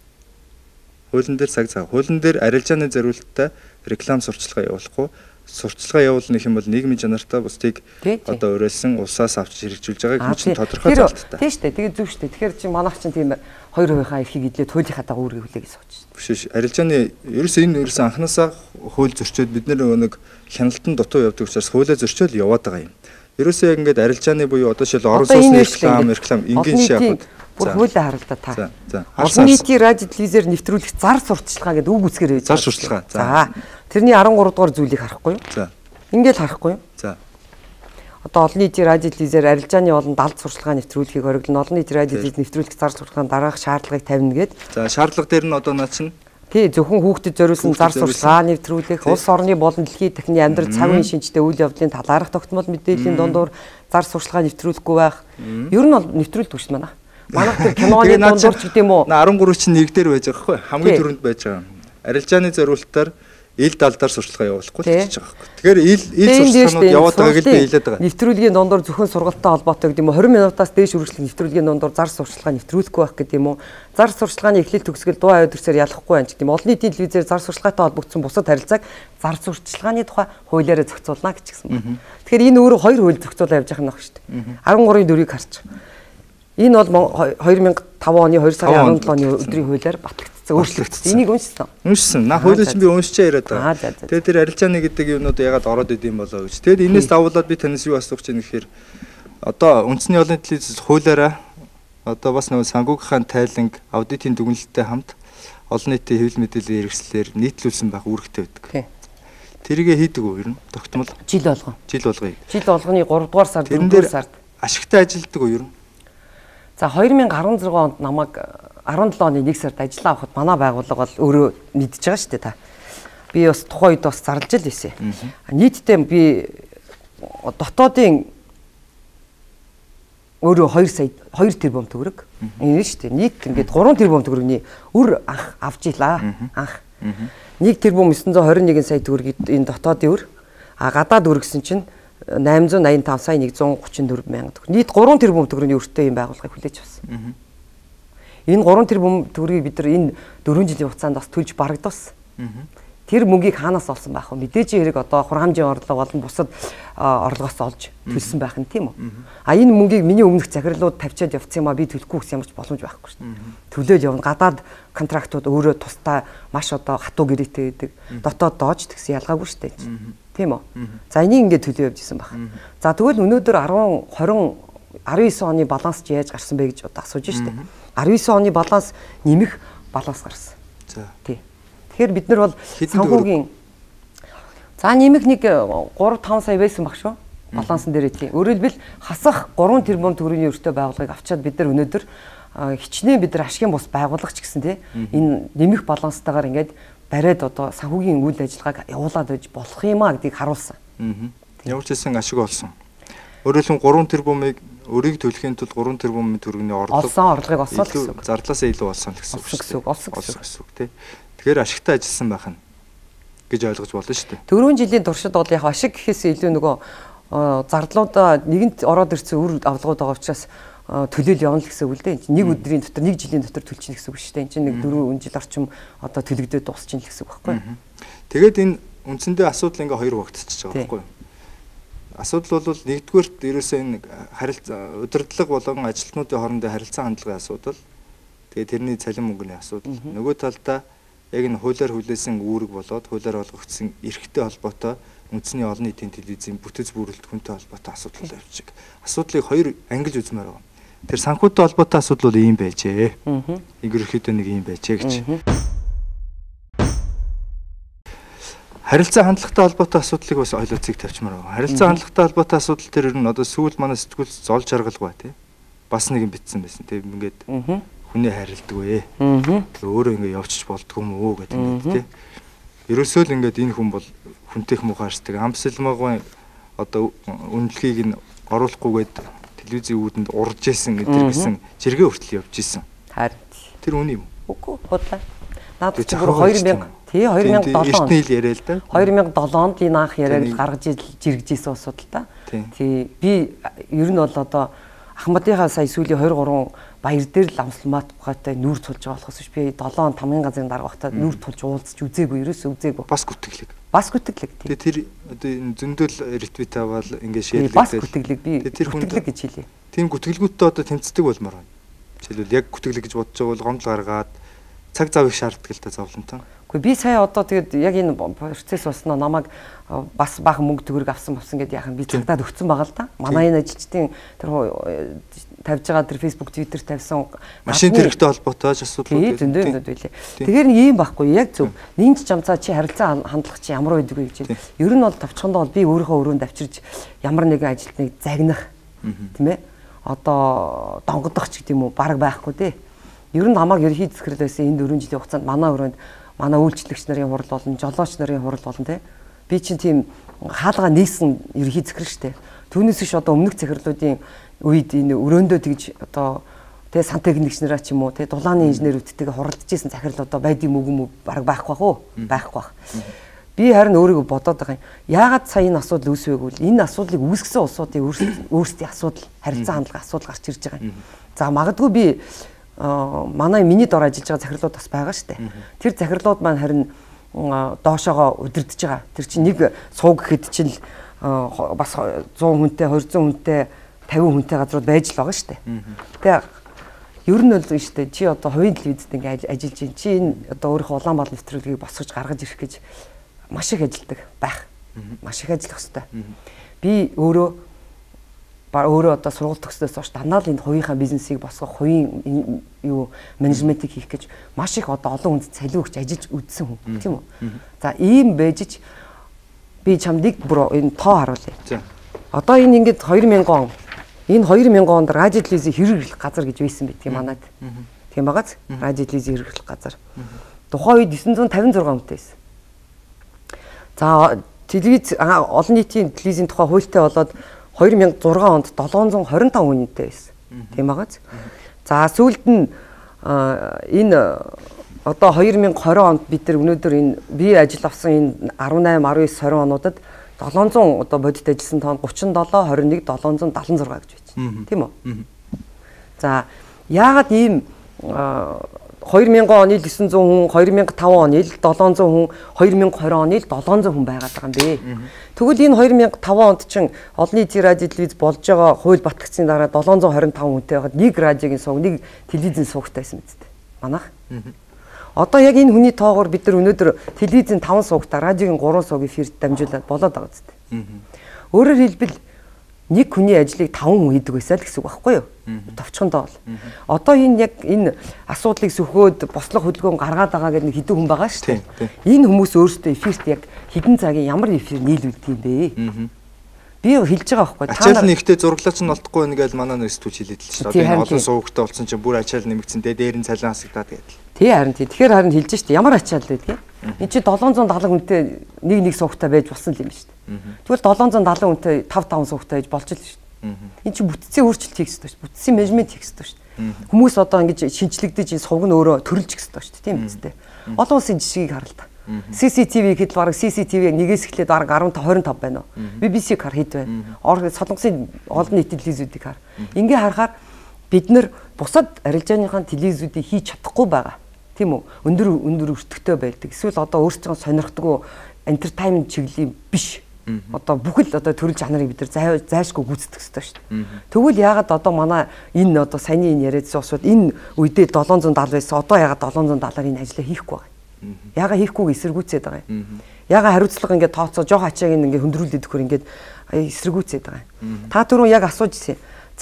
Хуулийн дээр цаг заа. Хуулийн дээр арилжааны зориулалттай реклам сурталчилгаа явуулахгүй. Сурталчилгаа явуулна гэх юм бол нийгмийн чанартай бусдыг одоо уриалсан улсаас авч хэрэгжүүлж байгааг хүн чинь тодорхой залттай. Тийм шүү дээ. Тэгээд зөв шүү дээ. Тэгэхээр чи манайх чинь тийм 2%-ийнхаа эрхийг идлээ туйлынхаа дагуу үргэлжлэе гэж сууж шүү. Биш биш. Арилжааны ерөөс анханасаа хууль зөрчөөд бид нэг хяналтанд дутуу явдаг учраас хуулиа зөрчөөл яваад байгаа юм. Ерөөсөө яг ингээд арилжааны буюу одоо шил орон сууцны реклам ингийн шахаад бүр хуулиа харалдаа та. За. Олон нийтийн радио телевизээр нэвтрүүлэх зар сурталчилгаа гэдэг үг үсгээр байж. Зар сурталчилгаа. За. Тэрний 13 дугаар зүйлийг харахгүй юу? За. Ингээд харахгүй юу? За. Одоо олон нийтийн радио телевизээр арилжааны болон далд сурталчилгаа нэвтрүүлэхийг хориглоно. Олон нийтийн радио телевиз нэвтрүүлэх зар сурталчилгаанд дараах шаардлагыг тавина гэд. За, шаардлага дээр нь одоо наа чинь тий зөвхөн хүүхдэд зориулсан зар сурталчилгаа нэвтрүүлэх, улс орны болон дэлхийн техникийн амьдрал цаг үеийн шинжтэй үйл явдлын талаарх тогтмол мэдээллийн дундуур зар сурталчилгаа нэвтрүүлэхгүй байх. Ер нь бол нэвтрүүлдэг шүү дээ. Манайх тэр киноны дундуур ч гэдэм үү 13 чинь нэг дээр байж байгаа хгүй хамгийн түрүүнд байж байгаа. Арилжааны зориулалтаар ил далдаар сурталчилгаа явуулахгүй л гэж байгаа хгүй. Тэгэхээр ил сурталчилгаанууд яваад байгааг л би хэлээд байгаа. Нэвтрүүлгийн дундуур зөвхөн сургалттай холбоотой гэдэг юм уу 20 минутаас дээш үргэлжлэх нэвтрүүлгийн дундуур зар сурталчилгаа нэвтрүүлэхгүй байх гэдэг юм уу. Зар сурталчилгааны эхлэл төгсгөл дуу аяа төрсөөр ялахгүй байна гэдэг юм. Олон нийтийн телевизээр зар сурталчилгаатай холбогдсон бусад харилцааг зар сурталчилгааны тухай хуулиараа зохицуулна гэчихсэн байна. Тэгэхээр энэ өөрөө хоёр хууль зохицуулаад явж байгаа юм байна шүү дээ. 13-ийн 4-ийг харч. Энэ бол 2005 оны 2 сарын 17 оны өдрийн хуулиар батлагдсан, өөрчлөгдсөн. Энийг уншсан. Уншсан. Хуулийг чинь би уншчаа яриад байгаа. Тэгээд тэр арилжааны гэдэг юмнууд ягаад ороод идэм болоо гэж. Тэгээд энэс давуулаад би танаас юу асуух гэж байна гэхээр одоо үндэсний олон телевиз хуулиараа одоо бас нэг санхүүгийн тайланг аудитын дүгнэлттэй хамт олон нийтийн хэвлэл мэдээллийн хэрэгслээр нийтлүүлсэн байх үүрэгтэй байдаг. Тэрийгэ хийдэг үү ер нь тогтмол? Жил болгоо. Жил болгоё. Жил болгоны 3 дугаар сард 4 дугаар сард ашигтай ажилддаг уу ер нь? За 2016 онд намайг 17 оны 1 сард ажиллаа авахд манай байгууллага бол өөрөө мэдж байгаа шүү дээ та. Би бас тухайн үед бас зарлж л байсан. Нийтдээ би дотоодын өөрөө 2 сая 2 тэрбум төгрөг. Энэ шүү дээ. Нийт ингээд 3 тэрбум төгрөгийн өр анх авч илаа. Анх. 1 тэрбум 921 сая төгрөгийг энэ дотоодын өр. А гадаад өр гэсэн чинь 885 сая 134 мянга төгрөг. Нийт 3 тэрбум төгрөгийн өртөө юм байгууллагыг хүлээж авсан. Энэ 3 тэрбум төгрөгийг бид нар энэ 4 жилийн хугацаанд бас төлж барагдсан. Тэр мөнгийг хаанаас олсон байх вэ? Мэдээж хэрэг одоо хургамжийн орлого болон бусад орлогоос олж төлсөн байх нь тийм үү? А энэ мөнгийг миний өмнөх захирлууд тавьчаад явцсан юм а би төлөхгүй гэсэн ямар ч боломж байхгүй шүү дээ. Төлөөл явна. Гадаад контрактууд өөрөө тусдаа маш одоо хатуу гэрээтэй байдаг. Дотоод доож гэсэн ялгаагүй шүү дээ. Тийм үү? За энийг ингээд төлөө явж исэн баг. За тэгвэл өнөөдөр 19 оны баланс яаж гарсан бэ гэж одоо асууж шүү дээ. 19 оны баланс нэмэх баланс гарсан. За. Тий. Тэгэхээр бид нар бол санхүүгийн за нэмэх нэг 3-5 сая байсан баг шүү. Балансан дээрээ тий. Өөрөөр хэлбэл хасах 3 тэрбум төгрөгийн өртөө байгууллагыг авчаад бид нар өнөөдөр хичнээн бид нар ашигын бус байгууллага ч гэсэн тий энэ нэмэх баланстайгаар ингээд бариад одоо санхүүгийн үйл ажиллагааг явуулаад байж болох юм а гэдгийг харуулсан. Ямар ч хэсэн ашиг олсон. Өөрөөр хэлбэл 3 тэрбумыг өрийг төлөхийн тулд 3 тэрбум төгрөгийн орлого олсон орлогыг олсон гэсэн үг. Зардлаасаа илүү олсон гэсэн үг. Олсон гэсэн үг тий. Тэгэхээр ашигтай ажилласан байх нь гэж ойлгож болно шүү дээ. 4 жилийн туршид бол яг ашиг гэхээс илүү нөгөө зардлуудаа нэгэнт ороод ирсэн үр авлагууд байгаа учраас төлөөл явна л гэсэн үг л дээ. Нэг өдрийн дотор, нэг жилийн дотор төлчихнэ гэсэн үг шүү дээ. Энд чинь нэг 4 жил орчим одоо төлөгдөд дуусчихна л гэсэн үг байхгүй юу? Тэгээд энэ үндсэндээ асуудал ингээ хоёр багтчихж байгаа байхгүй юу? Асуудал бол нэгдүгээрт ерөөсөө энэ удирдлага болон ажилтнуудын хоорондын харилцаа хандлагын асуудал. Тэгээд тэрний цалин мөнгөний асуудал. Нөгөө талдаа яг энэ хуулиар хүлээсэн үүрэг болоод хуулиар олгогдсон эрхтэй холбоотой үндэсний олон нийтийн телевизийн бүтэц бүрэлдэхүүн хүнтэй холбоотой асуудал явж байгаа. Асуудлыг хоёр ангилж үзмээр байгаа. Тэр санхүүтэй холбоотой асуудал бол ийм байжээ. Ерөнхийдөө нэг ийм байжээ гэж. Харилцаа хандлагатай холбоотой асуудлыг бас ойлооцыг тавьчмаар байгаа. Харилцаа хандлагатай холбоотой асуудал тэр ер нь одоо сүүл манай сэтгүүл зол жаргалгүй тий. Бас нэг юм битсэн байсан тий. Ингээд хүний харилдаг вэ. Өөрөө ингээд явчих болдгоо юм уу гэдэг ингээд тий. Ерөөсөө л ингээд энэ хүн бол хүнтэйх мухаарсдаг. Амсалмаагүй одоо үнэлгийг нь оруулахгүйгээд телевизийн үүдэнд урж исэн гэсэн жиргээ хүртэл явж исэн. Харин тэр үн юм. Үгүй бодлоо. Наад чи бүр 2000 тий 2007 эртний ил яриа л да. 2007 онд энэ анх яриаг гаргаж жиргэжсэн асуудал та. Тий би ер нь бол одоо Ахмадынхаа сая сүүлийн 23 баяр дээр л амсалмаатгаатай нүүр тулж байгаа болохоос биш би 7 он 5 газрын дарга багтаа нүүр тулж уулзч үзээгүй ерөөсөө үзээгүй. Бас гүтгэлэг. Бас гүтгэлэг тий. Тэр одоо энэ зөндөл ретвит аваад ингээд шеэрлээ. Бас гүтгэлэг би гүтгэлэг гэж хэлье. Тийм гүтгэлгүүдтэй одоо тэмцдэг болмоор байна. Жишээлбэл яг гүтгэлэг гэж бодож байгаа бол гомдол гаргаад цаг зав их шаарддаг л та зовлонтой. Гэхдээ би сая одоо тэгээд яг энэ процесс болсноо намайг бас баахан мөнгө төгрөг авсан гэдээ яхан би цагдаад өгсөн байгаа л да. Манай энэ ажилчдын тэр тавьж байгаа тэр Facebook, Twitter тавьсан машин тэрэгтэй холбоотой ч асуудлууд зөндөө байлээ. Тэгэхээр нэг юм байхгүй яг зөв. Нинч чамцаа чи харилцаа хандлах чи ямар байдаг вэ гэж. Ер нь бол тавчхандаа бол би өөрийнхөө өрөөнд авчирж ямар нэгэн ажилтныг загнах тийм ээ. Одоо донгодох ч гэдэг юм уу баг байхгүй дээ. Ер нь намайг ерхий засгэрэл байсан энэ 4 жилийн хугацаанд манай өрөөнд манай үйлчлэгч нарын хурал болон жолооч нарын хурал болон тий. Би чинь тийм хаалгаа нээсэн ерхий засгэрэл штэ. Түүнээс ш одоо өмнөх захирлуудын үед энэ өрөөндөө тэгж одоо тий сантехникч нараа ч юм уу тий дулааны инженерүүдтэйгээ хуралдаж исэн захирал одоо байдığım үг баг байхгүй бах уу? Байхгүй бах. Би харин өөрийгөө бодоод байгаа юм. Яагаад сая энэ асуудал үүсвэгүй вэ? Энэ асуудлыг үүсгэсэн улсуудын өөрсдийн асуудал, харилцаа хандлагын асуудал гарч ирж байгаа юм. За магадгүй би манай миний дор ажиллаж байгаа захирлууд бас байгаа шүү дээ. Тэр захирлууд маань харин доошоогоо удирдах байгаа. Тэр чинь нэг сууг гэхэд чинь бас 100 хүнтэй, 200 хүнтэй, 50 хүнтэй газрууд байж л байгаа шүү дээ. Тэгээ ер нь бол шүү дээ. Чи одоо хувийн телевизэд ингээ ажиллаж чинь чи энэ одоо өөрийнхөө Улаанбаатар нэвтрүүлгийг босгож гаргаж ирэх гэж маш их ажилдаг байх. Маш их ажиллах хэрэгтэй. Би өөрөө одоо сургууль төгснөөс хойш дандаа л энэ хувийнхаа бизнесийг босгох, хувийн юу менежментийг хийх гэж маш их одоо олон хүнд цалин өгч ажиллаж үдсэн хүн тийм үү. За ийм байж би чамд нэг бүр энэ тоо харуулъя. Одоо энэ ингээд 2000 он энэ 2000 онд радио телевизийн хэрэглэх газар гэж байсан байдгийг манайд. Тийм багаз радио телевизийн хэрэглэх газар. Тухайн үед 956 хүнтэй байсан. За телевиз олон нийтийн телевизийн тухай хуультай болоод 2006 онд 725 хүнтэй байсан. Тийм байгааз. За сүүлд нь энэ одоо 2020 онд бид нар өнөөдөр энэ би ажил авсан энэ 18, 19, 20 онуудад 700 одоо бодит ажилласан тоон 37, 21, 776 гэж байсан. Тийм үү? За яагаад ийм 2000 оны 900 хүн, 2005 оны 700 хүн, 2020 оны 700 хүн байгаад байгаа юм бэ. Тэгвэл энэ 2005 онд чинь олон нийтийн радио телевиз болж байгаа хууль батгдсны дараа 725 хүнтэй байгаад нэг радиогийн сувг, нэг телевизийн сувгтайсэн мэт. Манайх. Одоо яг энэ хүний тоогоор бид нар өнөөдөр телевизийн 5 сувгтаа, радиогийн 3 сувг эфирт дамжуулаад болоод байгаа зү. Өөрөөр хэлбэл нэг хүний ажлыг 5 хүн хийдэг байсан л гэсэн үг байхгүй юу? Товчхондоо бол. Одоо энэ яг энэ асуудлыг сөхөөд бослог хөдөлгөөн гаргаад байгаа гэдэг нэг хэдэн хүн байгаа шүү дээ. Энэ хүмүүс өөрсдөө эфирт яг хэдэн цагийн ямар эфир нийлүүлдэг юм бэ? Би хэлж байгаа байхгүй. Ачаал нэгтэй зураглаач нь олдохгүй байна гэж манай нэг сэтгүүч хэлээд л шүү дээ. Одоо олон сувгтай болсон чинь бүр ачаал нэмэгдсэн дээр нь цалин хасагдаад гэдэг. Тий харин тий. Тэгэхээр харин хэлж штэ ямар ачаал байдгийг. Энд чи 770 хүнтэй нэг сувгтай байж болсон юм шүү дээ. Тэгвэл 770 хүнтэй 5 сувгтай байж болж л шүү дээ. Энд чи бүтцийн өөрчлөлт хийх хэрэгтэй шүү дээ. Бүтцийн менежмент хийх хэрэгтэй шүү дээ. Хүмүүс одоо ингэж шинжлэгдэж энэ сувг нь өөрөө төрөлж их хэрэгтэй шүү дээ. Тийм үстэй. Олон улсын жишгийг харъя л та. CCTV гэхэд бараг CCTV нэгээс эхлээд бараг 15 25 байна уу. BBC-г хар хэд байна. Солонгосын олон нийтийн телевизүүдийг хар. Ингээ харахаар бид нар бусад арилжааныхаа телевизүүдийг хийж чадахгүй байгаа. Тийм үү? Өндөр өртөгтэй байдаг. Эсвэл одоо өөрсдөө сонирхдаггүй entertainment чиглэлийн биш. Одоо бүхэл одоо төрөл жанрыг бид нар зайлшгүй гүйцэтгэх хэрэгтэй шүү дээ. Тэгвэл яагаад одоо манай энэ одоо саяны энэ яриадсан усуд энэ үедээ 770 байсан. Одоо яагаад 770-аар энэ ажлаа хийхгүй байгаа? Яагаад хийхгүйг эсэргүүцээд байгаа юм? Яагаад хариуцлага ингээд тооцоо жоох ачааг ингээд хөндрүүлээд өгөхөр ингээд эсэргүүцээд байгаа юм? Та түрүү яг асууж ирсэн.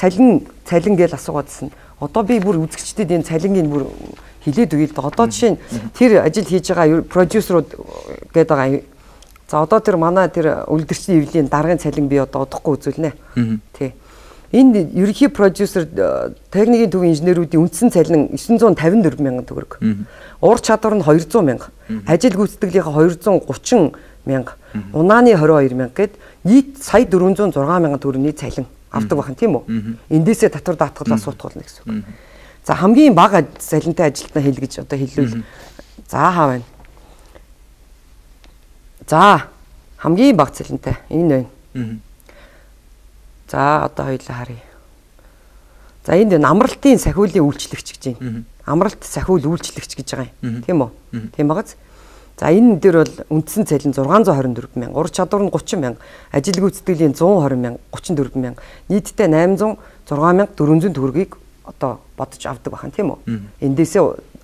Цалин гэж асуугаадсэн. Одоо би бүр үзэгчдэд энэ цалингийн бүр хилээд өгье л да. Одоо жишээ нь тэр ажил хийж байгаа продюсерууд гээд байгаа. За одоо тэр манай тэр үлдэрчний эвлийн даргын цалин би одоо удахгүй үзүүлнэ. Тий. Энэ ерөнхий продюсер техникийн төвийн инженеруудын үндсэн цалин 954 мянган төгрөг. Ур чадвар нь 200 мянга. Ажил гүйцэтгэлийнхаа 230 мянга. Унааны 22 мянга гээд нийт сая 406 мянган төгрөгийн цалин авдаг бахан тийм үү? Эндээсээ татвар даатгалаа суутгуулна гэсэн үг. За хамгийн бага цалинтай ажилтнаа хэл гэж одоо хэлвэл за хаа байна. За хамгийн бага цалинтай энэ байна. За одоо хоёулаа харъя. За энд амралтын сахиулын үйлчлэгч гэж байна. Амралт сахиул үйлчлэгч гэж байгаа юм. Тийм үү? Тийм багаз. За энэ дээр бол үндсэн цалин 624 мянга, ур чадвар нь 30 мянга, ажил гүйцэтгэлийн 120 мянга, 34 мянга, нийтдээ 806 мянга 400 төгрөгийг одоо бодож авдаг бахан тийм үү? Эндээсээ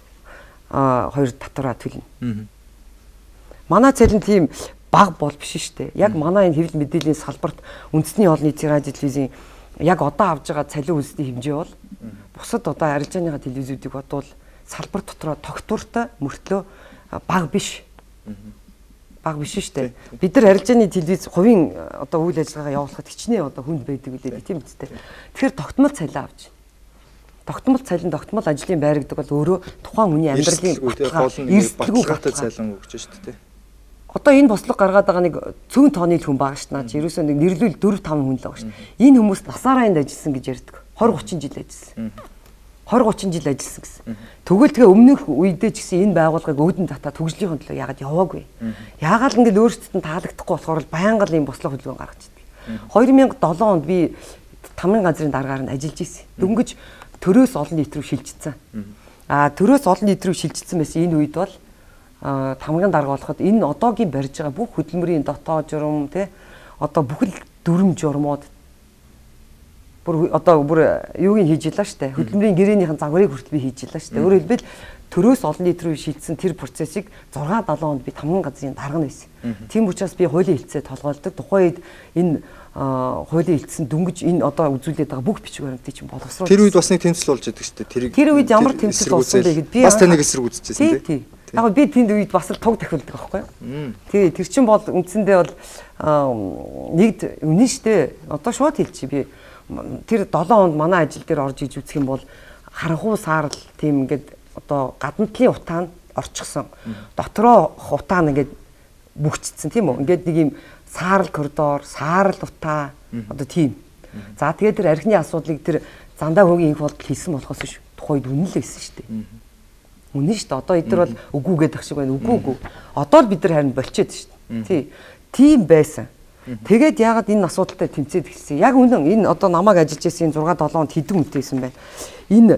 хоёр татвараа төлнө. Манай цалин тийм бага бол биш шүү дээ. Яг манай энэ хэвлэл мэдээллийн салбарт үндэсний олон нийтийн радио телевизийн яг одоо авж байгаа цалин үндэсний хэмжээ бол бусад одоо арилжааныхаа телевизүүдийг бодвол салбар дотроо тогтвортой мөртлөө бага биш. Бага биш шүү дээ. Бид нар арилжааны телевиз хувийн одоо үйл ажиллагаа явуулахад хичнээн одоо хүнд байдаг үлээ тийм үстэй. Тэгэхээр тогтмол цалин авч. Тогтмол ажлын байрагдаг бол өөрөө тухайн хүний амьдралын баталгаатай цалин өгч шүү дээ. Одоо энэ бослог гаргаад байгаа нэг цөөн тооны хүн байгаа шүү дээ. Ерөөсөө нэг нэрлүүл 4 5 хүн л байгаа шүү. Энэ хүмүүс насаараа энд ажилласан гэж ярьдаг. 20 30 жил ажилласан. 20 30 жил ажилласан гэсэн. Тэгвэл тэгээ өмнөх үедээ ч гэсэн энэ байгууллагыг өөдөн татаад хөгжлийн төлөө яагаад яваагүй. Яагаад л ингээд өөрсдөд нь таалагдахгүй болохоор байнга л ийм бослог хөдөлгөөн гаргаж ирдэг. 2007 онд би тамгын газрын дараагаар нь ажиллаж ирсэн. Дөнгөж төрөөс олон нийт рүү шилжчихсэн. Төрөөс олон нийт рүү шилжчихсэн байсан энэ үед бол тамгын дарга болоход энэ одоогийн барьж байгаа бүх хөдөлмөрийн дотоод журам тий одоо бүхэл дүрм журмууд бүр юуг нь хийж илаа штэ хөдөлмөрийн гэрээнийхэн загварыг хүртэл би хийж илаа штэ өөрөөр хэлбэл төрөөс олон нийт рүү шилжсэн тэр процессыг 6 7 онд би тамгын газрын дарга байсан. Тийм учраас би хуулийн хэлцээ толгойлдог. Тухайн үед энэ хуулийн хэлтсэн дүнгиж энэ одоо үзүүлээд байгаа бүх бичиг баримтыг чинь боловсруулсан. Тэр үед бас нэг тэмцэл болж байдаг шүү дээ. Тэр үед ямар тэмцэл болсон бэ гэд би бас таныг эсэргүүцчихсэн тийм. Яг би тэнд үед бас л туг тахилдаг аахгүй юу? Тий, тэр чин бол үндсэндээ бол нэгд үнэн штэ. Одоо шууд хэлчих би тэр 7 хонд манай ажил дээр орж иж үзэх юм бол харанхуй саарл тийм ингээд одоо гадна талын утаанд орчихсон. Дотроо утаа нь ингээд бүгдчихсэн тийм үү. Ингээд нэг юм саарл коридор, саарл утаа одоо тийм. За тэгээд тэр архины асуудлыг тэр зандаа хөгийн инх болтол хийсэн болохоос биш тухайд үнэн л байсан шүү дээ. Үнэн шүү дээ. Одоо эдгээр бол үгүй гэдэг шиг байна. Үгүй. Одоо л бид нар харин болчиход шүү дээ. Тийм байсан. Тэгээд яагаад энэ асуудалтай тэмцээд эхэлсэн? Яг үнэн энэ одоо намайг ажиллаж байсан 6 7 онд хэдэн үнэтэйсэн байна. Энэ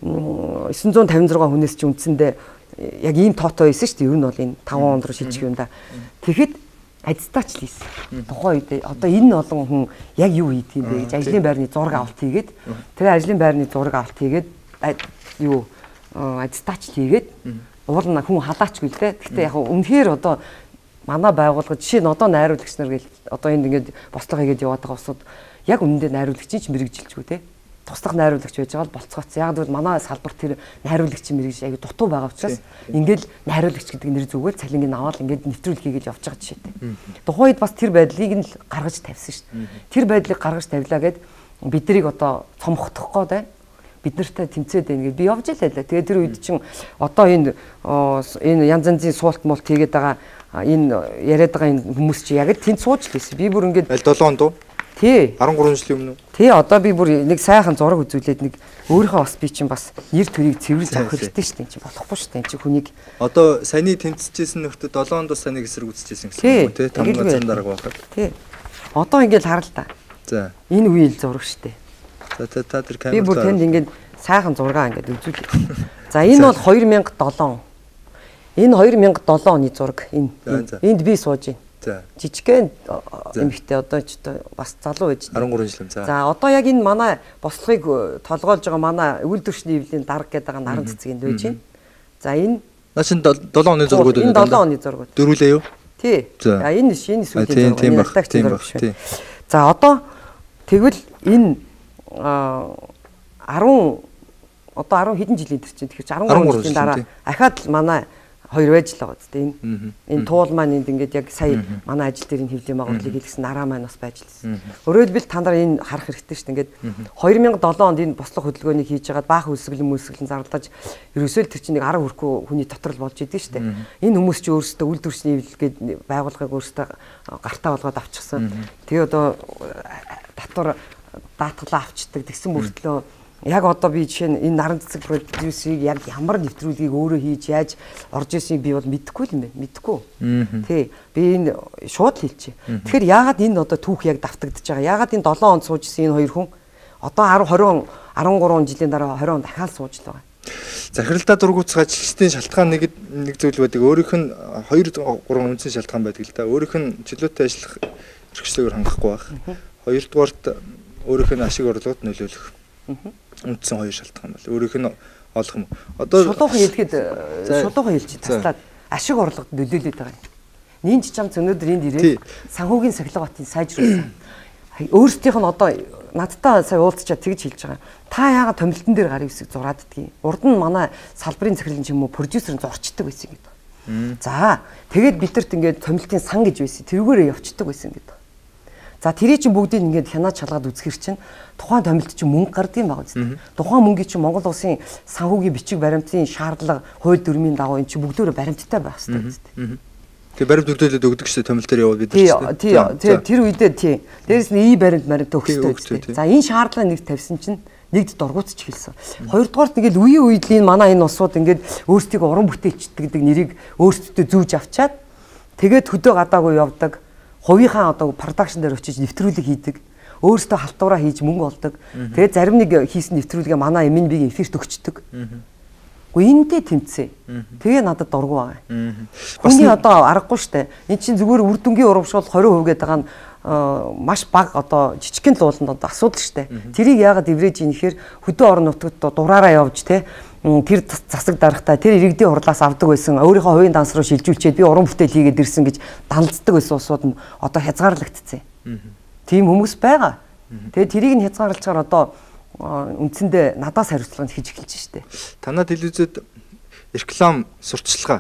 956 хүнээс ч үндсэндээ яг ийм тоотой байсан шүү дээ. Ер нь бол энэ 5 онд руу шилжих юм да. Тэгэхэд ажтаач л хийсэн. Тухайн үед одоо энэ олон хүн яг юу хийд юм бэ гэж ажлын байрны зураг авалт хийгээд тэр ажлын байрны зураг авалт хийгээд юу ажтаач л хийгээд уулна хүн халаачгүй л дээ. Гэхдээ яг үнэхээр одоо манай байгууллага жишээ нь одоо найруулагч нар гэл одоо энд ингээд бослого хийгээд яваад байгаа усуд яг үнэндээ найруулагчийн ч мэрэгжилжгүй те. Туслах найруулагч байж байгаа бол болцгооц. Яг гэвэл манай салбар тэр найруулагчийн мэрэгж аягүй дутуу байгаа учраас ингээд найруулагч гэдэг нэр зүгэл цалингийн аваад ингээд нэвтрүүлэг хийгээд явж байгаа жишээтэй. Тухайн үед бас тэр байдлыг нь л гаргаж тавьсан шүү дээ. Тэр байдлыг гаргаж тавилаа гэд биднийг одоо цомхохдох гээд бид нартай тэмцээд байна гэж би явж ялаа. Тэгээд тэр үед чинь одоо энэ янз янзын суулт муулт хийгээд байгаа энэ яриад байгаа энэ хүмүүс чи яг л тэнд сууж л байсан. Би бүр ингээд 7 онд уу? Тий. 13 жилийн өмнө. Тий, одоо би бүр нэг сайхан зураг үзүүлээд нэг өөрийнхөө бас би чинь бас нэр төрийг цэвэрлж авах хэрэгтэй шүү дээ. Энд чинь болохгүй шүү дээ. Энд чинь хүнийг одоо саяны тэмцэжсэн нөхдөд 7 онд саныг эсрэг үзчихсэн гэсэн үг тий. 5 ганцхан дарга байхад. Тий. Одоо ингээд хараа л та. За. Энэ үеийн зураг шүү дээ. За та тэр камер. Би бүр тэнд ингээд сайхан зургаа ингээд үзүүлээ. За энэ бол 2007. Энэ 2007 оны зураг. Энд би сууж байна. За. Жижигхэн эмэгтэй одоо ч бас залуу байж байна. 13 жил. За одоо яг энэ манай бослогыг толгойлж байгаа манай үйлдвэрчний эвлийн дарга гэдэг байгаа наран цэцгэнд байж байна. За энэ наашин 7 оны зургууд байна. Энэ 7 оны зургууд. Дөрвөлээ юу? Тий. За энэ сүүлийн зураг. Тийм баг. За одоо тэгвэл энэ 10 хэдэн жилийн тэр чинь тэгэхээр 13 жилийн дараа ахаад л манай хоёр байж л байгаа зү энэ туул маань энд ингээд яг сая манай ажил дээр энэ хөвлийн байгууллагыг хэлсэн нараа маань бас байж лсэн. Өөрөлдвөл та нар энэ харах хэрэгтэй шүү дээ. Ингээд 2007 онд энэ бослого хөдөлгөөнийг хийж байгаад баах үлсгэлэн зарлаж ерөөсөө л тэр чинь нэг 10 хүрэхгүй хүний дотор л болж идэв шүү дээ. Энэ хүмүүс чи өөрсдөө үйлдвэрчний эвлэлгээд байгууллагыг өөрсдөө гартаа болгоод авчихсан. Тэгээ одоо татвар даатгалаа авчдаг тэгсэн мөртлөө яг одоо би жишээ нь энэ наран цэцэг продюсерийг яг ямар нэвтрүүлгийг өөрөө хийж яаж орж ирснийг би бол мэдэхгүй юм байна. Мэдэхгүй. Тий. Би энэ шууд хэлчихье. Тэгэхээр яагаад энэ одоо түүх яг давтагдаж байгаа? Яагаад энэ 7 онд суужсэн энэ хоёр хүн одоо 13 жилийн дараа 20 онд дахиад сууж л байгаа. Захиралдаа дургуутсах ажилчдын шалтгаан нэг зүйл байдаг. Өөрийнх нь 2 3 үндсэн шалтгаан байдаг л да. Өөрийнх нь чөлөөтэй ажиллах эрхчлөөр хангахгүй байх. Хоёрдугаарт өөрийнх нь ашиг орлогод нөлөөлөх. Үндсэн хоёр шалтгаан бол өөрийнх нь олох юм. Одоо шулуухан хэлэхэд шулуухан хэлчих таслаад ашиг орлогод нөлөөлөд байгаа юм. Нинж чам өнөөдөр энд ирээд санхүүгийн сахилга батын сайжруулсан. Өөрсдийнх нь одоо надтай сая уулзчаад тэгж хэлж байгаа. Та яагаад томилтон дээр гарыг хэсэг зураад дтгий. Урд нь манай салбарын захирлын ч юм уу продюсер зурчдаг байсан гэдэг. За тэгээд бидэрт ингээд томилтын сан гэж байсан. Тэрүүгээрээ явцдаг байсан гэдэг. За тэрий чинь бүгдийг ингээд хянаад шалгаад үзэхэр чинь тухайн томилт чинь мөнгө гардаг юм байна үстэй. Тухайн мөнгийг чинь Монгол улсын санхүүгийн бичиг баримтын шаардлага, хууль дүрмийн дагуу энэ чинь бүгдөө баримттай байх хэрэгтэй үстэй. Тэгээ баримт өгдөөлөд өгдөг шээ томилт дээр яваад бид нар тий. Тэр үедээ тий. Дээрээс нь баримт өгөх хэрэгтэй. За энэ шаардлага нэг тавьсан чинь нэгд дургуутч хэлсэн. Хоёрдугаарт ингээд үеийн үеийн манай энэ улсууд ингээд өөрсдийг уран бүтээлчдэг гэдэг нэрийг өөрсдөө зүүж авчаад тэгээд хөдөө гадаагүй явдаг. Хувийнхаа одоо продакшн дээр очиж нэвтрүүлэг хийдэг. Өөрөөсөө халтураа хийж мөнгө олдог. Тэгээд зарим нэг хийсэн нэвтрүүлгээ манай MNB-ийн эфирт өгчдөг. Гэхдээ энэтэй тэмцээ. Тэгээ надад дургу байгаа. Хүний одоо аргагүй штэ. Энд чинь зүгээр үр дүнгийн урамшуул 20% гэдэг байгаа нь маш бага одоо жижигхэн л ууланд одоо асуудал штэ. Тэрийг яагаад эврэж ийн гэхээр хөдөө орон нутгад дураараа явж те тэр засаг дарахтаа тэр иргэдийн хурлаас авдаг байсан өөрийнхөө хувийн данс руу шилжүүлчихэд би уран бүтээл хийгээд ирсэн гэж даналцдаг байсан усууд нь одоо хязгаарлагдцсан. Тийм хүмүүс байгаа. Тэгээд тэрийг нь хязгаарлалчаар одоо үндсэндээ надаас хариуцлага хийж эхэлж штэ. Танаа телевизэд реклам сурталчилгаа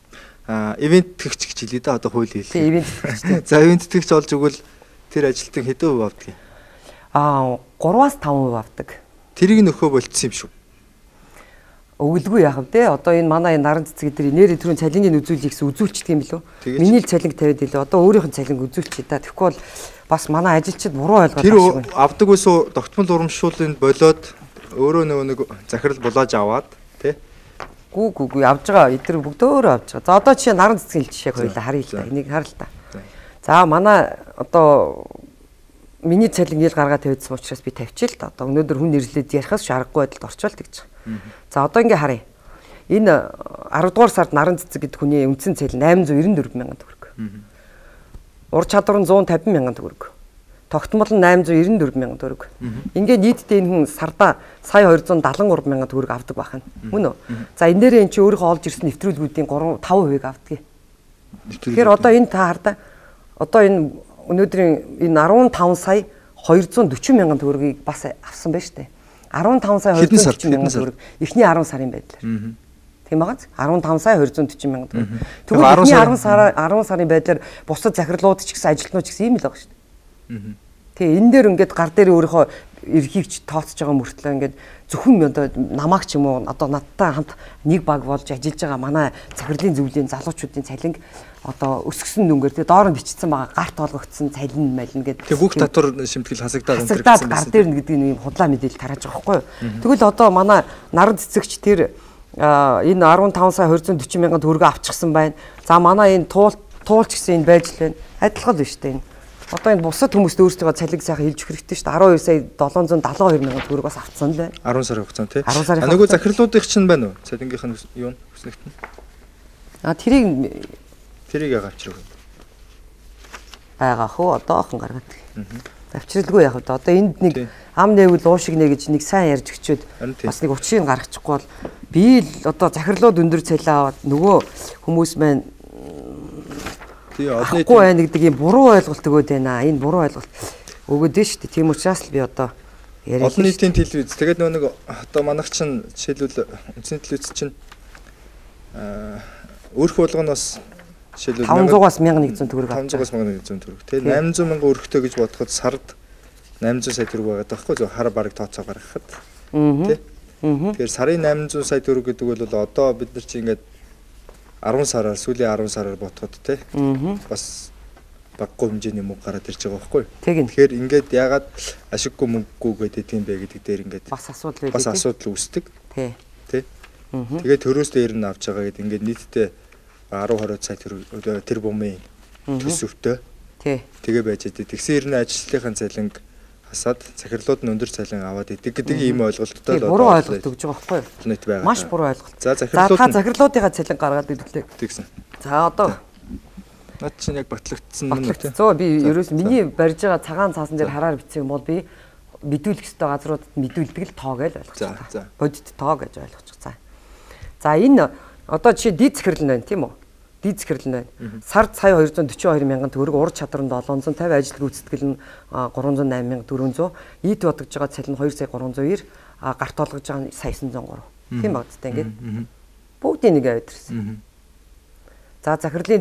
ивент тэтгэгч гэж хэлээ да одоо хууль хэлээ. Тийм ивент тэтгэгч. За ивент тэтгэгч олж өгвөл тэр ажилтан хэдэн хувь авдаг юм? 3-5% авдаг. Тэрийг нөхөө болцсон юм шүү. өгөлгүй яах вэ те? Одоо энэ манай наран цэцэг дээр нэрээ түрүүн цалингийн үзүүлэх гэсэн үзүүлчихдэг юм билүү? Миний л цалинг тавиад илүү. Одоо өөрийнх нь цалинг үзүүлчихье да. Тэгэхгүй бол бас манай ажилчид буруу ойлгоод байна. Тэр авдаг байсан тогтмол урамшууллыг болоод өөрөө нэг захирал булааж аваад тий. Гүү авж байгаа. Эдгээр бүгдөө авж байгаа. За одоо жишээ наран цэцгийн жишээг хоёулаа харъя л да. Энийг хар л да. За манай одоо миний цалин ил гаргаад тавьдсан учраас би тавьчих л да. Одоо өнөөдөр хүн нэрлээд ярихаас шааргагүй байдалд орчуулт гэж. За одоо ингээ харъя. Энэ 10 дугаар сард наран цэцэг гэдэг хүний үндсэн цалин 894 мянган төгрөг. Ур чадвар нь 150 мянган төгрөг. Тогтмол нь 894 мянган төгрөг. Ингээ нийтдээ энэ хүн сарда сая 273 мянган төгрөг авдаг байх нь. Мөн үү? За энэ дээрээ эн чи өөрийнхөө олж ирсэн нэвтрүүлгүүдийн 5% авдаг. Тэгэхээр одоо энэ та хардаа одоо энэ өнөөдрийн энэ 15 сая 240 мянган төгрөгийг бас авсан байна шүү дээ. 15 сая 240 мянган төгрөг эхний 10 сарын байдлаар. Тийм байгааз 15 сая 240 мянган төгрөг. Тэгвэл эхний 10 сарын байдлаар бусад захирлууд ч гэсэн ажилтнууд ч гэсэн ийм л байгаа шүү дээ. Тэгээ энэ дээр ингээд гар дээр өөрийнхөө эрхийг ч тооцож байгаа мөртлөө ингээд зөвхөн одоо намааг ч юм уу одоо надтай хамт нэг баг болж ажиллаж байгаа манай захирлын зөвлөлийн залуучуудын цалинг одоо өсгсөн дүнгээр тэгээ доор нь бичсэн байгаа гарт олгогдсон цалин малин гэдэг. Тэгээ бүх татвар шимтгэл хасагдаад өнтөрсөн гар дээр нь гэдэг нэг худлаа мэдээлэл тарааж байгаа байхгүй юу. Тэгвэл одоо манай наран цэцэгч тэр энэ 15 сая 240 мянган төгрөгөө авчихсан байна. За манай энэ туулч гэсэн энэ байж л байна. Адилхан л байна шүү дээ энэ. Одоо энэ бусад хүмүүст өөрсдөө цалиг сайхан хэлж өгөх хэрэгтэй шүү дээ. 12 сая 772 мянган төгрөг бас авцсан л байна. 10 сарын хугацаанд тий. Нөгөө захирлуудын чинь байна уу? Цалингийнх нь юу нь хүснэгт нь? Тэрийг яга авчрах вэ? Байгаа хөө одоохон гаргаад. Авчралгүй яах вэ? Одоо энд нэг ам нэвэл уушиг нэ гэж нэг сайн ярьж өчөөд бас нэг учрыг гаргачихгүй бол би л одоо захирлууд өндөр цалин аваад нөгөө хүмүүс маань тий одны байна гэдэг юм буруу ойлголт өгөөд байна. Энэ буруу ойлголт өгөөд нь шүү дээ. Тийм учраас л би одоо яриа. Олон нийтийн телевиз. Тэгээд нөгөө нэг одоо манайх чинь жишээлбэл үндсэн телевиз чинь өрх болгоноос жишээлбэл 500-аас 1100 төгрөг авч 500-аас 1100 төгрөг. Тэгээд 800 мянга өрхтэй гэж бодоход сард 800 сая төгрөг байгаа даахгүй зөв хар бараг тооцоо гаргахад. Тий. Тэгэхээр сарын 800 сая төгрөг гэдэг бол одоо бид нар чинь ингээд 10 сараар сүүлийн 10 сараар ботход тий. Бас баггүй хэмжээний мөнгө гараад ирж байгаа байхгүй. Тэгэхээр ингээд ягаад ашиггүй мөнгөгүй гэдэг юм бэ гэдэг дээр ингээд бас асуудал үүсдэг. Тий. Тэгээд төрөөс дээр нь авч байгаа гэдэг ингээд нийтдээ 10-20 сая тэр бумын төсөвтэй. Тэгээ байж дээ. Тэгсэн хэрнээ ажилтныхын цалинг хасаад захирлууд нь өндөр цалин аваад идэг гэдэг ийм ойлголттой л буруу ойлголт өгж байгаа байхгүй юу? Нийт байгаа. Маш буруу ойлголт. За захирлуудынхаа цалин гаргаад идэвлээ. Тэгсэн. За одоо над чинь яг батлагдсан юм уу те? Би ерөөс миний барьж байгаа цагаан цаасан дээр хараар бичсэн юм бол би мэдүүлэх ёстой газруудад мэдүүлдэг л тоо гэж ойлгочих. За. Бодит тоо гэж ойлгочих. За энэ одоо жишээ дид захирал нь байна тийм үү? Дид захирал нь байна. Сард сая 242 мянган төгрөг, ур чадвар нь 750, ажил гүйцэтгэл нь 308 мянга 400, ийд бодож байгаа цалин 2 сая 390, гарт олгож байгаа нь сая 903. Тийм багцтай ингээд. Бүгдийг нэг аваад ирсэн. За захирлын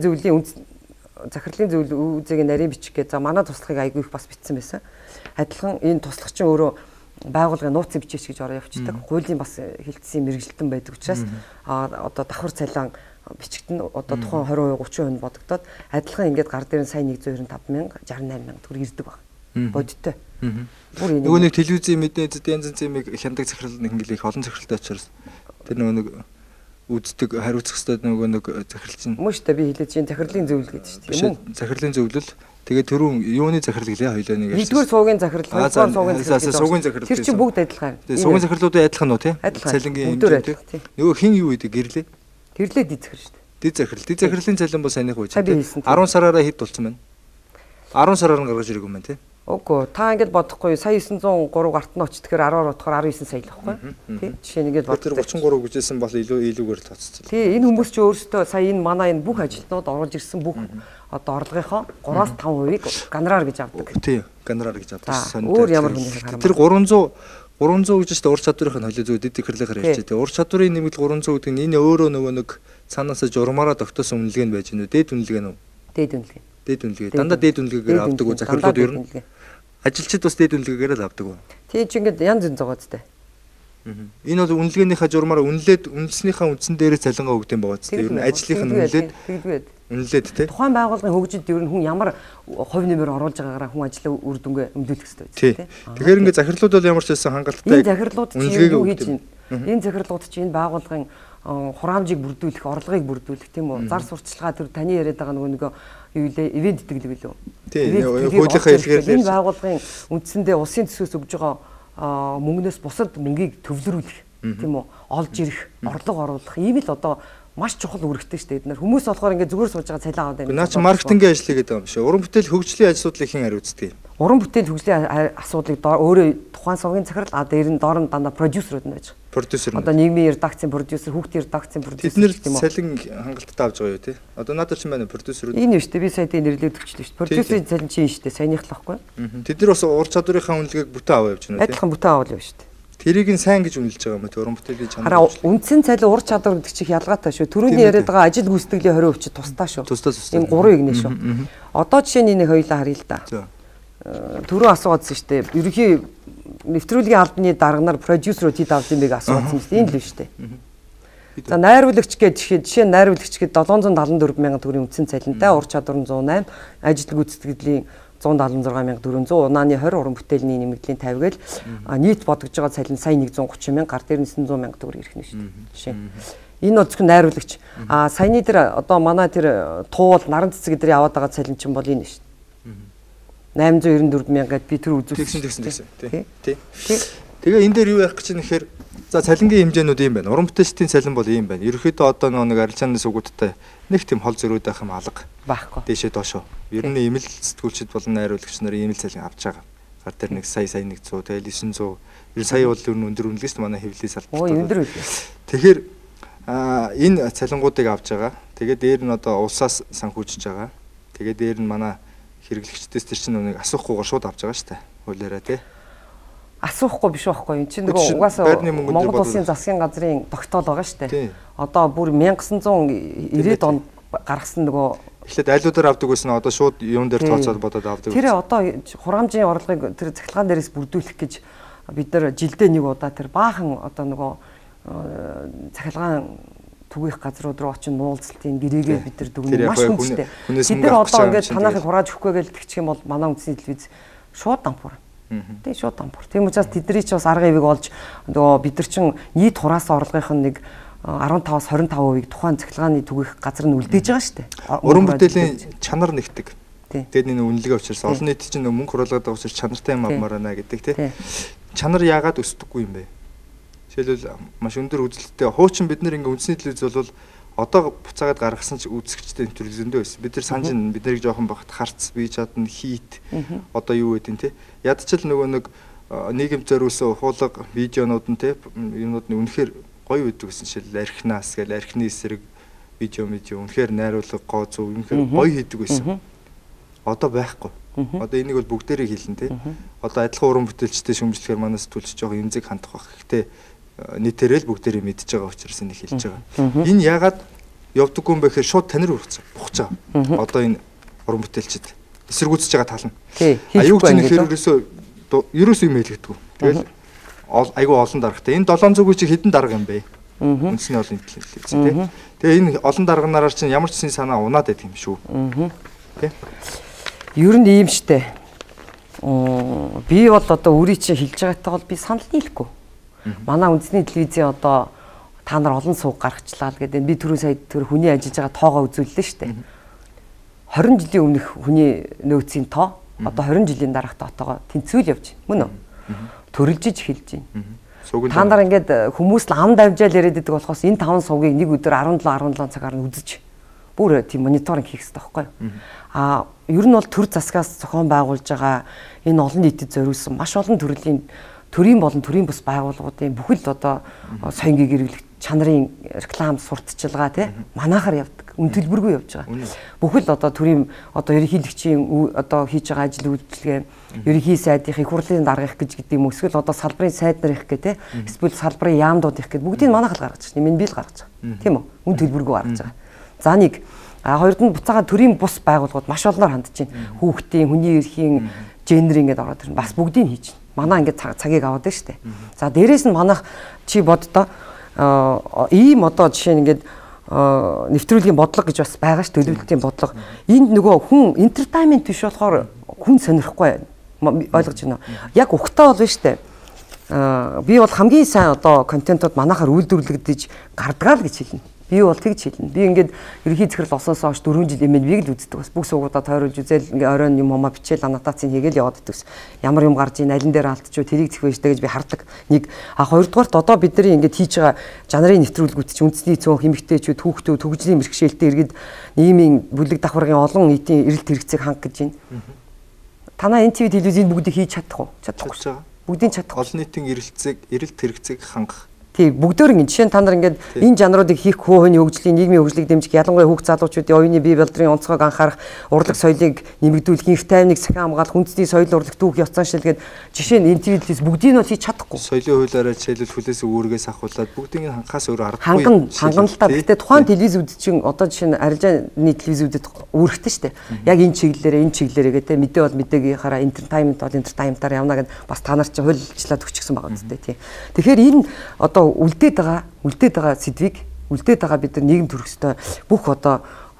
зөвлөлийн үзээг нарийн бичих гэж за манай туслахыг айгүй их бас бичсэн байсан. Адилхан энэ туслах чинь өөрөө байгууллагын нууцын бичээч гэж ороо явчихдаг. Хуулийн бас хилцсэн мэрэгжилтэн байдаг учраас одоо давхар цалин бичигдэн одоо тухайн 20% 30% бодогдоод адилхан ингээд гар дээр нь сая 125 мянга 68 мянга төгрөг ирдэг баг. Бодиттой. Нөгөө нэг телевизийн мэдээ янз янзын юм хяндаг захирал нэг ингээл их олон захиралтай учраас тэр нөгөө нэг үздэг хариуцах хэвээр нөгөө нэг захирал чинь мөн шүү дээ би хэлээд чинь захирлын зөвлөл гэдэг шүү дээ. Мөн захирлын зөвлөл. Тэгээ түрүүн юуны захирал гэлээ хоёлоо нэг ярьсан. Нэгдүгээр суугийн захирал, хоёрдугаар суугийн захирал. Тэр чинь бүгд адилхан. Суугийн захирлуудын адилхан уу тий? Цалингийн юм тий. Нөгөө хин юу гэдэг гэрлээ? Гэрлээ дид захирал шүү дээ. Дид захирал. Дид захирлын цалин бол саяных үуч тий. 10 сараараа хэд болсон байна? 10 сараар нь гаргаж ирэх юм байна тий. Үгүй та ингэж бодохгүй сая 903 гарт нь очтгоор 10-аар утгаар 19 сая л байхгүй тий. Жишээ нь ингэж бод. Тэр 33 гэжсэн бол илүүгээр л тооцсон. Тий энэ хүмүүс ч өөрсдөө сая энэ манай энэ бүх ажилтнууд оруулж ирсэн бүх одоо орлогынхоо 3-5%-ийг гонорар гэж авдаг. Тий гонорар гэж авдаг. Өөр ямар хүнийх харамж. Тэр 300 гэж шүү дээ ур чадварынх нь холио зүг дэд ихрлэгээр ярьж байгаа. Ур чадварын нэмэлт 300 гэдэг нь энэ өөрөө нөгөө нэг цаанаасаа журмаараа тогтоосон үнэлгээ нь байж гэнэ үү? Дээд үнэлгээ нь үү? Дээд үнэлгээ. Дээд үнэлгээ. Дандаа дээд үнэлгээгээр авдаг уу захирлууд ер нь? Ажилчид бас дээд үнэлгээгээр л авдаг уу? Тий чи ингээд янз янз зогоодтэй. Энэ бол үнэлгээнийхээ журмаар үнэлснийхээ үндсэн дээрээ цалингаа өгдөг юм байгаа ч тийм. Ер нь ажлынх нь үнэлээд тий. Тухайн байгууллагын хөгжилд ер нь хүн ямар хувь нэмэр оруулж байгаагаараа хүн ажлаа үр дүнгээ өмдүүлэх хэрэгтэй тий. Тэгэхээр ингээд захирлууд бол ямар ч байсан хангалттай энэ захирлууд чинь юу хийж байна? Энэ захирлууд чинь энэ байгууллагын хураамжийг бүрдүүлэх, орлогыг бүрдүүлэх тийм үү? Зар сурталчилгаа тэр таны яриад байгаа нөгөө юу вэ? Ивент тэтгэлэг лөө. Тий. Хуулийнхаа илгээр энэ байгууллагын үндсэндээ улсын төсвөөс өгж байгаа мөнгнөөс бусад мөнгийг төвлөрүүлэх тийм үү? Олж ирэх, орлого оруулах ийм л одоо маш чухал үүрэгтэй шүү дээ. Эдгээр хүмүүс болохоор ингээд зүгээр сууж байгаа цалин аваад байна. Наа чи маркетингийн ажил хийгээд байгаа юм шиг. Уран бүтээл хөгжлийн асуудлыг хэн хариуцдаг юм? Уран бүтээл хөгжлийн асуудлыг өөрөө тухайн сувгийн захирал дээр нь доор нь дандаа продюсерүүд нь байж байгаа. Продюсер. Одоо нийгмийн редакцийн продюсер, хүүхдийн редакцийн продюсер тийм үү? Цалин хангалттай авч байгаа юу те? Одоо надад ч юм байна продюсерүүд. Энэ шүү дээ. Би сая тийм нэрлээд өгчлээ шүү дээ. Продюсерийн цалин чинь шүү дээ. Саяных л байхгүй. Тэд нар бас ур чадварынхаа үнэлгээг бүтэн аваа явж байна те. Адилхан бүтэн аваад явж шүү дээ. Тэрийг нь сайн гэж үнэлж байгаа юм те уран бүтээлийн чанар. Хараа үндсэн цалин ур чадвар гэдэг чих ялгаатай шүү. Төрөний яриад байгаа ажил гүйцэтгэлийн 20% чи тусдаа шүү. Тусдаа. Энэ 3 игнэ шүү. Одоо жишээний нэг хоёлаа харъя л да. Түрүү асуугаадсан шүү дээ. Ерөнхий нэвтрүүлгийн албаны дарганаар продюсерүүд хэд авд юм бэг асуусан шүү дээ. Энэ л шүү дээ. За найруулагч гэж жишээ нь найруулагч гээд 774 мянган төгрөгийн үндсэн цалинтай, ур чадвар нь 108, ажил гүйцэтгэлийн 176,400, унааны 20, уран бүтээлийн нэмэгдлийн 50 гээл нийт бодогдож байгаа цалин сая 130 мянга, гар дээр нь 900 мянга төгрөг ирэх нь шүү дээ. Жишээ. Энэ бол зөвхөн найруулагч. Саяны тэр одоо манай тэр туул, наран цэцэг дээр яваад байгаа цалин чинь бол энэ шүү дээ. 894 мянга гэд би тэр үзүүлсэн. Тий. Тэгээ энэ дээр юу ярих гэж нэхэр за цалингийн хэмжээнүүд юм байна. Уран бүтээлчдийн цалин бол ийм байна. Ерөнхийдөө одоо нэг арилжааны сүгүүдтэй нэг тийм хол зөрүүд байх юм алга. Байхгүй. Дээшээ доошоо. Ер нь имэл сэтгүүлчд болон найруулагч нар имэл цалин авч байгаа. Гар дээр нэг сая 100, тэгэл 900. Ер нь сая бол ер нь өндөр үнэлгээс манай хэвлэлийн салбарт. Өндөр үү. Тэгэхээр энэ цалингуудыг авч байгаа. Тэгээ дээр нь одоо улсаас санхүүжиж байгаа. Тэгээ дээр нь манай хэрэглэгчдээс тэр чинь нэг асуухгүйгээр шууд авч байгаа шүү дээ. Хуулиараа тий. Асуухгүй биш байхгүй юм. Чи нөгөө угаасаа Монгол улсын засгийн газрын тогтоол байгаа шүү дээ. Одоо бүр 1990-ад онд гаргасан нөгөө эхлээд айлуудаар авдаг байсан одоо шууд юун дээр тооцоод бодоод авдаг. Тэр одоо хураамжийн орлогыг тэр захиргаан дээрээс бүрдүүлэх гэж бид нар жилдээ нэг удаа тэр баахан одоо нөгөө захиргаан түгээх газрууд руу очиж нуулзалтын гэрээгээ бид нар дүгнээ маш хүнстэй. Бид нар одоо ингээд танахыг хурааж өгөхгүй гэж тэгчих юм бол манай үндэсний телевиз шууд дампуурна. Тэг шууд дампуур. Тийм учраас тэдний ч бас арга ивэг олж нөгөө бид нар чин нийт хураас орлогынх нь нэг 15-аас 25% тухайн захиргааны түгээх газар нь үлдээж байгаа шүү дээ. Уран бүтээлийн чанар нэгдэг. Тэгээд энэ үнэлгээ учраас олон нийт чинь мөнгө хурлаад байгаа учраас чанартай юм авмаар байна гэдэг тий. Чанар яагаад өсдөггүй юм бэ? Жишээлбэл маш өндөр үзэлттэй хуучин бид нар ингээ үндсний телевиз бол одоо буцаагаад гаргасан ч үзэгчтэй энэ төр зөндөө байсан. Бид нар санаж бид нарыг жоохон багт харц бие чадна хийт одоо юу гэдэг нь тий. Ядчил нөгөө нэг нийгэм зориулсан ухуулга видеонууд нь тий юмнууд нь үнэхээр гоё үйдэг гэсэн шил архинаас гээл архины эсрэг видео үнэхээр найруулга гоо зөв үнэхээр гоё хийдэг байсан. Одоо байхгүй. Одоо энийг бол бүгдээрээ хийлэн тий. Одоо адилхан уран бүтээлчтэй шүмжлэхээр манаас түлж жоохон эмзэг хандах байх. Гэхдээ нийтээрээ л бүгдээрээ мэдж байгаа учраас энийг хэлж байгаа. Энэ яагаад явдаггүй юм бэ гэхээр шууд танир ухаж байгаа. Одоо энэ уран бүтээлчд эсэргүүцэж байгаа тал нь. Аюуг чинь ихээр ерөөсөө юм хэлэгдэггүй. Тэгэл айгүй олон даргатай. Энэ 700-ийг чи хэдэн дарга юм бэ? Үндсний олон хэлсэн тий. Тэгээ энэ олон дарганаараа чинь ямар ч сэн санаа унаад байдаг юм шүү. Тий. Ер нь ийм штэ. Би бол одоо үрий чи хэлж байгаатай бол би санал нийлэхгүй. Манай үндэсний телевизийн одоо та нар олон сууг гаргачлаа л гэдэг. Би түрүү сая тэр хүний ажиллаж байгаа тоогоо үзүүллээ штэ. 20 жилийн өмнөх хүний нөөцийн тоо одоо 20 жилийн дараах тоотойгоо тэнцвэл явж байна. Мөн үү? Төрөлжиж эхэлж байна. Та нар ингээд хүмүүс л ам давжаал яриад байдаг болохоос энэ 5 сувгийг нэг өдөр 17 цагаар нь үзэж бүр тийм мониторинг хийх хэрэгтэй байхгүй юу? Ер нь бол төр засгаас зохион байгуулж байгаа энэ олон нийтэд зориулсан маш олон төрлийн төрийн болон төрийн бус байгууллагуудын бүхэл одоо соёнгийн хэрэглэх чанарын реклам сурталчилгаа тий манайхаар явдаг төлбөргүй явж байгаа. Бүхэл одоо төрийн одоо ерөнхийлөгчийн одоо хийж байгаа ажил үйлдвэрлэгээ ерөнхий сайдын их хурлын дарга их гэж гэдэг юм эсвэл одоо салбарын сайд нар их гэх тий эсвэл салбарын яамдууд их гэд бүгдийг манайх л гаргаж байгаа. Миний би л гаргаж байгаа. Тийм үү? Үн төлбөргүй гаргаж байгаа. За нэг хоёрд нь буцаага төрийн бус байгууллагууд маш олноор хандж байна. Хүүхдийн, хүний эрхийн, гендер ингээд ороод ирнэ. Бас бүгдийг хийж байна. Манай ингээд цагийг аваад байна штэ. За дээрээс нь манайх чи боддоо ийм одоо жишээ нь ингээд нэвтрүүлгийн бодлого гэж бас байгаа ш төлөвлөлтийн бодлого. Энд нөгөө хүн entertainment биш болохоор хүн сонирхгүй ойлгож байна. Яг ухтаа бол штэ. Би бол хамгийн сайн одоо контентууд манайхаар үйлдвэрлэгдэж гардгаа л гэж хэлнэ. Би бол тэгж хэлнэ. Би ингээд ерөнхий захирал осоос хойш 4 жил MNB-г л үздэг бас бүх суугуудаа тойруулж үзэл ингээ оройн юм хамаа бичээл аннотацийг хийгээл яваад идэгс. Ямар юм гарч ийн алин дээр алдчихв тэрийг зэхвэжтэй гэж би хардаг. Нэг хоёрдугаарт одоо бидний ингээд хийж байгаа жанрын нэвтрүүлгүүд чинь үндэсний цөөн хэмэгтэйчүүд хүүхдүүд төгжлийн бэрхшээлтэй иргэд нийгмийн бүлэг давхаргын олон нийтийн эрэлт хэрэгцээг ханг гэж байна. Танаа NTV телевизэнд бүгдийг хийж чадах уу? Чадахгүй. Бүгдийг чадахгүй. Олон нийтийн эрэлт хэрэгцээг хангах. Тий бүгдөө ингэ жишээ нь та нар ингээд энэ жанруудыг хийх хууны хөгжлийн нийгмийн хөгжлийг дэмжих ялангуяа хүүхд залуучуудын оюуны бие болдрын онцгойг анхаарах урлаг соёлыг нэмэгдүүлэх их тайвныг сахин хамгаалах үндэсний соёл урлаг түүх ёс заншил гээд жишээ нь NTV-ээс бүгдийг нь хийж чадахгүй. Соёлын хуулиараа жишээлбэл хүлээс үүргээс ахуулаад бүгдийг нь хангахаас өөр аргагүй. Хангалттай. Гэхдээ тухайн телевизүүд чинь одоо жишээ нь арилжааны телевизүүдэд үүрэгтэй шүү дээ. Яг энэ чиглэлээрээ гэдэг мэдээ бол мэдээгийнхаараа entertainment бол entertainment-аар явна гэд бас та нар чинь хуульчлаад өгчихсэн байгаа үстэй тий. Тэгэхээр энэ одоо үлдээд байгаа сэдвийг үлдээд байгаа бид нар нийгэм төрөх ёстой бүх одоо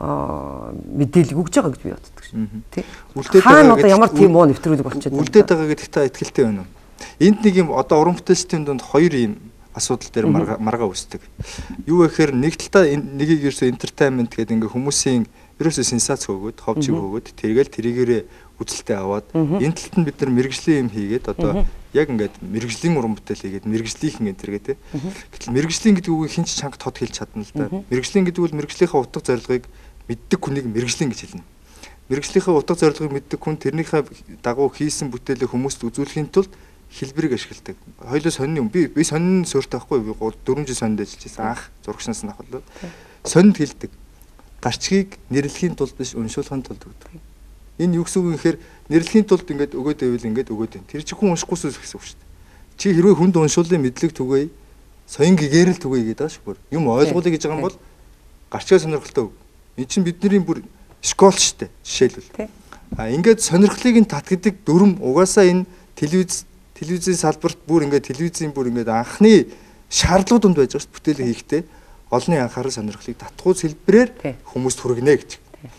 мэдээлэл өгж байгаа гэж би боддог шин тий. Хаана одоо ямар тийм уу нэвтрүүлэг болчиход үлдээд байгаа гэдэгт та итгэлтэй байна уу? Энд нэг юм одоо уран бүтээлчдийн дунд хоёр юм асуудал дээр маргаа үүсдэг. Юу гэхээр нэг талдаа нэгийг ерөөсөө entertainment гэдэг ингээ хүмүүсийн ерөөсөө сенсац хөөгөөд ховжиг хөөгөөд тэргээрээ үзэлтэй аваад энэ талд нь бид нар мэрэгжлийн юм хийгээд одоо яг ингээд мэрэгжлийн уран бүтээл хийгээд мэрэгжлийнхэн энэ төр гэдэг. Гэтэл мэрэгжлийн гэдэг үгийг хинч чанга тод хэлж чадна л да. Мэрэгжлийн гэдэг бол мэрэгжлийнхаа утга зорилгыг мэддэг хүнийг мэрэгжлийн гэж хэлнэ. Мэрэгжлийнхаа утга зорилгыг мэддэг хүн тэрнийхээ дагуу хийсэн бүтээлээ хүмүүст үзүүлэхийн тулд хэлбэрийг ашигладаг. Хоёулаа сонин юм. Би сонин суурьтай байхгүй. Би 4 жил сонинд ажиллаж байсан анх зурагчнаас нь ахвал сонинд хэлдэг. Гарчгийг нэрлэхийн тулд биш уншуулахын тулд өгдөг. Энэ юу гэсэн үг юм гэхээр нэрлэхийн тулд ингээд өгөөд байвал ингээд өгөөд байна. Тэр чинь хүн уншихгүйс гэсэн үг шүү дээ. Чи хэрвээ хүнд уншуулын мэдлэг түгээе, соён гэгэрэл түгээе гэдэг байгаа шүү. Юм ойлгуулъя гэж байгаа юм бол гарчгаа сонирхолтой өг. Энд чинь бидний бүр школ шүү дээ. Жишээлбэл. Ингээд сонирхлыг нь татгадаг дүрм угаасаа энэ телевизийн салбарт бүр ингээд телевизийн бүр ингээд анхны шаардлагууд байж байгаа шүү. Бүтээлээ хийхдээ олонний анхаарал сонирхлыг татгууз хэлбэрээр хүмүүст хүргэнэ гэж.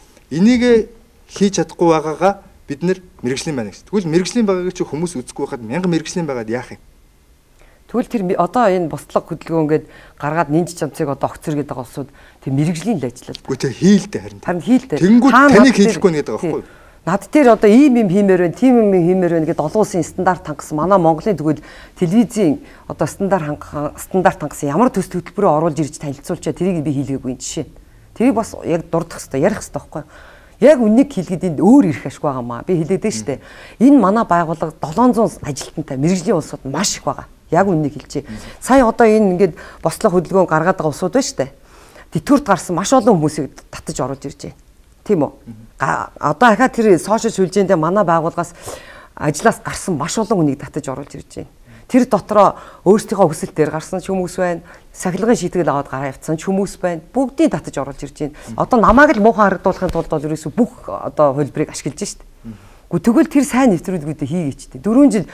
Энийг хийж чадахгүй байгаагаа бид нэр мэрэгжлийн байна гэж. Тэгвэл мэрэгжлийн байгааг чи хүмүүс үзэхгүй байхад 1000 мэрэгжлийн байгаад яах юм? Тэгвэл тэр одоо энэ бослог хөдөлгөөн ингээд гаргаад нинж чамцыг одоо огцор гэдэг улсууд тэр мэрэгжлийн л ажиллаа. Үгүй тэр хийлдэ харин. Харин хийлдэ. Тэнгүүд таныг хийхгүй нэ гэдэг байхгүй юу? Над дээр одоо ийм юм хиймээр байна, тийм юм хиймээр байна гэдэг олон улсын стандарт хангасан. Манай Монголын тэгвэл телевизийн одоо стандарт хангасан ямар төс хөтөлбөрөөр оруулж ирж танилцуулчаа тэрийг би хийлгээгүй юм жишээ. Тэрийг бас яг дурдах хэрэгтэй, ярих хэрэгтэй байхгүй юу? Яг үннийг хэлгээд энд өөр ирэх ашиг байгаамаа. Би хэлээд штэ. Энэ манай байгууллага 700 ажилтнтай мэрэгжлийн улсууд маш их байгаа. Яг үннийг хэлчихье. Сая одоо энэ ингээд бослог хөдөлгөөн гаргаад байгаа улсууд байна штэ. Тэтгэврт гарсан маш олон хүмүүсийг татаж оруулж ирж байна. Тийм үү? Одоо ахаа тэр сошиал сүлжээндээ манай байгууллагаас ажлаас гарсан маш олон хүнийг татаж оруулж ирж байна. Тэр дотроо өөрсдийнхөө хүсэлтээр гарсан ч хүмүүс байна. Сахилгын шийтгэл аваад гараа явцсан ч хүмүүс байна. Бүгдийг татаж оруулж ирж байна. Одоо намайг л муухан харагдуулахын тулд бол ерөөсөө бүх одоо хөлбрийг ашиглаж штт. Гэхдээ тэгвэл тэр сайн нэвтрүүлгүүдээ хийгээч. 4 жил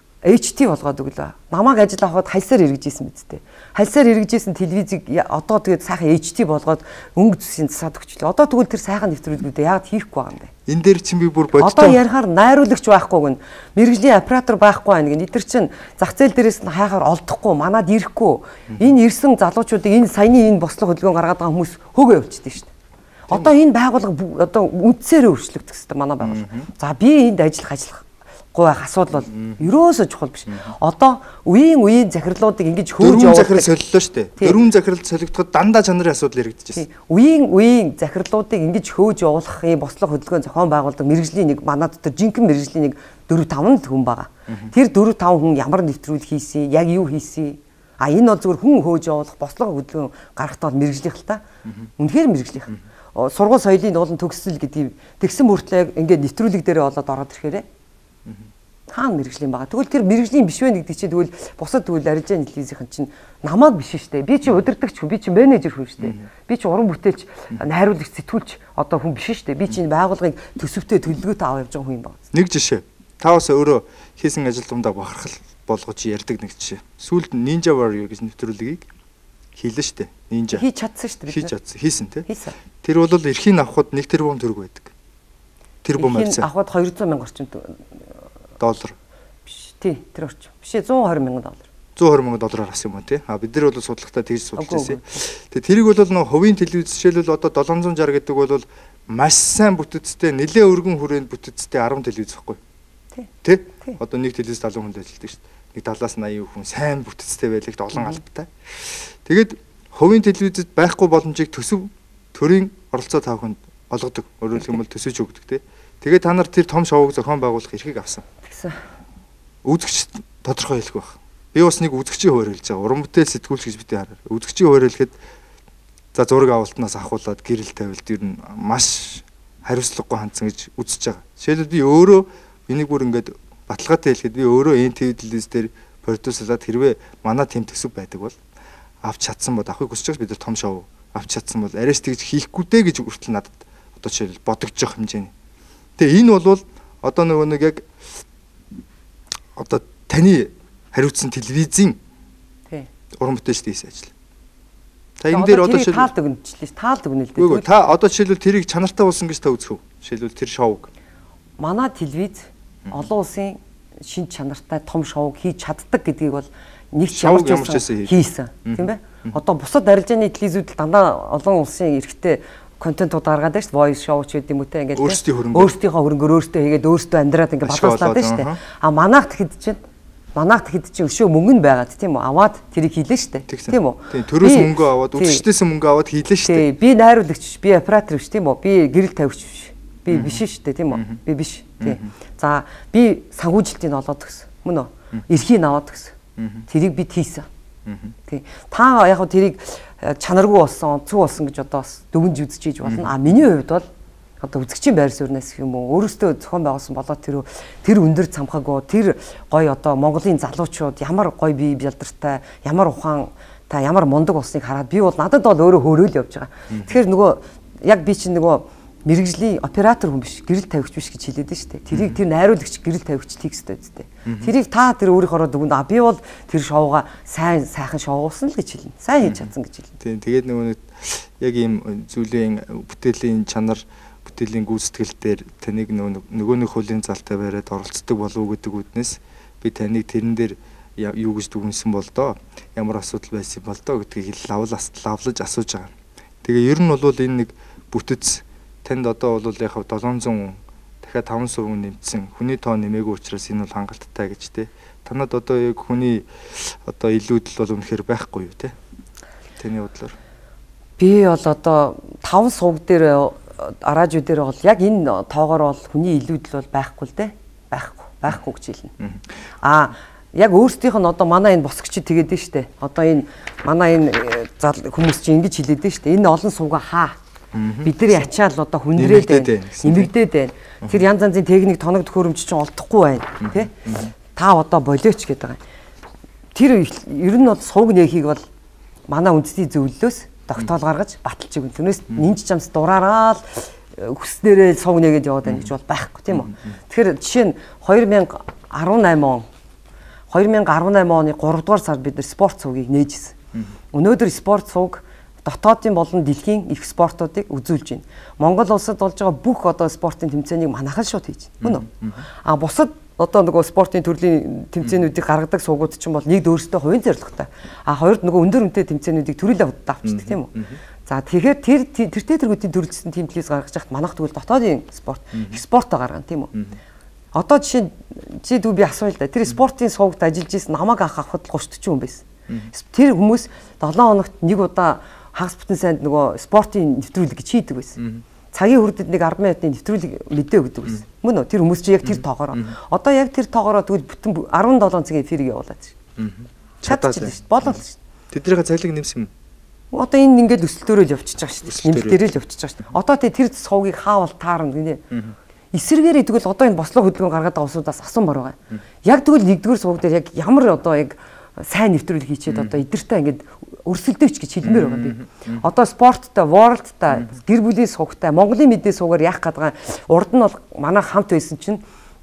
HT болгоод өглөө. Намайг ажил авахд хальсаар эргэжсэн мэдтэй. Хальсаар эргэжсэн телевизийг одоо тэгээд сайхан HT болгоод өнгө зүсийн засаад өгчлээ. Одоо тэгвэл тэр сайхан нэвтрүүлгүүдээ яагаад хийхгүй байгаа юм бэ? Энэ дээр чинь би бүр боддог. Одоо ярихаар найруулагч байхгүй гэн мэрэгжлийн оператор байхгүй байна гэн эдгэр чинь зах зээл дээрээс нь хайхаар олдохгүй манад ирэхгүй. Энэ ирсэн залуучуудыг энэ саяны энэ бослог хөдөлгөөн гаргаад байгаа хүмүүс хөөгөө явуулчихдээ шүү дээ. Одоо энэ байгууллага одоо үндсээрээ өөрчлөгдөх хэрэгтэй манай байгууллага. За би энд ажиллах байх асуудал бол ерөөсөө чухал биш. Одоо үеийн захирлуудыг ингэж хөөж явуулах. 4 захирал солилоо шүү дээ. 4 захирал солигдоход дандаа чанарын асуудал яригдчихсэн. Үеийн захирлуудыг ингэж хөөж явуулах юм бослог хөдөлгөөн зохион байгуулдаг мэрэгжлийн нэг манад дотор жинхэнэ мэрэгжлийн нэг 4-5 хүн байгаа. Тэр 4-5 хүн ямар нэвтрүүлэг хийсэн, яг юу хийсэн. Энэ бол зөвхөн хүн хөөж явуулах бослог хөдөлгөөн гаргахтаа мэрэгжлийнх л та. Үнэхээр мэрэгжлийнх. Сургууль соёлын уулын төгсөл гэдэг тэгсэн мөртлөө ингээд нэвтрүүлэг дээрээ болоод ороод ирэхээрээ хаана мэрэгжлийн байгаа. Тэгвэл тэр мэрэгжлийн биш вэ гэдэг чинь тэгвэл бусад тэгвэл арилжааны телевизийнхэн чинь намайг биш шүү дээ. Би чи удирдагч хүн, би чи менежер хүн шүү дээ. Би чи уран бүтээлч, найруулагч, сэтгүүлч одоо хүн биш шүү дээ. Би чи энэ байгууллагыг төсөвтэй төлөвлөгөөтэй аваа явж байгаа хүн юм байна. Нэг жишээ. Та бас өөрөө хийсэн ажил дундаа бахархал болгож ярьдаг нэг жишээ. Сүүлд Ninja Warrior гэж нэвтрүүлгийг хийлээ штэ. Ninja. Хийж чадсан штэ. Хийж чадсан. Хийсэн те. Хийсэн. Тэр бол эрхийн авахд 1 тэрбум төгрөг байдаг. Тэрбум авсан. Авахд 200 мянга орчим доллар. Биш. Тий, тэр орчим. Биш 120 мянган доллар. 120 мянган доллараар авсан юм уу тий. Бид нар бол судалгаатаа тэгж судалж байсан. Тэгээ тэрийг бол нэг хувийн телевиз жишээлбэл одоо 760 гэдэг бол маш сайн бүтэцтэй, нэлээ өргөн хүрээнд бүтэцтэй 10 телевиз байхгүй. Тий. Одоо нэг телевиз 70 хүнд ажилладаг шүү дээ. Нэг 70-аас 80 хүн сайн бүтэцтэй байлэгт олон албатай. Тэгээд хувийн телевизэд байхгүй боломжийг төсөв төрийн оролцоо тавханд олгодог. Өөрөөр хэлбэл төсөөж өгдөг тий. Тэгээд та нар тэр том шоуг зохион байгуулах эрхийг авсан. Тэгсэн. Үзэгч тодорхой хэлэх байх. Би бас нэг үзэгчийн хуваар хэлж байгаа. Уран бүтээл сэтгүүлч гэж битээ хараа. Үзэгчийн хуваар хэлэхэд за зураг авалтнаас ахуулаад гэрэл тавилт ер нь маш хариуцлагагүй хандсан гэж үзэж байгаа. Жишээлбэл би өөрөө энийг бүр ингээд баталгаатай хэлэхэд би өөрөө NTV телевиз дээр продюсерлаад хэрвээ манай тим төсөв байдаг бол авч чадсан бол авахыг хүсэж байгаа бид нар том шоу авч чадсан бол арайс тэгж хийхгүй дээ гэж хүртэл надад одоо жишээл бодогдож байгаа хэмжээний. Тэгээ энэ бол одоо нөгөө нэг яг одоо таны хариуцсан телевизийн уран бүтээлчдийн хийсэн ажил. Та энэ дээр одоо таалдаг үнэлж таалдаг үнэлдэг. Үгүй та одоо жишээлбэл тэрийг чанартай болсон гэж та үзэх үү? Жишээлбэл тэр шоуг. Манай телевиз олон улсын шин чанартай том шоуг хийж чаддаг гэдгийг бол нэг ч ямар ч хийсэн. Тийм бэ? Одоо бусад арилжааны телевизүүд дандаа олон улсын эрхтэй контентууд гаргаад байна шүү дээ. Voice show ч гэдэг юм уу те ингээд өөрсдийнхөө хөрөнгөөр өөртөө хийгээд өөртөө амьдраад ингээд бодлуулаад байна шүү дээ. А манайх тэгэхэд чинь өшөө мөнгө нь байгаад тийм үү? Аваад тэрийг хийлээ шүү дээ. Тийм үү? Тийм төрөөс мөнгө аваад үзэгчдээс мөнгө аваад хийлээ шүү дээ. Би найруулагч, би оператор биш тийм үү? Би гэрэл тавьч биш. Би биш шүү дээ тийм үү? Би биш. Тийм. За би санхүүжилтийг олоод өгсөн. Мөн үү? Эрхийг аваад өгсөн. Тэрийг бид хийсэн. Тийм. Та яг хөө тэрийг чанаргүй болсон, онцгүй болсон гэж одоо бас дүгнж үзчихэж болно. А миний хувьд бол одоо үзэгчийн байр суурьнаас юм уу өөрөөсөө зохион байгуулсан болоод тэр өндөр цамхаагүй тэр гоё одоо Монголын залуучууд ямар гоё бие бэлдартай ямар ухаан та ямар мундаг болсныг хараад би бол надад бол өөрөө хөөрөөл явж байгаа. Тэгэхээр нөгөө яг би чинь нөгөө мэрэгжлийн оператор хүн биш гэрэл тавигч биш гэж хэлээд нь шүү дээ. Тэрийг тэр найруулагч гэрэл тавигч тэгстэй үстэй. Тэрийг та тэр өөрийнхөө дүгнэ би бол тэр шоуга сайхан шоугуулсан л гэж хэлнэ. Сайн хийж чадсан гэж хэлнэ. Тийм тэгээд нөгөө яг ийм зүйлийн бүтээлийн чанар бүтээлийн гүйцэтгэл дээр таныг нөгөө нэг хуулийн залтай бариад оролцдог болов уу гэдэг үднээс би таныг тэрэн дээр юу гэж дүгнсэн бол доо ямар асуудал байсан бол доо гэдгийг лавлаж асууж байгаа. Тэгээ ер нь бол энэ нэг бүтэц танд одоо бол яг 700 дахиад 500 нэмсэн хүний тоо нэмээгүй учраас энэ бол хангалттай гэж те. Танад одоо яг хүний одоо илүүдэл бол үнэхээр байхгүй юу те. Таны бодлоор. Би бол одоо 5 сувг дээр араажууд дээр бол яг энэ тоогоор бол хүний илүүдэл бол байхгүй л те. Байхгүй гэж хэлнэ. Яг өөрсдийнх нь одоо манай энэ босгочид тэгээд дээ штэ. Одоо энэ манай энэ хүмүүс чинь ингэж хэлээд дээ штэ. Энэ олон сувга хаа. Бидний ачаал одоо хүндрээд байна. Нэмэгдээд байна. Тэр янз янзын техник тоног төхөөрөмж чинь олдохгүй байна. Тэ? Та одоо болооч гэдэг байгаа. Тэр ер нь бол сувг нээхийг бол манай үндэсний зөвлөлөөс тогтоол гаргаж баталж өгнө. Түүнээс нинж чамс дураараа л хүснээрээ сувг нээгээд яваад байна гэж бол байхгүй тийм үү. Тэгэхээр жишээ нь 2018 оны 3 дугаар сард бид нар спорт сувгийг нээжсэн. Өнөөдөр спорт сувг дотоодын болон дэлхийн их спортуудыг үзүүлж байна. Монгол улсад болж байгаа бүх одоо спортын тэмцээнийг манайхан шууд хийж байна. Мөн үү? Бусад одоо нөгөө спортын төрлийн тэмцээнүүдийг гаргадаг суугууд чинь бол нэгд өөрсдөө хувийн зорилготой. Хоёрд нөгөө өндөр үнэтэй тэмцээнүүдийг төрүүлээ худалдаа авчдаг тийм үү? За тэгэхээр тэртээ тэргүүдийн төрөлжсөн тим телевиз гаргаж яхад манайх тэгвэл дотоодын спорт их спортоо гаргана тийм үү? Одоо жишээ чи дүү би асууя л да. Тэр спортын суугт ажиллаж исэн намайг авахд 30 хүн байсан. Тэр хүмүүс 7 хоногт нэг удаа хагас бүтэн сайнд нөгөө спортын нэвтрүүлэг гэж хийдэг байсан. Цагийн хүрдэд нэг 10 минутын нэвтрүүлэг мэдээ өгдөг байсан. Мөн үү? Тэр хүмүүс чи яг тэр тоогоор. Одоо яг тэр тоогоор тэгвэл бүтэн 17 цагийн эфирийг явуулаад байна. Чадчих шүү дээ. Болоо л шүү дээ. Тэднийхээ цаглыг нэмсэн юм. Одоо энэ ингээд өсөлтөөрөө явчихж байгаа шүү дээ. Нэмэлтээрээ л явчихж байгаа шүү дээ. Одоо тэр сувгийг хаавал таарна гинэ. Эсвэргээрээ тэгвэл одоо энэ бослого хөдөлгөөн гаргаад байгаа улсуудаас асуумар байгаа. Яг тэгвэл нэгдүгээр сувг дээр яг ямар одоо яг сайн нэвтрүүлэг хийчихэд одоо эдэртэй ингээд өрсөлдөөч гэж хэлмээр байгаа би. Одоо спорттой, ворлдтай, гэр бүлийн сувгтай, Монголын мэдээ сувгаар яах гээд байгаа. Урд нь бол манай хамт байсан чинь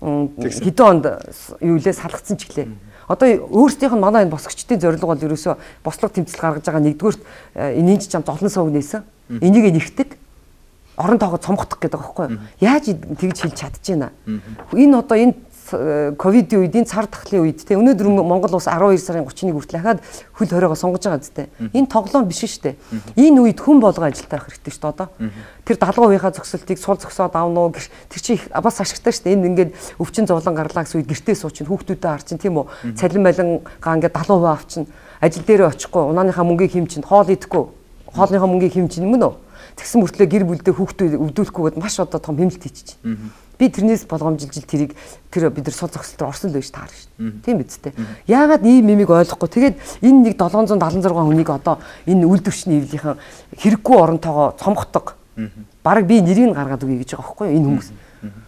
хэдэн онд юу лээ салгацсан ч гэлээ. Одоо өөрсдийнх нь манай энэ босгочдын зорилго бол ерөөсөө бослог тэмцэл гаргаж байгаа нэгдүгürt энийн чамд олон сувг нээсэн. Энийг нэгтгэдэг орон тоогоо цомгохдох гэдэг байгаа байхгүй юу? Яаж тэгж хэлж чадчихна. Энэ одоо энэ ковидын үед энэ цар тахлын үед те өнөөдөр Монгол улс 12 сарын 31 хүртэл дахиад хөл хориогоо сонгож байгаа зү. Энэ тоглоом биш шүү дээ. Энэ үед хүн болго ажилтаа авах хэрэгтэй шүү дээ одоо. Тэр 70%-ийнхаа зөксөлтийг сул зөксөөд авна уу тэр чи бас ашигтай шүү дээ. Энэ ингээд өвчин зовлон гарлаа гэсэн үед гэртээ суучин хүүхдүүдэд харчин тийм үү. Цалин балингаа ингээд 70% авчин ажил дээрээ очихгүй унааныхаа мөнгийг хэмчин хоол идэхгүй хоолныхаа мөнгийг хэмчин юм уу? Тэгсэн мөртлөө гэр бүлдээ хүүхдүүд өвдүүлэхгүйгээд маш одоо том хэмнэлт хийчих. Би тэрнээс болгоомжилж тэрийг тэр бид нар сул зөксөлтөөр орсон л байж таар шүү дээ. Тийм биз дээ. Яагаад ийм мимиг ойлгохгүй. Тэгээд энэ нэг 776 хүнийг одоо энэ үйлдвэрчний эвлийнхэн хэрэггүй оронтойгоо цомгодог. Бараг би нэрийг гаргаад өгье гэж байгаа байхгүй юу энэ хүмүүс.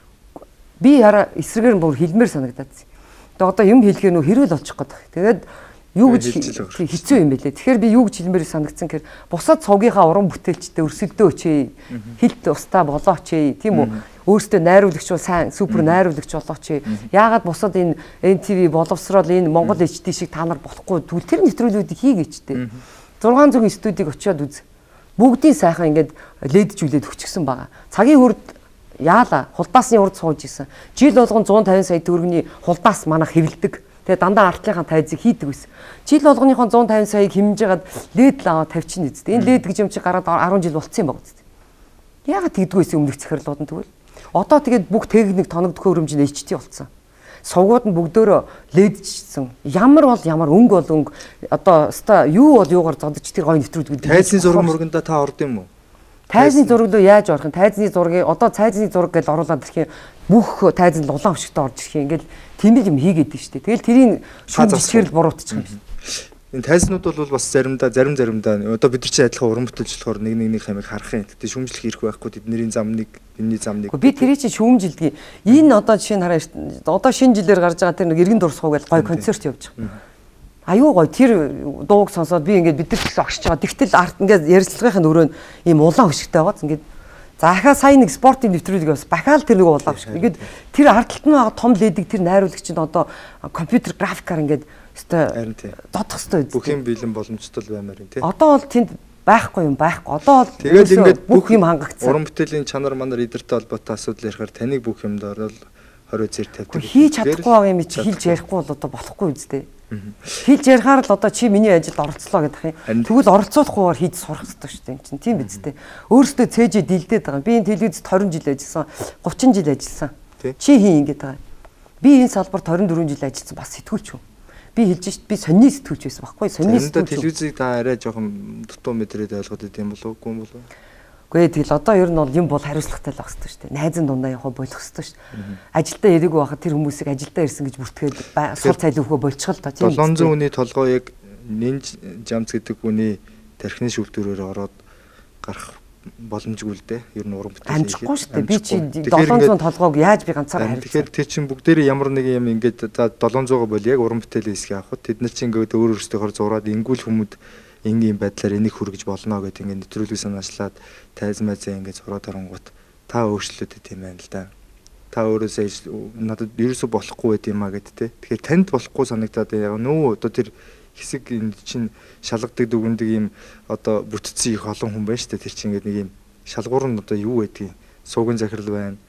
Би яра эсрэгээр бүр хэлмээр санагдаад. Тэгээд одоо юм хэлэхээр нөө хэрүүл олчих гээд. Тэгээд юу гэж хэцүү юм бэлээ. Тэгэхээр би юу гэж хэлмээр санагдсан гэхээр бусад цугийнхаа уран бүтээлчтэй өрсөлдөө өчэй. Хилт устаа болооч тийм үү. Өөртөө найруулагч бол сайн супер найруулагч болооч. Яагаад бусад энэ NTV боловсрол энэ Монгол HD шиг та нар болохгүй тэгвэл тэр нэвтрүүлгүүдийг хийгээчтэй. 600 студийг очиод үз. Бүгдийн сайхан ингээд лэджүүлээд өчгсөн байгаа. Цагийн хүрд яалаа хулдаасны урд сууж исэн. Жил болгон 150 сая төгрөгийн хулдаас манайх хэвлдэг. Тэгээ дандаа артлынхаа тайзыг хийдэг байсан. Жил болгоныхон 150 саяыг хэмжиж хагаад лед л аваад тавьчихна үст. Энэ лед гэж юм чи гараад 10 жил болцсон юм байна үст. Яагаад тэгдэггүй байсан өмнөх захирлууд нь тэгвэл? Одоо тэгээд бүх техник тоногдох хөрөмж нь HT болсон. Сувгууд нь бүгдөө ледчсэн. Ямар бол ямар өнгө бол өнгө одоо өста юу бол юугаар зодож тэр гой нэвтрүүлдэг. Тайзны зураг мөргөндө та орд юм уу? Тайзны зураг руу яаж орох юм? Тайзны зургийг одоо цайзны зураг гэж оруулаад ирэх юм. Бүх тайзны улаан өшгтөө орж ирэх юм. Ингээл тэмэл юм хийгээд дээ шүү дээ. Тэгэл тэрийг шүүм бичгэрэл буруутчих юм байна. Энэ тайзнууд бол бас заримдаа одоо бид нар чи адилхан уран бүтээлч болохоор нэг хэмээг харах юм. Тэгтээ шүүмжлэх хэрэг байхгүй тэдний зам нэг энэний зам нэг. Би тэрийг чи шүүмжилдэг. Энэ одоо жишээ нь хараа одоо шинэ жилээр гарч байгаа тэр нэг эргэн дурсгуу гэж гой концерт явж байгаа. Аюу гой тэр дууг сонсоод би ингээд бид нар ч огшиж байгаа. Тэгтэл арт ингээд ярилцлагын өрөөнд ийм улаан хөшгтэй байгааз ингээд за ахаа сая нэг спортын нэвтрүүлэг бас бахаал тэр нэг улаан хөшг. Ингээд тэр арт талд нь байгаа том ледийг тэр найруулагч нь одоо компьютер графикаар ингээд харин тий. Додох хэвээр бүх юм бэлэн боломжтой баймаар юм тий. Одоо бол тэнд байхгүй юм байхгүй. Одоо бол тэгээд ингээд бүх юм хангагдсан. Уран бүтээлийн чанар манар эдэртэй холбоотой асуудал ярихаар таныг бүх юмд орол 20 зэрэг тавьдаг. Хийж чадахгүй байгаа юм чи хэлж ярихгүй бол одоо болохгүй үстэй. Хэлж ярихаар л одоо чи миний ажилд оролцлоо гэдэг юм. Тэгвэл оролцуулахгүйгээр хийж сурах хэрэгтэй шүү дээ. Энд тийм биз дээ. Өөрөөсөө цээжээ дилдээд байгаа. Би энэ телевизэд 20 жил ажилласан, 30 жил ажилласан. Чи хийн ингэж байгаа. Би энэ салбарт 24 жил ажилласан бас сэтгүүлч юм. Би хэлж шít би сонины сэтгүүлч байсан байхгүй сонины сэтгүүлч. Телевизийг та арай жоохон дутуу мэдрээд ойлгоод идэм болов уу юм болов? Үгүй тэгэл одоо ер нь бол юм бол хариуцлагатай л байх хэрэгтэй шүү дээ. Найзын дундаа явах болох хэрэгтэй шүү дээ. Ажилдаа ирээгүй байхад тэр хүмүүсийг ажилдаа ирсэн гэж бүртгээд сул цайлын хөө болчихвол та тийм. 700 хүний толгой яг нинж жамц гэдэг хүний тархины шүүлтүүрээр ороод гарах боломжгүй л дээ. Ер нь уран бүтээл амжихгүй шүү дээ. Би чи 700 толгойг яаж би ганцаараа харилцаа. Тэгэхээр тэр чин бүгдээрээ ямар нэг юм ингээд за 700 бол яг уран бүтээлийн хэсгийг авах. Тэд нар чинь ингээд өөр өөрсдийнхөө зураад ингүүл хүмүүд ингийн байдлаар энийг хүргэж болно гэдэг ингээд нэвтрүүлгийг санаачлаад тайзмайзаа ингээд зураад оронгууд та өөрчлөлтөд тийм байна л да. Та өөрөөсөө надад ерөөсөө болохгүй байт юм а гэд тэ. Тэгэхээр танд болохгүй санагдаад яг нөө одоо тэр хэсэг энэ чинь шалгадаг дүгндэг юм одоо бүтцэн их олон хүн байна шүү дээ. Тэр чинь ингээд нэг юм шалгуур нь одоо юу байдгийг суугийн захирал байна.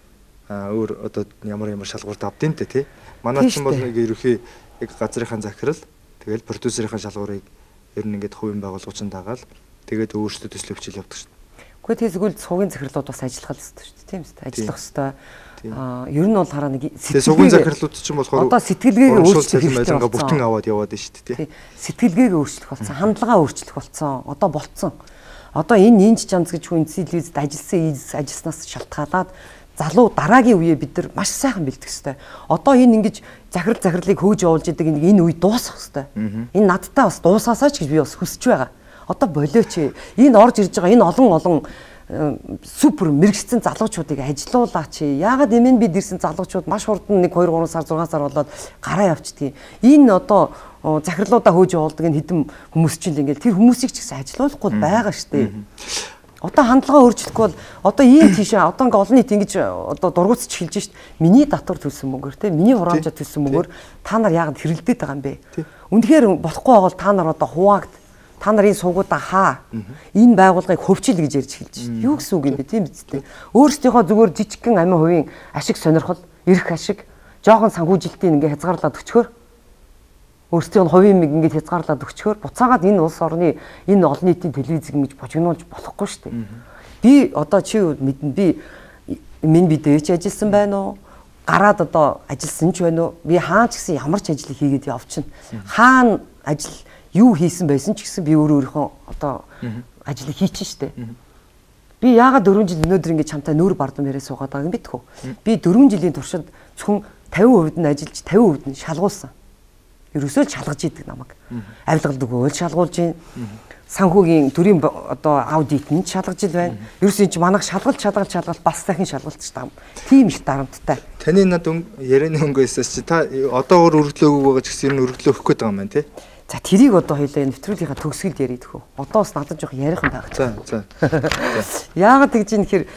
Өөр одоо ямар шалгуурд авдیں۔ Тэ. Манай чинь бол нэг ерөхий яг газрынхаа захирал тэгэл продюсерийн шалгуурыг ер нь ингээд хувийн байгууллагын дагаал тэгээд өөрсдөө төсөл хвчил явдаг шүү дээ. Гэхдээ тэгвэл суугийн захирлууд бас ажиллах хэрэгтэй шүү дээ. Тийм үү? Ажиллах хэрэгтэй. Ер нь бол хараа нэг сувгийн захирлууд ч юм болохоор одоо сэтгэлгээгээ өөрчлөх хэрэгтэй бүтэн аваад яваад нь шүү дээ. Сэтгэлгээгээ өөрчлөх болсон, хандлагаа өөрчлөх болсон. Одоо болцсон. Одоо энэ нинж жамц гэж хүн телевизэд ажилласнаас шалтгаалаад залуу дараагийн үеэ бид нар маш сайхан бэлдэх хэрэгтэй. Одоо энэ ингэж захирлыг хөөж явуулж идэг энэ үе дуусах хэрэгтэй. Энэ надтай бас дуусаасаа ч гэж би бас хүсэж байгаа. Одоо болооч энэ орж ирж байгаа энэ олон супер мэрэгчсэн залуучуудыг ажилуулаач. Яагаад эмэн бид ирсэн залуучууд маш хурдан 1 2 3 сар 6 сар болоод гараа явчихдаг. Энэ одоо захирлуудаа хөөж явуулдаг энэ хэдэн хүмүүс чинь ингээл тэр хүмүүсийг ч гэсэн ажилуулахгүй байгаа штэ. Одоо хандлага өөрчлөхгүй бол одоо ийм тийшээ одоо ингээ олон нийт ингэж одоо дургуутч хэлж шít. Миний татвар төлсөн мөнгөөр те миний хураамжаа төлсөн мөнгөөр та нар яагаад хэрэлдээд байгаа юм бэ? Үнэхээр болохгүй байгаа бол та нар одоо хуваагд та нарын суугуудаа хаа. Энэ байгууллагыг хөвчил гэж ярьж хэлж шít. Юу гэсэн үг юм бэ тийм биз дээ. Өөрсдийнхөө зүгээр жижигхэн амин хувийн ашиг сонирхол, эрх ашиг, жоохон санхүүжилтийн ингээ хязгаарлаад өчгөр өөрсдийн хувийн мэг ингээд хязгаарлаад өчгөр буцаагаад энэ улс орны энэ олон нийтийн телевиз ингэж божигнуулж болохгүй шүү дээ. Би одоо чи мэднэ би минь дээч ажилласан байна уу? Гараад одоо ажилласан ч байна уу? Би хаан ч гэсэн ямар ч ажил хийгээд явчихна. Хаана ажил юу хийсэн байсан ч гэсэн би өөрийнхөө одоо ажил хийчихэн шүү дээ. Би яагаад 4 жил өнөөдөр ингэж чамтай нүүр бардам яриа суугаад байгааг юм битгүү. Би 4 жилийн туршид зөвхөн 50% нь ажиллаж 50% нь шалгуулсан. Ерөөсөө л шалгаж идэг намайг. Авилгалдаг өөл шалгуулж гин. Санхүүгийн төрийн одоо аудит нь шалгаж ил байна. Ерөөсөө чи манайх шалгалт бас дахин шалгалтч таа. Тийм их дарамттай. Таны над ярианы өнгөөсөөс чи та одоогор өргөлөө байгаа ч гэсэн өргөлөө өгөх гээд байгаа юм байна тий. За тэрийг одоо хоёлаа нэвтрүүлгийнхаа төгсгөлд яриад хөө. Одоо бас надад жоох ярихан байгаа. За. Яагаад тэгж юм нэхэр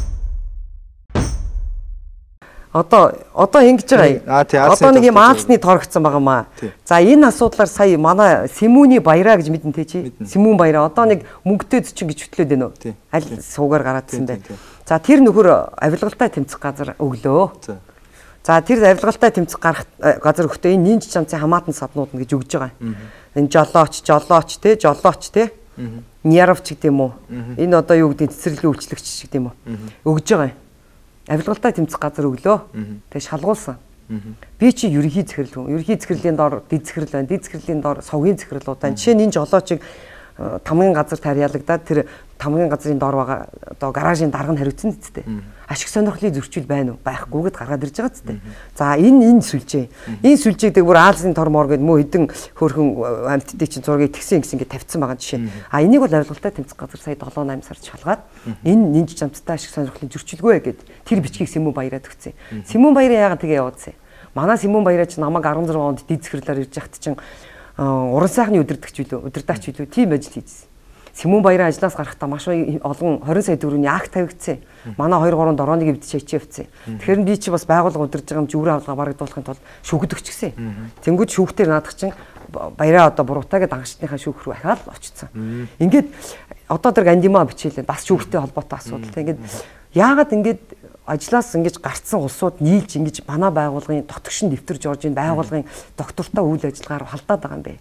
одоо ингэж байгаа. Одоо нэг юм аалцны торгцсон байгаа маа. За энэ асуудлаар сая манай Сэмүүний баяраа гэж мэдэн тэ чи. Сэмүүн баяраа одоо нэг мөнгөтэй зчин гэж хөтлөөд байна уу? Аль суугаар гараадсан бэ? За тэр нөхөр авилгалтай тэмцэх газар өглөө. За тэр авилгалтай тэмцэх газар өгтөө энэ нинж чамцын хамаатан саднууд нь гэж өгж байгаа. Энэ жолооч те. Няравч гэдэг юм уу? Энэ одоо юу гэдэг цэцэрлэгийн үйлчлэгч гэдэг юм уу? Өгж байгаа юм. Авилгалтай тэмцэх газар өглөө. Тэгээ шалгуулсан. Би чи ерөнхий захирал хүн. Ерөнхий захирлын доор дэд захирал байна. Дэд захирлын доор совгийн захирлууд байна. Жишээ нь энэ жолоочийг тамгын газар тариалагдаад тэр тамгын газрын доор байгаа одоо гаражийн дарга нь хариуцсан зү. Ашиг сонирхлын зөрчил байна уу? Байхгүйгээд гаргаад ирж байгаа зү. За энэ сүлжээ. Энэ сүлжээг бүр Аалзын тормоор гэдэг мөө хэдэн хөөрхөн амьтдыг чинь зургийг тэгсэн ингээд тавьсан байгаа жишээ. Энийг бол авилгалтай тэмцэх газар сая 7-8 сард шалгаад энэ нинж чамцтай ашиг сонирхлын зөрчилгүй гэд тэр бичгийг Сэмүүн баяраад өгсөн. Сэмүүн баяраа яагаад тэгээ явуулсан? Манай Сэмүүн баяраа чинь намайг 16 онд дэд захирлаар ирж яхад чинь уран сайхны удирдагч билүү тийм ажил хийжсэн. Сэмүүн баяраа ажлаас гарахдаа маш олон 20 сая төгрөгийн акт тавигдсан. Манай 2-3 дорооны эвдэж хичээвцсэн. Тэгэхээр би чи бас байгууллага удирж байгаа юм жүгрээ авалгаа барагдуулахын тулд шүүхэд өгчихсэн. Тэнгүүд шүүхтэр наадах чинь баяраа одоо буруутаагээд анхчдынхаа шүүх рүү ахаад очсон. Ингээд одоо тэр гандимаа бичээлээ бас шүүхтэй холбоотой асуудал. Ингээд яагаад ингээд ажлаас ингэж гарцсан улсууд нийлж ингэж манай байгууллагын дотгошин дэвтэрж орж ийн байгууллагын доктортой үйл ажиллагаар халдаад байгаа юм бэ.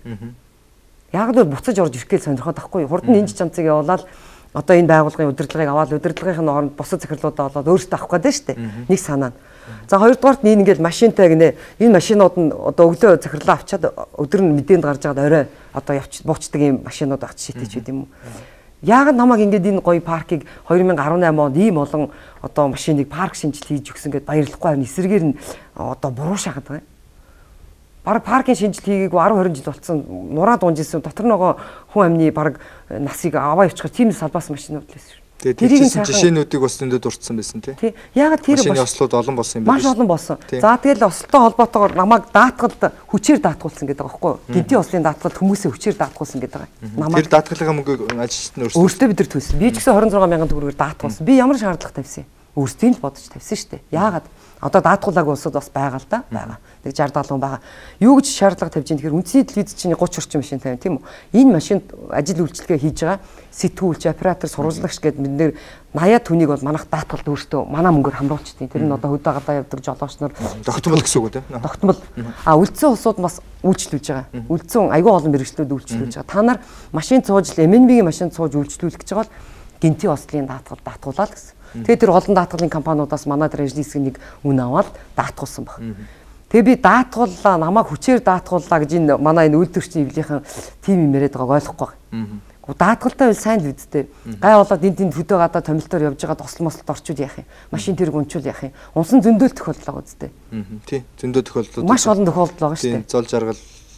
Яг л буцаж орж ирэх гэж сонирхоод байхгүй. Хурдан энж чамцыг явуулаад одоо энэ байгууллагын удирдлагыг аваад удирдлагын оронд бусад захирлуудаа болоод өөрсдөө авах гэдэг шүү дээ. Нэг санаа. За хоёрдугаарт нэг ингээд машинтай гинэ. Энэ машинууд нь одоо өглөө захирлаа авчаад өдөр нь мэдээнд гарч байгаад орой одоо буучдаг юм машинууд авч шийдэж байд юм уу? Яагаад намайг ингээд энэ гоё паркийг 2018 онд ийм олон одоо машиныг парк шинжил хийж өгсөн гэдээ баярлахгүй харин эсрэгээр нь одоо буруу шахаад байгаа юм. Бараг паркийн шинжил хийгээгүй 10-20 жил болсон нураад унжсэн дотор нөгөө хүн амны бараг насыг аваа явчихаар тийм салбаас машинууд лээс шүү. Тэгээд жишээнүүдийг бас зөндөө дурдсан байсан тий. Яагаад тэр машины ослууд олон болсон юм бэ? Маш олон болсон. За тэгэл ослтой холбоотойгоор намайг даатгалд хүчээр даатгуулсан гэдэг байгаа байхгүй юу? Гинтийн ослын даатгалд хүмүүсээ хүчээр даатгуулсан гэдэг байгаа. Тэр даатгалын мөнгөийг ажилчид нь өөрсдөө бид нар төлсөн. Би ч гэсэн 26 мянган төгрөгөөр даатгуулсан. Би ямар шаардлага тавьсан юм? Өөрсдөө л бодож тавьсан шүү дээ. Яагаад? Одоо даатгуулаагүй улсууд бас байгаа л да. Байгаа. Тэг 60-70 байгаа. Юу гэж шаардлага тавьж ийн тэгэхээр үндэсний телевиз чинь 30 орчим машин тавина тийм үү? Энэ машинд ажил үйлчилгээ хийж байгаа сэтгүүлч, оператор, сурвалжлагч гэдэг бид нэр 80 түүнийг бол манайх даатгалд өөртөө манай мөнгөөр хамруулчихдээ. Тэр нь одоо хөдөө гадаа явдаг жолооч нар тогтмол гэсэн үг тийм. Тогтмол. Үлдсэн улсууд бас үйлчлүүлж байгаа. Үлдсэн айгүй олон мэргэжлүүд үйлчлүүлж байгаа. Та нар машин цууж MNB-ийн машин цууж үйлчлүүлэх гэж байгаа бол гинтийн ослын даатгуулаа л гэсэн. Тэгээд тэр олон даатгалын компаниудаас манай тэр ажлын хэсгийн нэг үн аваад даатгуулсан баг. Тэгээ би даатгууллаа, намайг хүчээр даатгууллаа гэж энэ манай энэ үйлдвэрчний эвлийнхэн тим юм яриад байгааг ойлгохгүй баг. Даатгалтай үл сайн л үдтэй. Гай болоод энд хөдөө гадаа томилтоор явж байгаа тослол мослолт орчууд яах юм? Машин тэрэг унчуул яах юм? Унсан зөндөл тохиолдлоо үдтэй. Тий, зөндөө тохиолдлууд. Маш олон тохиолдол байгаа шүү дээ. Зол жаргал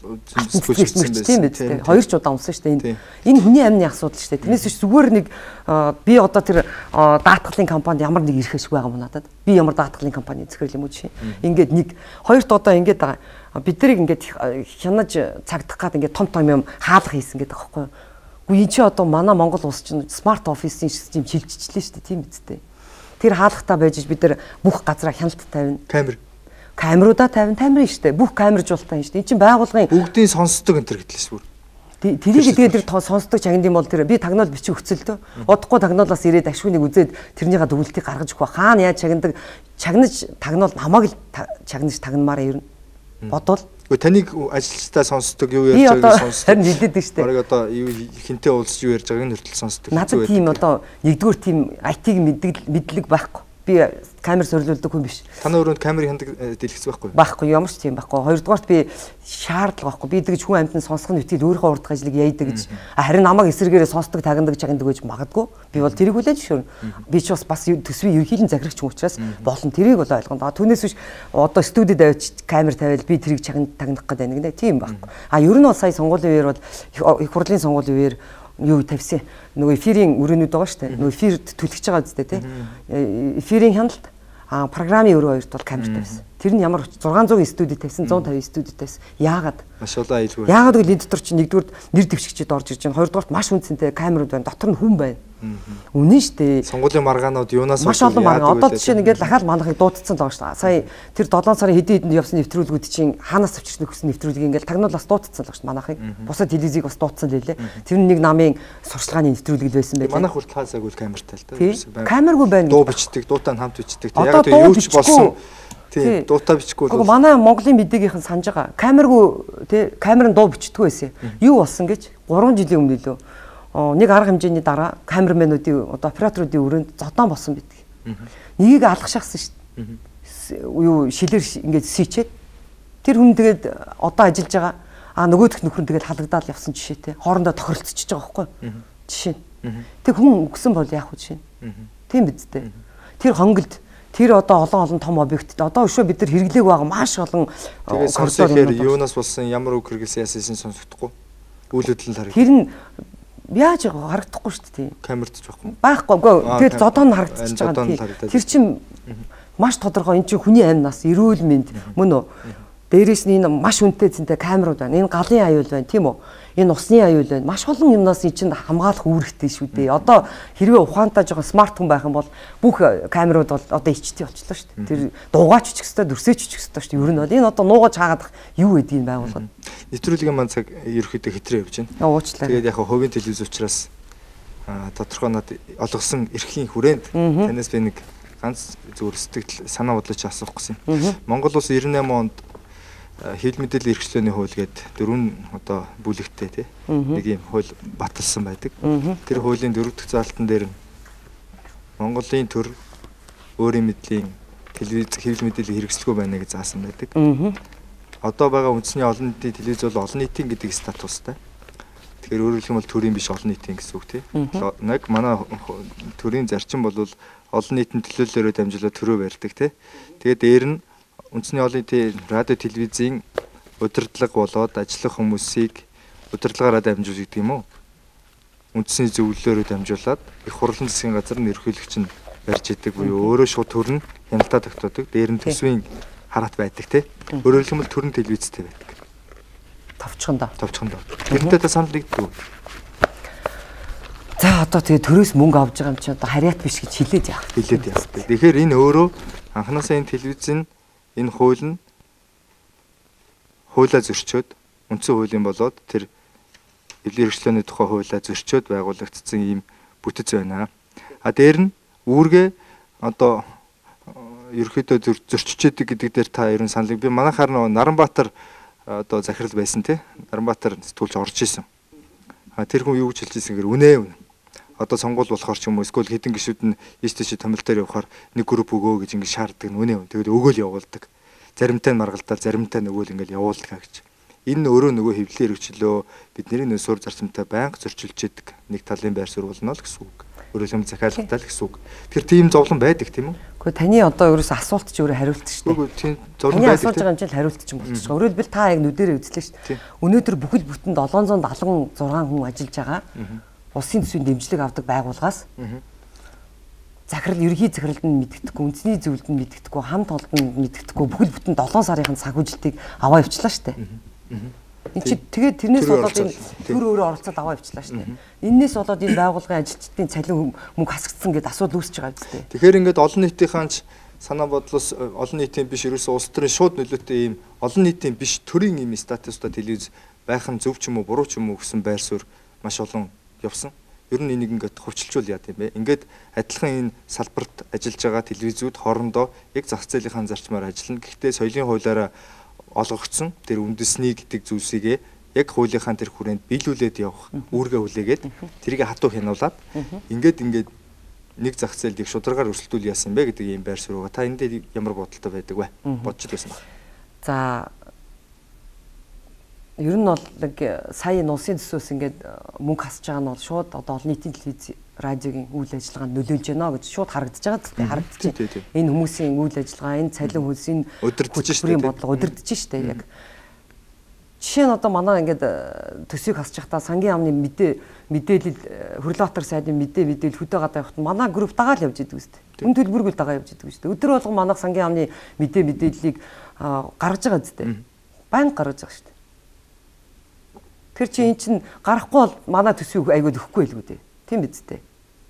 тийм биз дээ. Хоёр ч удаа унсан шүү дээ. Энэ хүний амны асуудал шүү дээ. Тэрнээс биш зүгээр нэг би одоо тэр даатгалын компанид ямар нэг ирэх ашиг байгаа юм надад. Би ямар даатгалын компани захирал юм уу жишээ. Ингээд нэг хоёрт одоо ингээд байгаа. Бид нарыг ингээд хянаж цагдах гад ингээд том юм хаалга хийсэн гэдэг аахгүй юу. Гэхдээ энэ чи одоо манай Монгол улс чинь смарт офисын систем шилжчихлээ шүү дээ, тийм үстэй. Тэр хаалгатаа байж бид нар бүх газараа хяналт тавина. Камеруудаа тавина, тамирын шүү дээ. Бүх камержуулалтаа шүү дээ. Энд чинь байгууллагын бүгдийн сонсдог энэ төр гэтлээс бүр. Тэрийг тэгээд тэр сонсдог чагнадын бол тэр би тагнуул бичиг өгцөлтөө. Удахгүй тагнуулаас ирээд ашгүйнийг үзээд тэрнийхээ дүгнэлтийг гаргаж өгөх ба. Хаана яаж чагнадаг, чагнаж тагнуул намайг л чагнаж тагнамаар ирнэ. Бодвол таныг ажилчдаа сонсдог юу ярьж байгааг сонсдог. Харин хэлээд дээ шүү дээ. Бараг одоо хинтээ уулзч юу ярьж байгааг нь хүртэл сонсдог. Надад тийм одоо нэгдүгээр тийм IT-г мэдлэг байхгүй. Би камер зориулдаг хүн биш. Танай өрөөнд камерын хяндаг дэлгэц байхгүй юу? Байхгүй, ямар ч тийм байхгүй. Хоёрдугаарт би шаардлага байхгүй. Би тэгж хүн амьтанд сонсох нь үтгэл өөрийнхөө урдах ажлыг яйдаг гэж. Харин намайг эсрэгээрээ сонсдог, тагнадаг, чагнадаг гэж магадгүй. Би бол тэрийг хүлээж зөвшөөрнө. Би ч бас төсвийн ерөнхийлөн захирагч юм учраас болон тэрийг бол ойлгоно. Түүнээс биш одоо студид авчиж камер тавиал би тэрийг тагнах гэдэг нэг тийм байхгүй. Ер нь бол сая сонгуулийн үеэр бол их хурлын сонгуулийн үеэр юу тавьсан. Нөгөө эфирийн өрөөнүүд байгаа шүү дээ. Нөгөө эфирд түлхэж байгаа үстэй тий. Эфирийн хяналт програмын өрөө хоёрт бол камер тавьсан. Тэр нь ямар 600-ийн студид тавьсан, 150-ийн студид тавьсан. Яагаад? Маш олон аюулгүй. Яагаад гэвэл энэ дотор чинь нэгдүгээр нэр дэвшигчид орж ирж байна. Хоёрдугаарт маш үнцэнтэй камерууд байна. Дотор нь хүн байна. Үнэн шүү дээ. Сонгуулийн маргаанууд юунаас маш олон маргаан. Одоо жишээ нь ингээд дахиад манахыг дуудсан л байгаа шүү дээ. Сая тэр 7 сарын хэдэн хэдэнд явсан нэвтрүүлгүүд чинь хаанаас авчирч нөхсөн нэвтрүүлгийг ингээд тагнуулаас дуудсан л байгаа шүү дээ манахыг. Бусад телевизийг бас дуудсан л хэлээ. Тэр нэг намын сурчлагын нэвтрүүлэг л байсан байлаа. Манайх хүртэл хаасаагүй камертай л дээ. Камергүй байна. Дуу бичдэг, дуутай хамт бичдэг. Яг тэр юу ч болсон. Тийм, дуутай бичихгүй бол. Манай Монголын мэдгээгийнхэн санаж байгаа. Камергүй тий камерын дуу бичдэггүй байсан. Юу болсон гэж 3 жилийн өмнө лөө нэг арга хэмжээний дараа камерменуудын одоо операторуудын өрөөнд зодон болсон байдаг. Нэгийг алгах шахсан шүү дээ. Юу шилэр ингээд сийчээд тэр хүн тэгээд одоо ажиллаж байгаа нөгөөх нөхөр нь тэгээд халагдаад явсан жишээтэй. Хоорондоо тохиролцож байгаа байхгүй. Жишээ. Тэг хүн өгсөн бол яах вэ жишээ. Тийм биз дээ. Тэр хонголд тэр одоо олон том объект одоо өшөө бид нар хэрэглээг байгаа маш олон коридор юунаас болсон ямар үг хэрэглэсэн яасан сонсогдохгүй. Үйл хөдлөл харагдав. Тэр нь яаж харагдахгүй шүү дээ. Камерт ч байхгүй. Байхгүй. Тэгээд зодон харагдчихж байгаа. Тэр чинь маш тодорхой энэ чинь хүний амнаас эрүүл мэнд мөн үү. Дээрээс нь энэ маш үнэтэй зэнтэй камерууд байна. Энэ галын аюул байна, тийм үү? Энэ усны аюул байна. Маш олон юмнаас энэ чинь хамгаалах үүрэгтэй шүү дээ. Одоо хэрвээ ухаантай жоохон смарт хүн байх юм бол бүх камерууд бол одоо ичтэй болчихлоо шүү дээ. Тэр дуугаач ч гэсэн дөрсөөч ч гэсэн шүү дээ. Ер нь бол энэ одоо нуугаж хаагаадах юу гэдгийг байгуулгад. Нэвтрүүлгийн маань цаг ерөөхдөө хэтрээ явж байна. Уучлаарай. Тэгээд яг хувийн телевиз учраас тодорхой над олгосон эрхийн хүрээнд танаас би нэг ганц зүгээр сэтгэл санаа бодлоо чи асуух гэсэн. Монгол улс 98 онд хил мэдээллийн эрхчлөөний хууль гээд 4 одоо бүлэгтэй тий нэг юм хууль баталсан байдаг. Тэр хуулийн 4 дахь заалтан дээр Монголын төр өөрийн мэдлийн телевиз хэвлэл мэдээллийн хэрэгслэхгүй байна гэж заасан байдаг. Одоо байгаа үндэсний олон нийтийн телевиз бол олон нийтийн гэдэг статустай. Тэгэхээр өөрөөр хэлбэл төрийн биш олон нийтийн гэсэн үг тий. Нэг манай төрийн зарчим бол олон нийтийн төлөөллөөрөө дамжуулаад төрөө барьдаг тий. Тэгээд дээр нь үндэсний олон нийтийн радио телевизийн удирдлага болоод ажиллах хүмүүсийг удирдлагаараа дамжуулж гэдэг юм уу? Үндэсний зөвлөлөөрөө дамжуулаад их хурлын засгийн газар нь ерөнхийлөгч нь барьж идэг буюу өөрөө шууд төрн хяналтаа тогтоодог. Дээр нь төсвийн хараат байдаг тий. Өөрөөр хэлбэл төрн телевизтэй байдаг. Товчхондоо. Тэрнтэй та санал нэгддэг. За одоо тэгээ төрөөс мөнгө авч байгаа юм чи одоо харьяат биш гэж хэлээд яах. Тэгэхээр энэ өөрөө анханасаа энэ телевизэн энэ хууль нь хуулиа зөрчөөд үндсэн хуулийн болоод тэр хэвлэлийн эрхчлөөний тухай хуулиа зөрчөөд байгуулагдсан ийм бүтэц байна. Дээр нь үүргээ одоо ерөөхдөө зөрчиж яадаг гэдэг дээр та ерөн саналыг би манайхаар Наранбаатар одоо захирал байсан тий. Наранбаатар сэтгүүлч орж исэн. Тэр хүн юу гэж хэлж ирсэн гэхээр үнэ. Одоо сонгуул болохоор ч юм уу эсвэл хэдэн гишүүд нь ийштэйч томилтоор явахаар нэг групп өгөө гэж ингэ шаарддаг нь үнэ. Тэгээд өгөөл явуулдаг. Заримтай нь маргалдаад заримтай нөгөөл ингээл явуулдаг гэж. Энэ өөрөө нөгөө хэвлэлийн хэрэгчлөө бидний нөө сур зарчимтай байнга зөрчилж идэг нэг талын байр суурь болно л гэсэн үг. Өөрөөр хэлбэл захиалгатай л гэсэн үг. Тэр тийм зовлон байдаг тийм үү? Гэхдээ таны одоо ерөөс асуулт чи өөрөө хариулт шүү дээ. Үгүй тийм зовлон байдаг. Асууж байгаа юм чинь хариулт чинь болчихж байгаа. Өөрөөр хэлбэл та яг нүдэрээ үзлээ шүү дээ. Өнөөдөр бүхэл бүтэн 776 хүн ажиллаж байгаа. Улсын төсвийн дэмжлэг авдаг байгууллагаас захирал ерөнхий захиралд нь мэддэхгүй, үндэсний зөвлөлд нь мэддэхгүй, хамт олонд нь мэддэхгүй бүхэл бүтэн 7 сарын санхүүжилтийг аваа явуулчлаа шүү дээ. Энд чи тэгээд тэрнээс болоод энэ төр өөрөө оролцоод аваа явчлаа шүү дээ. Эннээс болоод энэ байгууллагын ажилчдын цалин мөнгө хасагдсан гэдэг асуудал үүсэж байгаа биз дээ. Тэгэхээр ингээд олон нийтийнхаа санаа бодлоос олон нийтийн биш ерөөсөө улс төрийн шууд нөлөөтэй ийм олон нийтийн биш төрийн ийм статустай телевиз байх нь зөв ч юм уу буруу ч юм уу гэсэн байр суурь маш олон явсан. Ер нь энийг ингээд хөвчлжүүл яа гэм бэ? Ингээд адилхан энэ салбарт ажиллаж байгаа телевизүүд хоорондоо яг зах зээлийнхаа зарчмаар ажиллана. Гэхдээ соёлын хуулиараа олгогдсон тэр үндэсний гэдэг зүйлсийгээ яг хуулийнхаа тэр хүрээнд биелүүлээд явах үүргээ хүлээгээд тэрийг хатуу хянуулаад ингээд нэг зах зээлд их шударгаар өрсөлдүүл яасан бэ гэдэг ийм байр суурь байгаа. Та энэ дээр ямар бодолтой байдаг вэ? Бодчих байсан баг. За ер нь бол нэг сая улсын төсөөс ингээд мөнгө хасж байгаа нь бол шууд одоо олон нийтийн телевиз радиогийн үйл ажиллагаанд нөлөөлж байна гэж шууд харагдаж байгаа зү харагдчих. Энэ хүмүүсийн үйл ажиллагаа, энэ цалин хөлс, энэ хөтөлбөрийн бодлого удирдах штэ яг. Жишээ нь одоо манай ингээд төсвийг хасж байхдаа сангийн яамны мэдээлэл хөрлөтөр сайдын мэдээлэл хөдөө гадаа явахад манай групп дагаал явж идэг үстэй. Үн төлбөргүй дагаа явж идэг үстэй. Өдөр болгон манайх сангийн яамны мэдээллийг гаргаж байгаа зү. Баян гаргаж байгаа штэ. Тэр чи эн чин гарахгүй бол манай төсвийг айгууд өгөхгүй л үү дээ. Тийм биз дээ.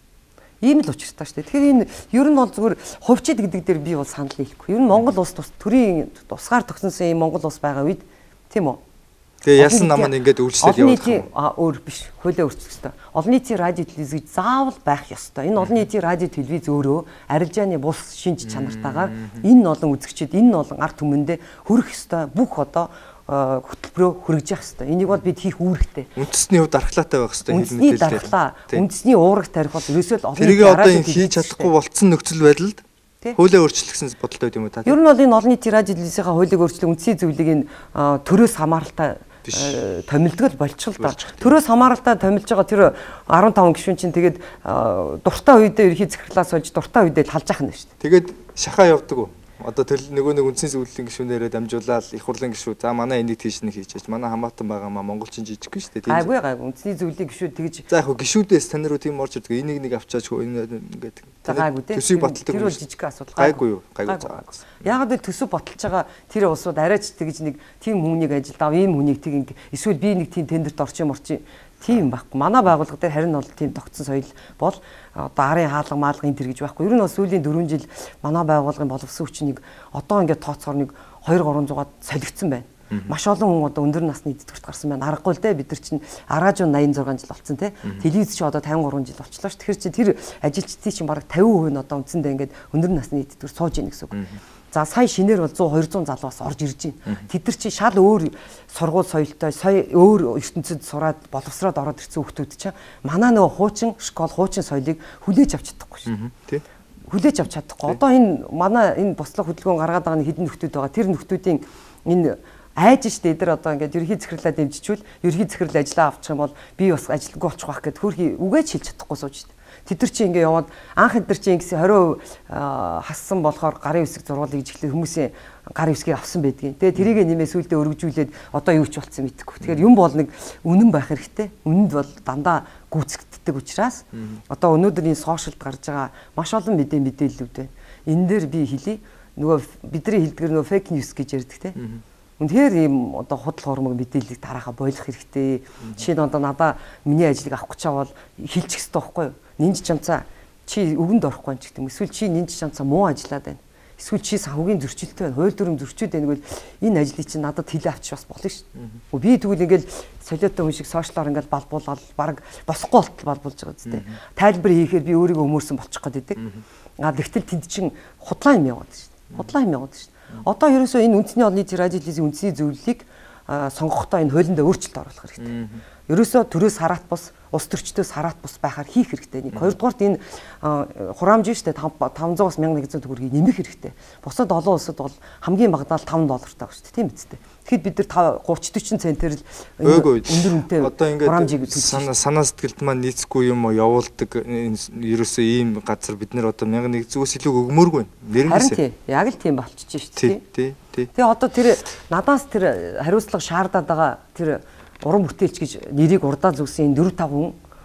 Ийм л учиртай шүү дээ. Тэгэхээр энэ ер нь бол зүгээр хувьчид гэдэг дээр би бол санал нийлэхгүй. Ер нь Монгол улс төрийн тусгаар тогтносон юм Монгол улс байгаа үед тийм үү? Тэгээ яасан нам нь ингээд үйлчлэл явуулах юм. Өөр биш. Хуулиа өөрчлөх ёстой. Олон нийтийн радио телевиз гэж заавал байх ёстой. Энэ олон нийтийн радио телевиз өөрөө арилжааны бус шинж чанартаагаар энэ олон үзэгчид, энэ олон ард түмэндээ хүрэх ёстой. Бүх одоо хөтөлбөрөө хүргэж явах хэрэгтэй. Энийг бол бид хийх үүрэгтэй. Үндэсний хувьд дархлаатай байх хэрэгтэй. Үндэсний дархлаа, үндэсний уураг тарих бол ерөөсөө л олон тэрийг одоо хийж чадахгүй болцсон нөхцөл байдлд хуулиа өөрчлөсөн бодолтой байд юм уу та? Ер нь бол энэ олон нийтийн радио телевизийн хуулийг өөрчлөх үндсийн зөвлөгийг энэ төрөөс хамааралтай томилдог л болчихвол та. Төрөөс хамааралтай томилж байгаа тэр 15 гишүүн чинь тэгээд дуртай үедээ ерхий захирлаас олж дуртай үедээ талж ах нь шүү дээ. Тэгээд шахаа явдаг уу? Одоо нөгөө нэг үндсийн зөвлөлийн гишүүнээрээ дамжуулаад их хурлын гишүүд за манай энийг тийш нэг хийчихэж манай хамаатан байгаа маа монголчин жижиггүй шүү дээ. Гайгүй үндсний зөвлөлийн гишүүд тэгж за яг гишүүдээс тань руу тийм орж ирдэг энийг нэг авчаач ингээд төсвийг баталдаг. Тэр бол жижиг асуудал гайгүй юу? Гайгүй. Яагаад гэвэл төсөв баталж байгаа тэр улсууд арайч тэгж нэг тийм хүмүүнийг ажилдаа ийм хүнийг тэг эсвэл би нэг тийм тендерт орчих тийм байхгүй. Манай байгууллага дээр харин бол тийм тогтсон соёл бол одоо арын хаалга маалга энэ төр гэж байхгүй. Ер нь бол сүүлийн 4 жил манай байгууллагын боловсон хүчнийг одоо ингээд тооцоор нэг 2-300-аад солигдсон байна. Маш олон хүн одоо өндөр насны эддэгт гарсан байна. Аргагүй л дээ бид нар чинь араажуу 86 жил болсон тий. Телевиз чи одоо 53 жил болчлоо ш. Тэгэхээр чи тэр ажилчдын чинь бараг 50% нь одоо үндсэндээ ингээд өндөр насны эддэгт сууж ийн гэсэн үг. За сая шинээр бол 100-200 залуус орж ирж байна. Тэд нар чи шал өөр сургууль соёлтой, сая өөр ертөнцид сураад боловсроод ороод ирсэн хүмүүс чинь манай нөгөө хуучин школ, хуучин соёлыг хүлээж авч чадахгүй шүү. Тий. Хүлээж авч чадахгүй. Одоо энэ манай энэ бослог хөдөлгөөн гаргаад байгаа нэг хэдэн нөхдүүд байгаа. Тэр нөхдүүдийн энэ айж штэ эдэр одоо ингээд ерхий захирлаа дэмжижүүл ерхий захирал ажиллаа авчих юм бол би бас ажилтгүй болчих واخ гэд хөрхи үгэж хэлж чадахгүй сууж штэ. Тэд нар чи ингээ яваад анх эдэр чи ингэсэн 20% хассан болохоор гарын үсэг зургуулъя гэж ихлээр хүмүүсийн гарын үсгийг авсан байдгийн. Тэгээ тэрийг нэмээ сүулдэ өргөжүүлээд одоо юу ч болцсон мэдхгүй. Тэгэхээр юм бол нэг үнэн байх хэрэгтэй. Үнэнд бол дандаа гүйцэгддэг учраас одоо өнөөдөр энэ сошиалд гарч байгаа маш олон мэдээллүүд байна. Энэ дээр би хэлье. Нөгөө бидний хэлдгэр нөгөө фейк ньюс гэж ярьдаг те. Үнэхээр ийм одоо худал хуурмаг мэдээллийг дараахаа болох хэрэгтэй. Жишээ нь одоо надаа миний ажлыг авах гэж чавал хэлчих хэрэгтэй байхгүй юу? Нинж чамцаа чи өвөнд орохгүй ч гэдэг юм. Эсвэл чи нинж чамцаа муу ажиллаад байна. Эсвэл чи санхүүгийн зөрчилтэй байна. Хууль дүрм зөрчөөд байна гэвэл энэ ажлыг чи надад хэлээ авчих бас болно шүү дээ. Би тэгвэл ингээл солиотой хүн шиг сошиалоор ингээл балбуулаад баг босхгүй болтол балбуулж байгаа зү. Тайлбар хийхээр би өөрийгөө өмөрсөн болчих гээд байдаг. Тэгтэл тэнд чин худлаа юм яваад шүү дээ. Худлаа юм яваад шүү дээ. Одоо ерөөсөө энэ үндэсний олон нийтийн радио телевизийн үндэсний зөвлөлийг сонгохдоо энэ хуулиндаа өөрчлөлт оруулах хэрэгтэй. Ерөөсөө төрөөс хараат бус улс төрчдөөс хараат бус байхаар хийх хэрэгтэй. Нэг хоёрдугаарт энэ хураамж штэ 500-аас 1100 төгрөгийг нэмэх хэрэгтэй. Бусад олон улсад бол хамгийн багадаа $5 таа штэ тийм үстэй. Тэгэхэд бид нар 30-40 центээр л өндөр үнэтэй хураамжийг санаа сэтгэлд маань нийцэхгүй юм явуулдаг ерөөсөө ийм газар бид нар одоо 1100-аас илүү өгмөөргүй байна. Харин яг л тийм болчихж штэ тий. Тэгээ одоо тэр надаас тэр хариуцлага шаардаад байгаа тэр уран бүтээлч гэж нэрийг урдаа зүгсэн энэ 4-5 хүн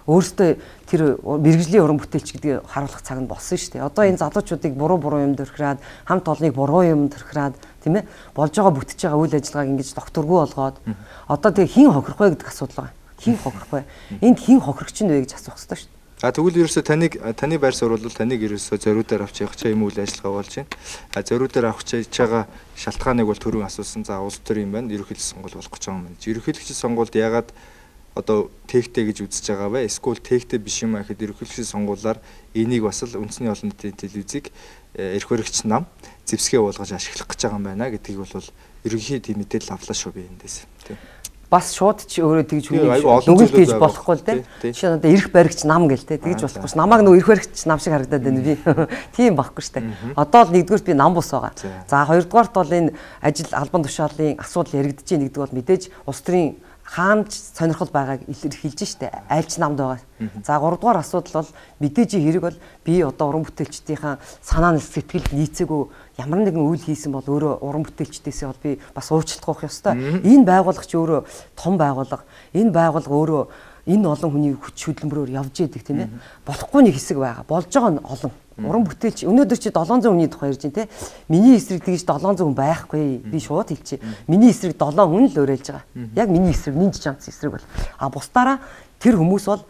өөртөө тэр мэрэгжлийн уран бүтээлч гэдгийг харуулах цаг нь болсон шүү дээ. Одоо энэ залуучуудыг буруу юм дөрхраад, хамт олныг буруу юм дөрхраад, тийм ээ, болж байгаа бүтэж байгаа үйл ажиллагааг ингэж докторгүй болгоод одоо тэгээ хин хохирох вэ гэдэг асуудал байгаа. Хин хохирох вэ? Энд хин хохирогч нь вэ гэж асуух хэрэгтэй шүү дээ. Тэгвэл ерөөсөө таны байр суурь бол таныг ерөөсөө зориудаар авч явах чаа юм үйл ажиллагаа болж байна. Зориудаар авах чагаа шалтгааныг бол түрүүн асуусан. За улс төр юм байна. Ерөнхийлөгч сонгуул болох гэж байгаа юм байна. Ерөнхийлөгч сонгуульд ягаад одоо тэгтэй гэж үзэж байгаа вэ? Эсвэл тэгтэй биш юм аа гэхэд ерөнхийлөгч сонгуулиар энийг бас л үндэсний олон нийтийн телевизийг эрх баригч нам зэвсгээ болгож ашиглах гэж байгаа юм байна гэдгийг бол ерөнхий тийм мэдээлэл авлаа шүү би эндээс. Бас шууд ч өөрөө тэгж нүгэл хийж болохгүй л дээ. Жишээ нь одоо эрх баригч нам гэл те тэгж болохгүй ш. Намайг нөгөө эрх баригч нам шиг харагдаад байна би. Тийм байхгүй штэ. Одоо л нэгдүгürt би нам бус байгаа. За хоёрдугаарт бол энэ ажил албан тушаалын асуудал яригдж байгаа нэгдэг бол мэдээж улс төрийн хаанч сонирхол байгааг илэрхийлж штэ. Айлч намд байгаа. За гуравдугаар асуудал бол мэдээж хэрэг бол би одоо уран бүтээлчдийнхаа санаа сэтгэл нийцээгүй ямар нэгэн үйл хийсэн бол өөрөө уран бүтээлчдээсээ бол би бас уучлалт гоох ёстой. Энэ байгууллага ч өөрөө том байгууллага. Энэ байгууллага өөрөө энэ олон хүний хүч хөдөлмөрөөр явж идэг тийм ээ. Болохгүй нэг хэсэг байгаа. Болж байгаа нь олон. Уран бүтээлч өнөөдөр чи 700 хүний тухай ярьж байна те. Миний эсрэг тэгж 700 хүн байхгүй. Би шууд хэлчихье. Миний эсрэг 7 хүн л уриалж байгаа. Яг миний эсрэг нинж чамц эсрэг бол. Бусдаараа тэр хүмүүс бол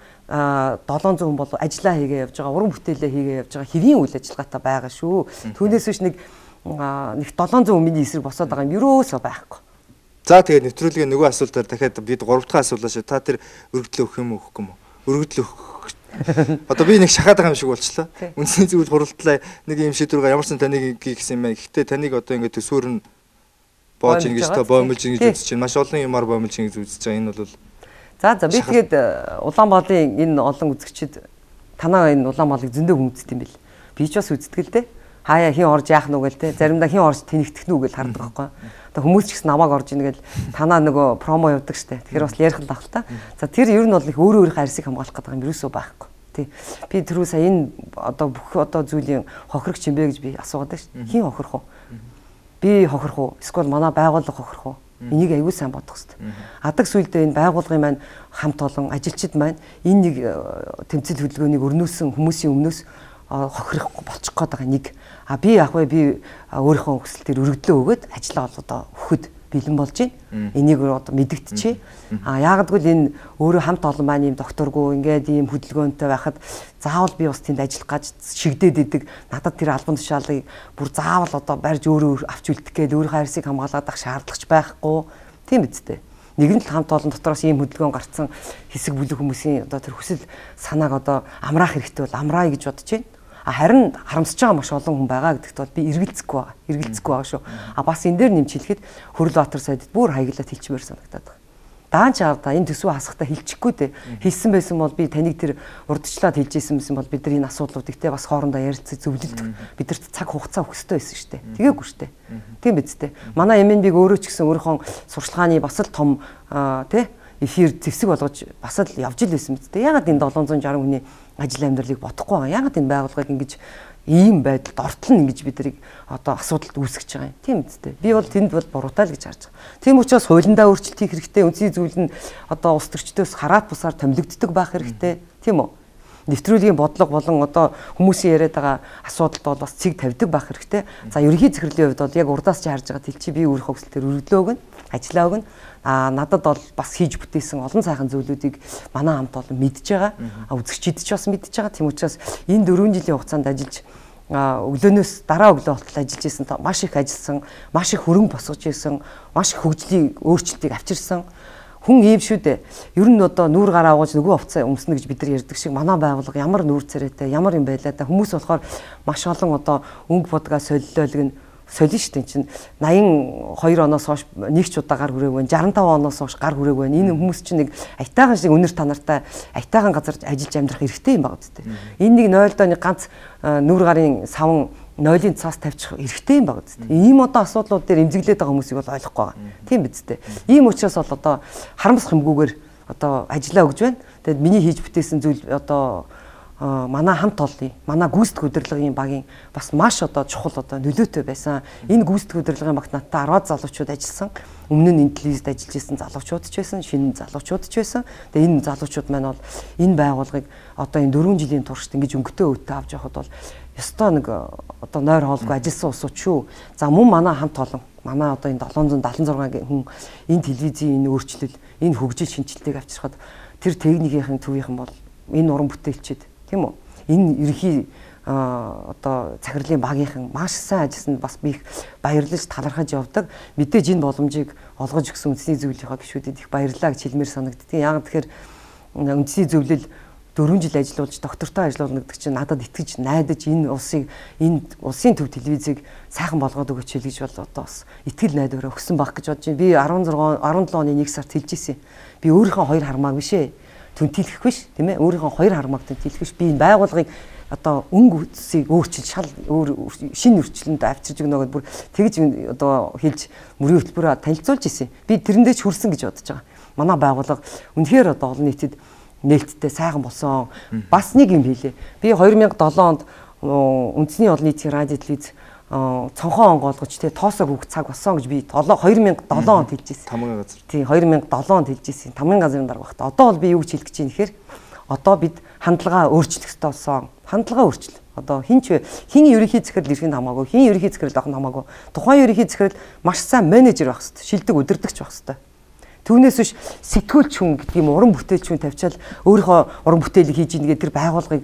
700 хүн бол ажиллаа хийгээ явж байгаа, уран бүтээлээ хийгээ явж байгаа хэвийн үйл ажиллагаатай байгаа шүү. Түүнээс биш нэг 700 хүн миний эсрэг босоод байгаа юм юусоо байхгүй. За тэгээд нэвтрүүлгийн нөгөө асуултаар дахиад бид 3 дахь асуулаа шүү. Та тэр өргөдлөө өгөх юм уу өгөхгүй юм уу? Өргөдлөө өгөх. Одоо би нэг шахаад байгаа юм шиг болчлаа. Үндсний зөвлөл хуралдлаа нэг юм шийдвэргээ ямарсан таныг гэсэн юм байна. Гэхдээ таныг одоо ингээд төсөөр нь боож ин гэж та боомлж ин гэж үзэж байна. Маш олон юмар боомлж ин гэж үзэж байгаа. Энэ бол За би тэгээд Улаанбаалын энэ олон үзэгчид танаа энэ Улаанбаалыг зөндөө хүнддэг юм бэл. Би ч бас үздэг л дээ. Хаяа хин орж яах нүгэл те. Заримдаа хин орж тэнэгдэх нүгэл хардаг байхгүй. Одоо хүмүүс ч гэсэн намайг орж ийн гэл танаа нөгөө промо явдаг штэ. Тэгэхээр бас ярих л ах л та. За тэр ер нь бол их өөрөө өөрийнхөө арьсыг хамгаалах гэдэг юм ерөөсөө байхгүй. Тий. Би түрүү сая энэ одоо бүх одоо зүйлийн хохирогч юм бэ гэж би асуугаад байна штэ. Хин хохирох уу? Би хохирох уу? Эсвэл манай байгууллага хохирох уу? Энийг аягүй сайн бодох хэрэгтэй. Адаг сүлдээ энэ байгууллагын маань хамт олон ажилчид маань энэ нэг тэмцэл хөдөлгөөнийг өрнөөсөн хүмүүсийн өмнөөс хохирохгүй болчих гээд байгаа нэг. Би яг би өөрийнхөө хүсэл дээр өргөдлөө өгөөд ажиллаа бол одоо өгөхөд бэлэн болж байна. Энийг одоо мэдэгдчихье. Яагадгүй л энэ өөрөө хамт олон маань юм докторгүй ингээд ийм хөдөлгөөнтэй байхад заавал би бас тэнд ажиллах гэж шигдээд идэг. Надад тэр албан тушаалыг бүр заавал одоо барьж өөрөө авч үлдэх гээд өөрийнхөө арьсыг хамгаалаад ах шаардлагач байхгүй. Тийм үстэй. Нэгэн л хамт олон дотроос ийм хөдөлгөөн гарцсан хэсэг бүлэг хүмүүсийн одоо тэр хүсэл санааг одоо амраах хэрэгтэй бол амраая гэж бодож байна. Харин харамсаж байгаа маш олон хүн байгаа гэдэгт бол би эргэлзэхгүй байгаа шүү. Бас энэ дээр нэмж хэлэхэд Хөрлөбаатар сайдд бүр хаяглаад хэлчмээр санагдаад байгаа. Даан ч авда энэ төсвөө хасахтаа хэлчихгүй дээ. Хэлсэн байсан бол би таныг тэр урдчлаад хэлжсэн байсан бол бид нар энэ асуудлуудыг те бас хоорондоо ярилцаж зөвлөлдөг. Бидэрт цаг хугацаа өгөх хэрэгтэй байсан шүү дээ. Тэгээгүй шүү дээ. Тийм биз дээ. Манай MNB-г өөрөө ч гэсэн өөрийнхөө сурчлагын бас л том те эфир зэвсэг болгож бас л явж ил байсан биз дээ. Ягаад энэ 760 хүний ажил амьдралыг бодохгүй байгаа. Ягаад энэ байгууллагыг ингэж ийм байдалд ортол нь ингэж биднийг одоо асуудалд үүсгэж байгаа юм. Тийм үстэй. Би бол тэнд бол буруутай л гэж харж байгаа. Тийм учраас хуулиндаа өөрчлөлт хийх хэрэгтэй. Үндсийн зүйл нь одоо улс төрчдөөс хараат бусаар томилогддог байх хэрэгтэй. Тийм үү? Нэвтрүүлгийн бодлого болон одоо хүмүүсийн яриад байгаа асуудалд бол бас цэг тавьдаг байх хэрэгтэй. За ерөнхий захирлын хувьд бол яг урдаас ч харж байгаа тэлчи би өөрийнхөө хүсэлтээр өргөдлөө өгнө, ажиллаа өгнө. Надад бол бас хийж бүтээсэн олон сайхан зүйлүүдийг манай хамт олон мэдж байгаа. Үзэгчид ч бас мэдж байгаа. Тийм учраас энэ 4 жилийн хугацаанд ажиллаж өглөөнөөс дараа өглөө болтол ажиллаж исэн маш их ажилласан, маш их хөрөнгө босгож исэн, маш их хөгжлийн өөрчлөлтийг авчирсан. Хүн ийм шүү дээ. Ер нь одоо нүүр гараа угааж нөгөө хувцас өмснө гэж бид нар ярьдаг шиг манай байгууллага ямар нүүр царайтай, ямар юм байлаа та хүмүүс болохоор маш олон одоо өнгө бодгаа солилоолг нь солино шүү дээ чинь 82 оноос хойш нэг ч удаа гар хүрээг байна. 65 оноос хойш гар хүрээг байна. Энэ хүмүүс чинь нэг аятайхан шиг өнөр танартай аятайхан газар ажиллаж амьдрах хэрэгтэй юм байна үстэй. Энэ нэг 0-доо нэг ганц нүүр гарын савн нойлын цаас тавьчих хэрэгтэй юм байна үстэй. Ийм одоо асуудлууд дээр эмзэглээд байгаа хүмүүсийг бол ойлгохгүй байгаа. Тийм биз дээ. Ийм учраас бол одоо харамсах юмгүйгээр одоо ажиллаа өгж байна. Тэгэд миний хийж бүтээсэн зүйл одоо манай хамт олонний манай гүйцэтгэх удирдлагын багийн бас маш одоо чухал одоо нөлөөтэй байсан. Энэ гүйцэтгэх удирдлагын багт надтай 10 залуучууд ажилласан. Өмнө нь энэ телевизэд ажиллаж исэн залуучууд ч байсан, шинэ залуучууд ч байсан. Тэгээ энэ залуучууд маань бол энэ байгууллагыг одоо энэ 4 жилийн туршид ингэж өнгөтэй өвтө авч явахад бол ёстой нэг одоо нойр хоолгүй ажилласан усууд шүү. За мөн манай хамт олон манай одоо энэ 776 хүн энэ телевизийн энэ өөрчлөл, энэ хөгжил шинжилгээг авчирхад тэр техникийн төвийнхэн бол энэ уран бүтээлчид тийм үү? Энэ ерхий одоо захирлын багийнхан маш сайн ажилласанд бас би их баярлаж талархаж явдаг. Мэдээж энэ боломжийг олгож өгсөн үндэсний зөвлөлийнхаа гишүүдэд их баярлалаа гэж хэлмээр санагддаг. Яг тэгэхээр үндэсний зөвлөл 4 жил ажиллуулж доктортой ажиллуулна гэдэг чинь надад итгэж найдаж энэ улсын төв телевизийг сайхан болгоод өгөөч гэж бол одоо бас итгэл найдвараа өгсөн баг гэж бодож байна. Би 17 оны 1 сард хэлж ирсэн. Би өөрийнхөө хоёр хармааг биш ээ. Түнтэлэх биш тийм ээ. Өөрийнхөө хоёр хармааг түнтэлэх биш. Би энэ байгууллагыг одоо өнгө үтсийг өөрчил шал өөр шинэ өрчлөнд авчирж өгнө гэдээ бүр тэгж одоо хэлж мөрийн хөтөлбөрөөр танилцуулж ирсэн. Би тэрэндээ ч хүрсэн гэж бодож байгаа. Манай байгууллага үнэхээр одоо олон нийтэд нээлттэй сайхан болсон. Бас нэг юм хэлээ. Би 2007 онд үндэсний олон нийтийн радио телевиз цонхон онгоолгож тэ тоосоо хүүхд цаг болсон гэж би 2007 онд хэлжсэн. Тамгын газар. Тийм 2007 онд хэлжсэн. Тамгын газрын дарга багт. Одоо бол би юу гэж хэлэх гэж байна гэхээр одоо бид хандлагаа өөрчлөх ёстой болсон. Хандлага өөрчлөл. Одоо хин ерөнхий захирал ирэх нь хамаагүй, хин ерөнхий захирал авах нь хамаагүй. Тухайн ерөнхий захирал маш сайн менежер байх хэрэгтэй, шилдэг удирдагч байх хэрэгтэй. Түүнээс биш сэтгүүлч хүн гэдэг юм уран бүтээлч хүн тавьчаал өөрийнхөө уран бүтээлийг хийж ийн гэдэг тэр байгууллагыг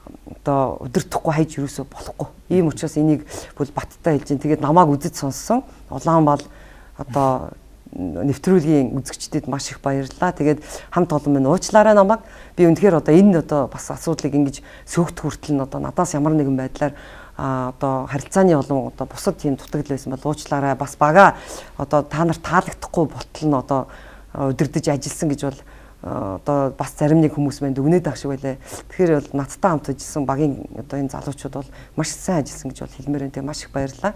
одоо удирдахгүй хайж юусоо болохгүй. Ийм учраас энийг бол баттай хэлж ин тэгээд намайг үзэж сонссон. Улаанбаал одоо нэвтрүүлгийн үзэгчдэд маш их баярлалаа. Тэгээд хамт олон минь уучлаарай намайг. Би үнэхээр одоо энэ одоо бас асуудлыг ингэж сөөгдөх хүртэл нь одоо надаас ямар нэгэн байдлаар одоо харилцааны олон одоо бусад тийм дутагдал байсан бол уучлаарай. Бас бага одоо та нарт таалагдахгүй болтол нь одоо удирдах ажилласан гэж бол одоо бас зарим нэг хүмүүс манд өгнөд ах шиг байлаа. Тэгэхээр бол надтай хамт ажилласан багийн одоо энэ залуучууд бол маш сайн ажилласан гэж бол хэлмээр энэ маш их баярлалаа.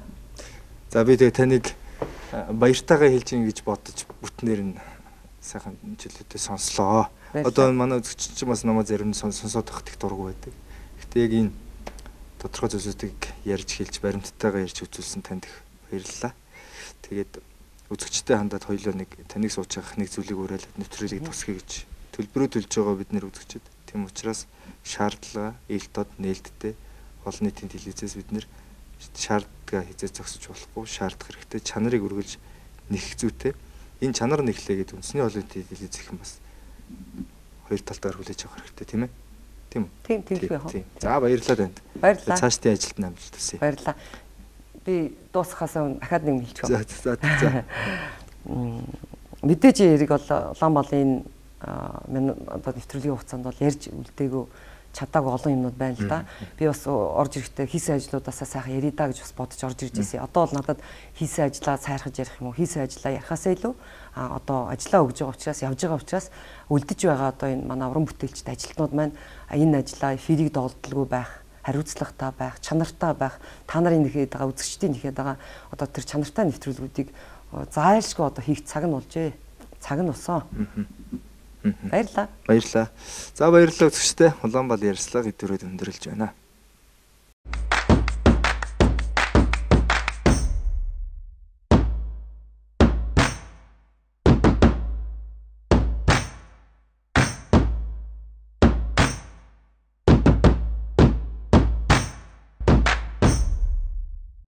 За би тэгээ таныг баяртайгаа хэлж ийн гэж бодож бүтнээр нь сайхан жилүүдэд сонслоо. Одоо манай үзэгч чинь бас намайг зарим нь сонсоод байх их дургу байдаг. Гэтэ яг энэ тодорхой зүйлсүүдийг ярьж хэлж баримттайгаа ярьж үзүүлсэн танд их баярлалаа. Тэгээд үзэгчтэй хандаад хоёулаа нэг таныг сууж явах нэг зүйлийг уриалаад нэвтрүүлгийг тусгая гэж төлбөрөө төлж байгаа бид нэр үзэгчд. Тийм учраас шаардлага, ээлтод нээлттэй олон нийтийн телевизээс бид нэр шаардлагаа хязгаар зогсож болохгүй, шаардах хэрэгтэй, чанарыг үргэлж нэхэх зүйтэй. Энэ чанар нэхлээ гэдэг үндэсний олон нийтийн телевиз их юм бас хоёр талдаар хүлээж авах хэрэгтэй тийм ээ. Тийм үү? Тийм тийм. За баярлалаа танд. Баярлалаа. Цаашдын ажилд амжилт хүсье. Баярлалаа. Би дуусахаас өмнө дахиад нэг хэлчих. За. Мэдээж яриг бол Улаанбаалын одоо нэвтрүүлгийн хугацаанд бол ярьж үлдээгөө чадаагүй олон юмнууд байна л да. Би бас орж ирэхдээ хийсэн ажлуудаасаа сайхан ярий даа гэж бас бодож орж ирж байсан. Одоо бол надад хийсэн ажлаа сайрхаж ярих юм уу? Хийсэн ажлаа ярихаасаа илүү одоо ажиллаа өгж байгаа учраас явж байгаа учраас үлдэж байгаа одоо энэ манай уран бүтээлчд ажилтнууд маань энэ ажлаа эфирийг доолдолгүй байх, хариуцлагатай байх, чанартай байх, та нарын нэхэд байгаа үзэгчдийн нэхэд байгаа одоо тэр чанартай нэвтрүүлгүүдийг зайлшгүй одоо хийх цаг нь болжээ. Цаг нь болсон. Баярлалаа. Баярлалаа. За баярлалаа үзэгчдээ. Улаанбаал ярьслага идэвхрээд өндөрлж байна.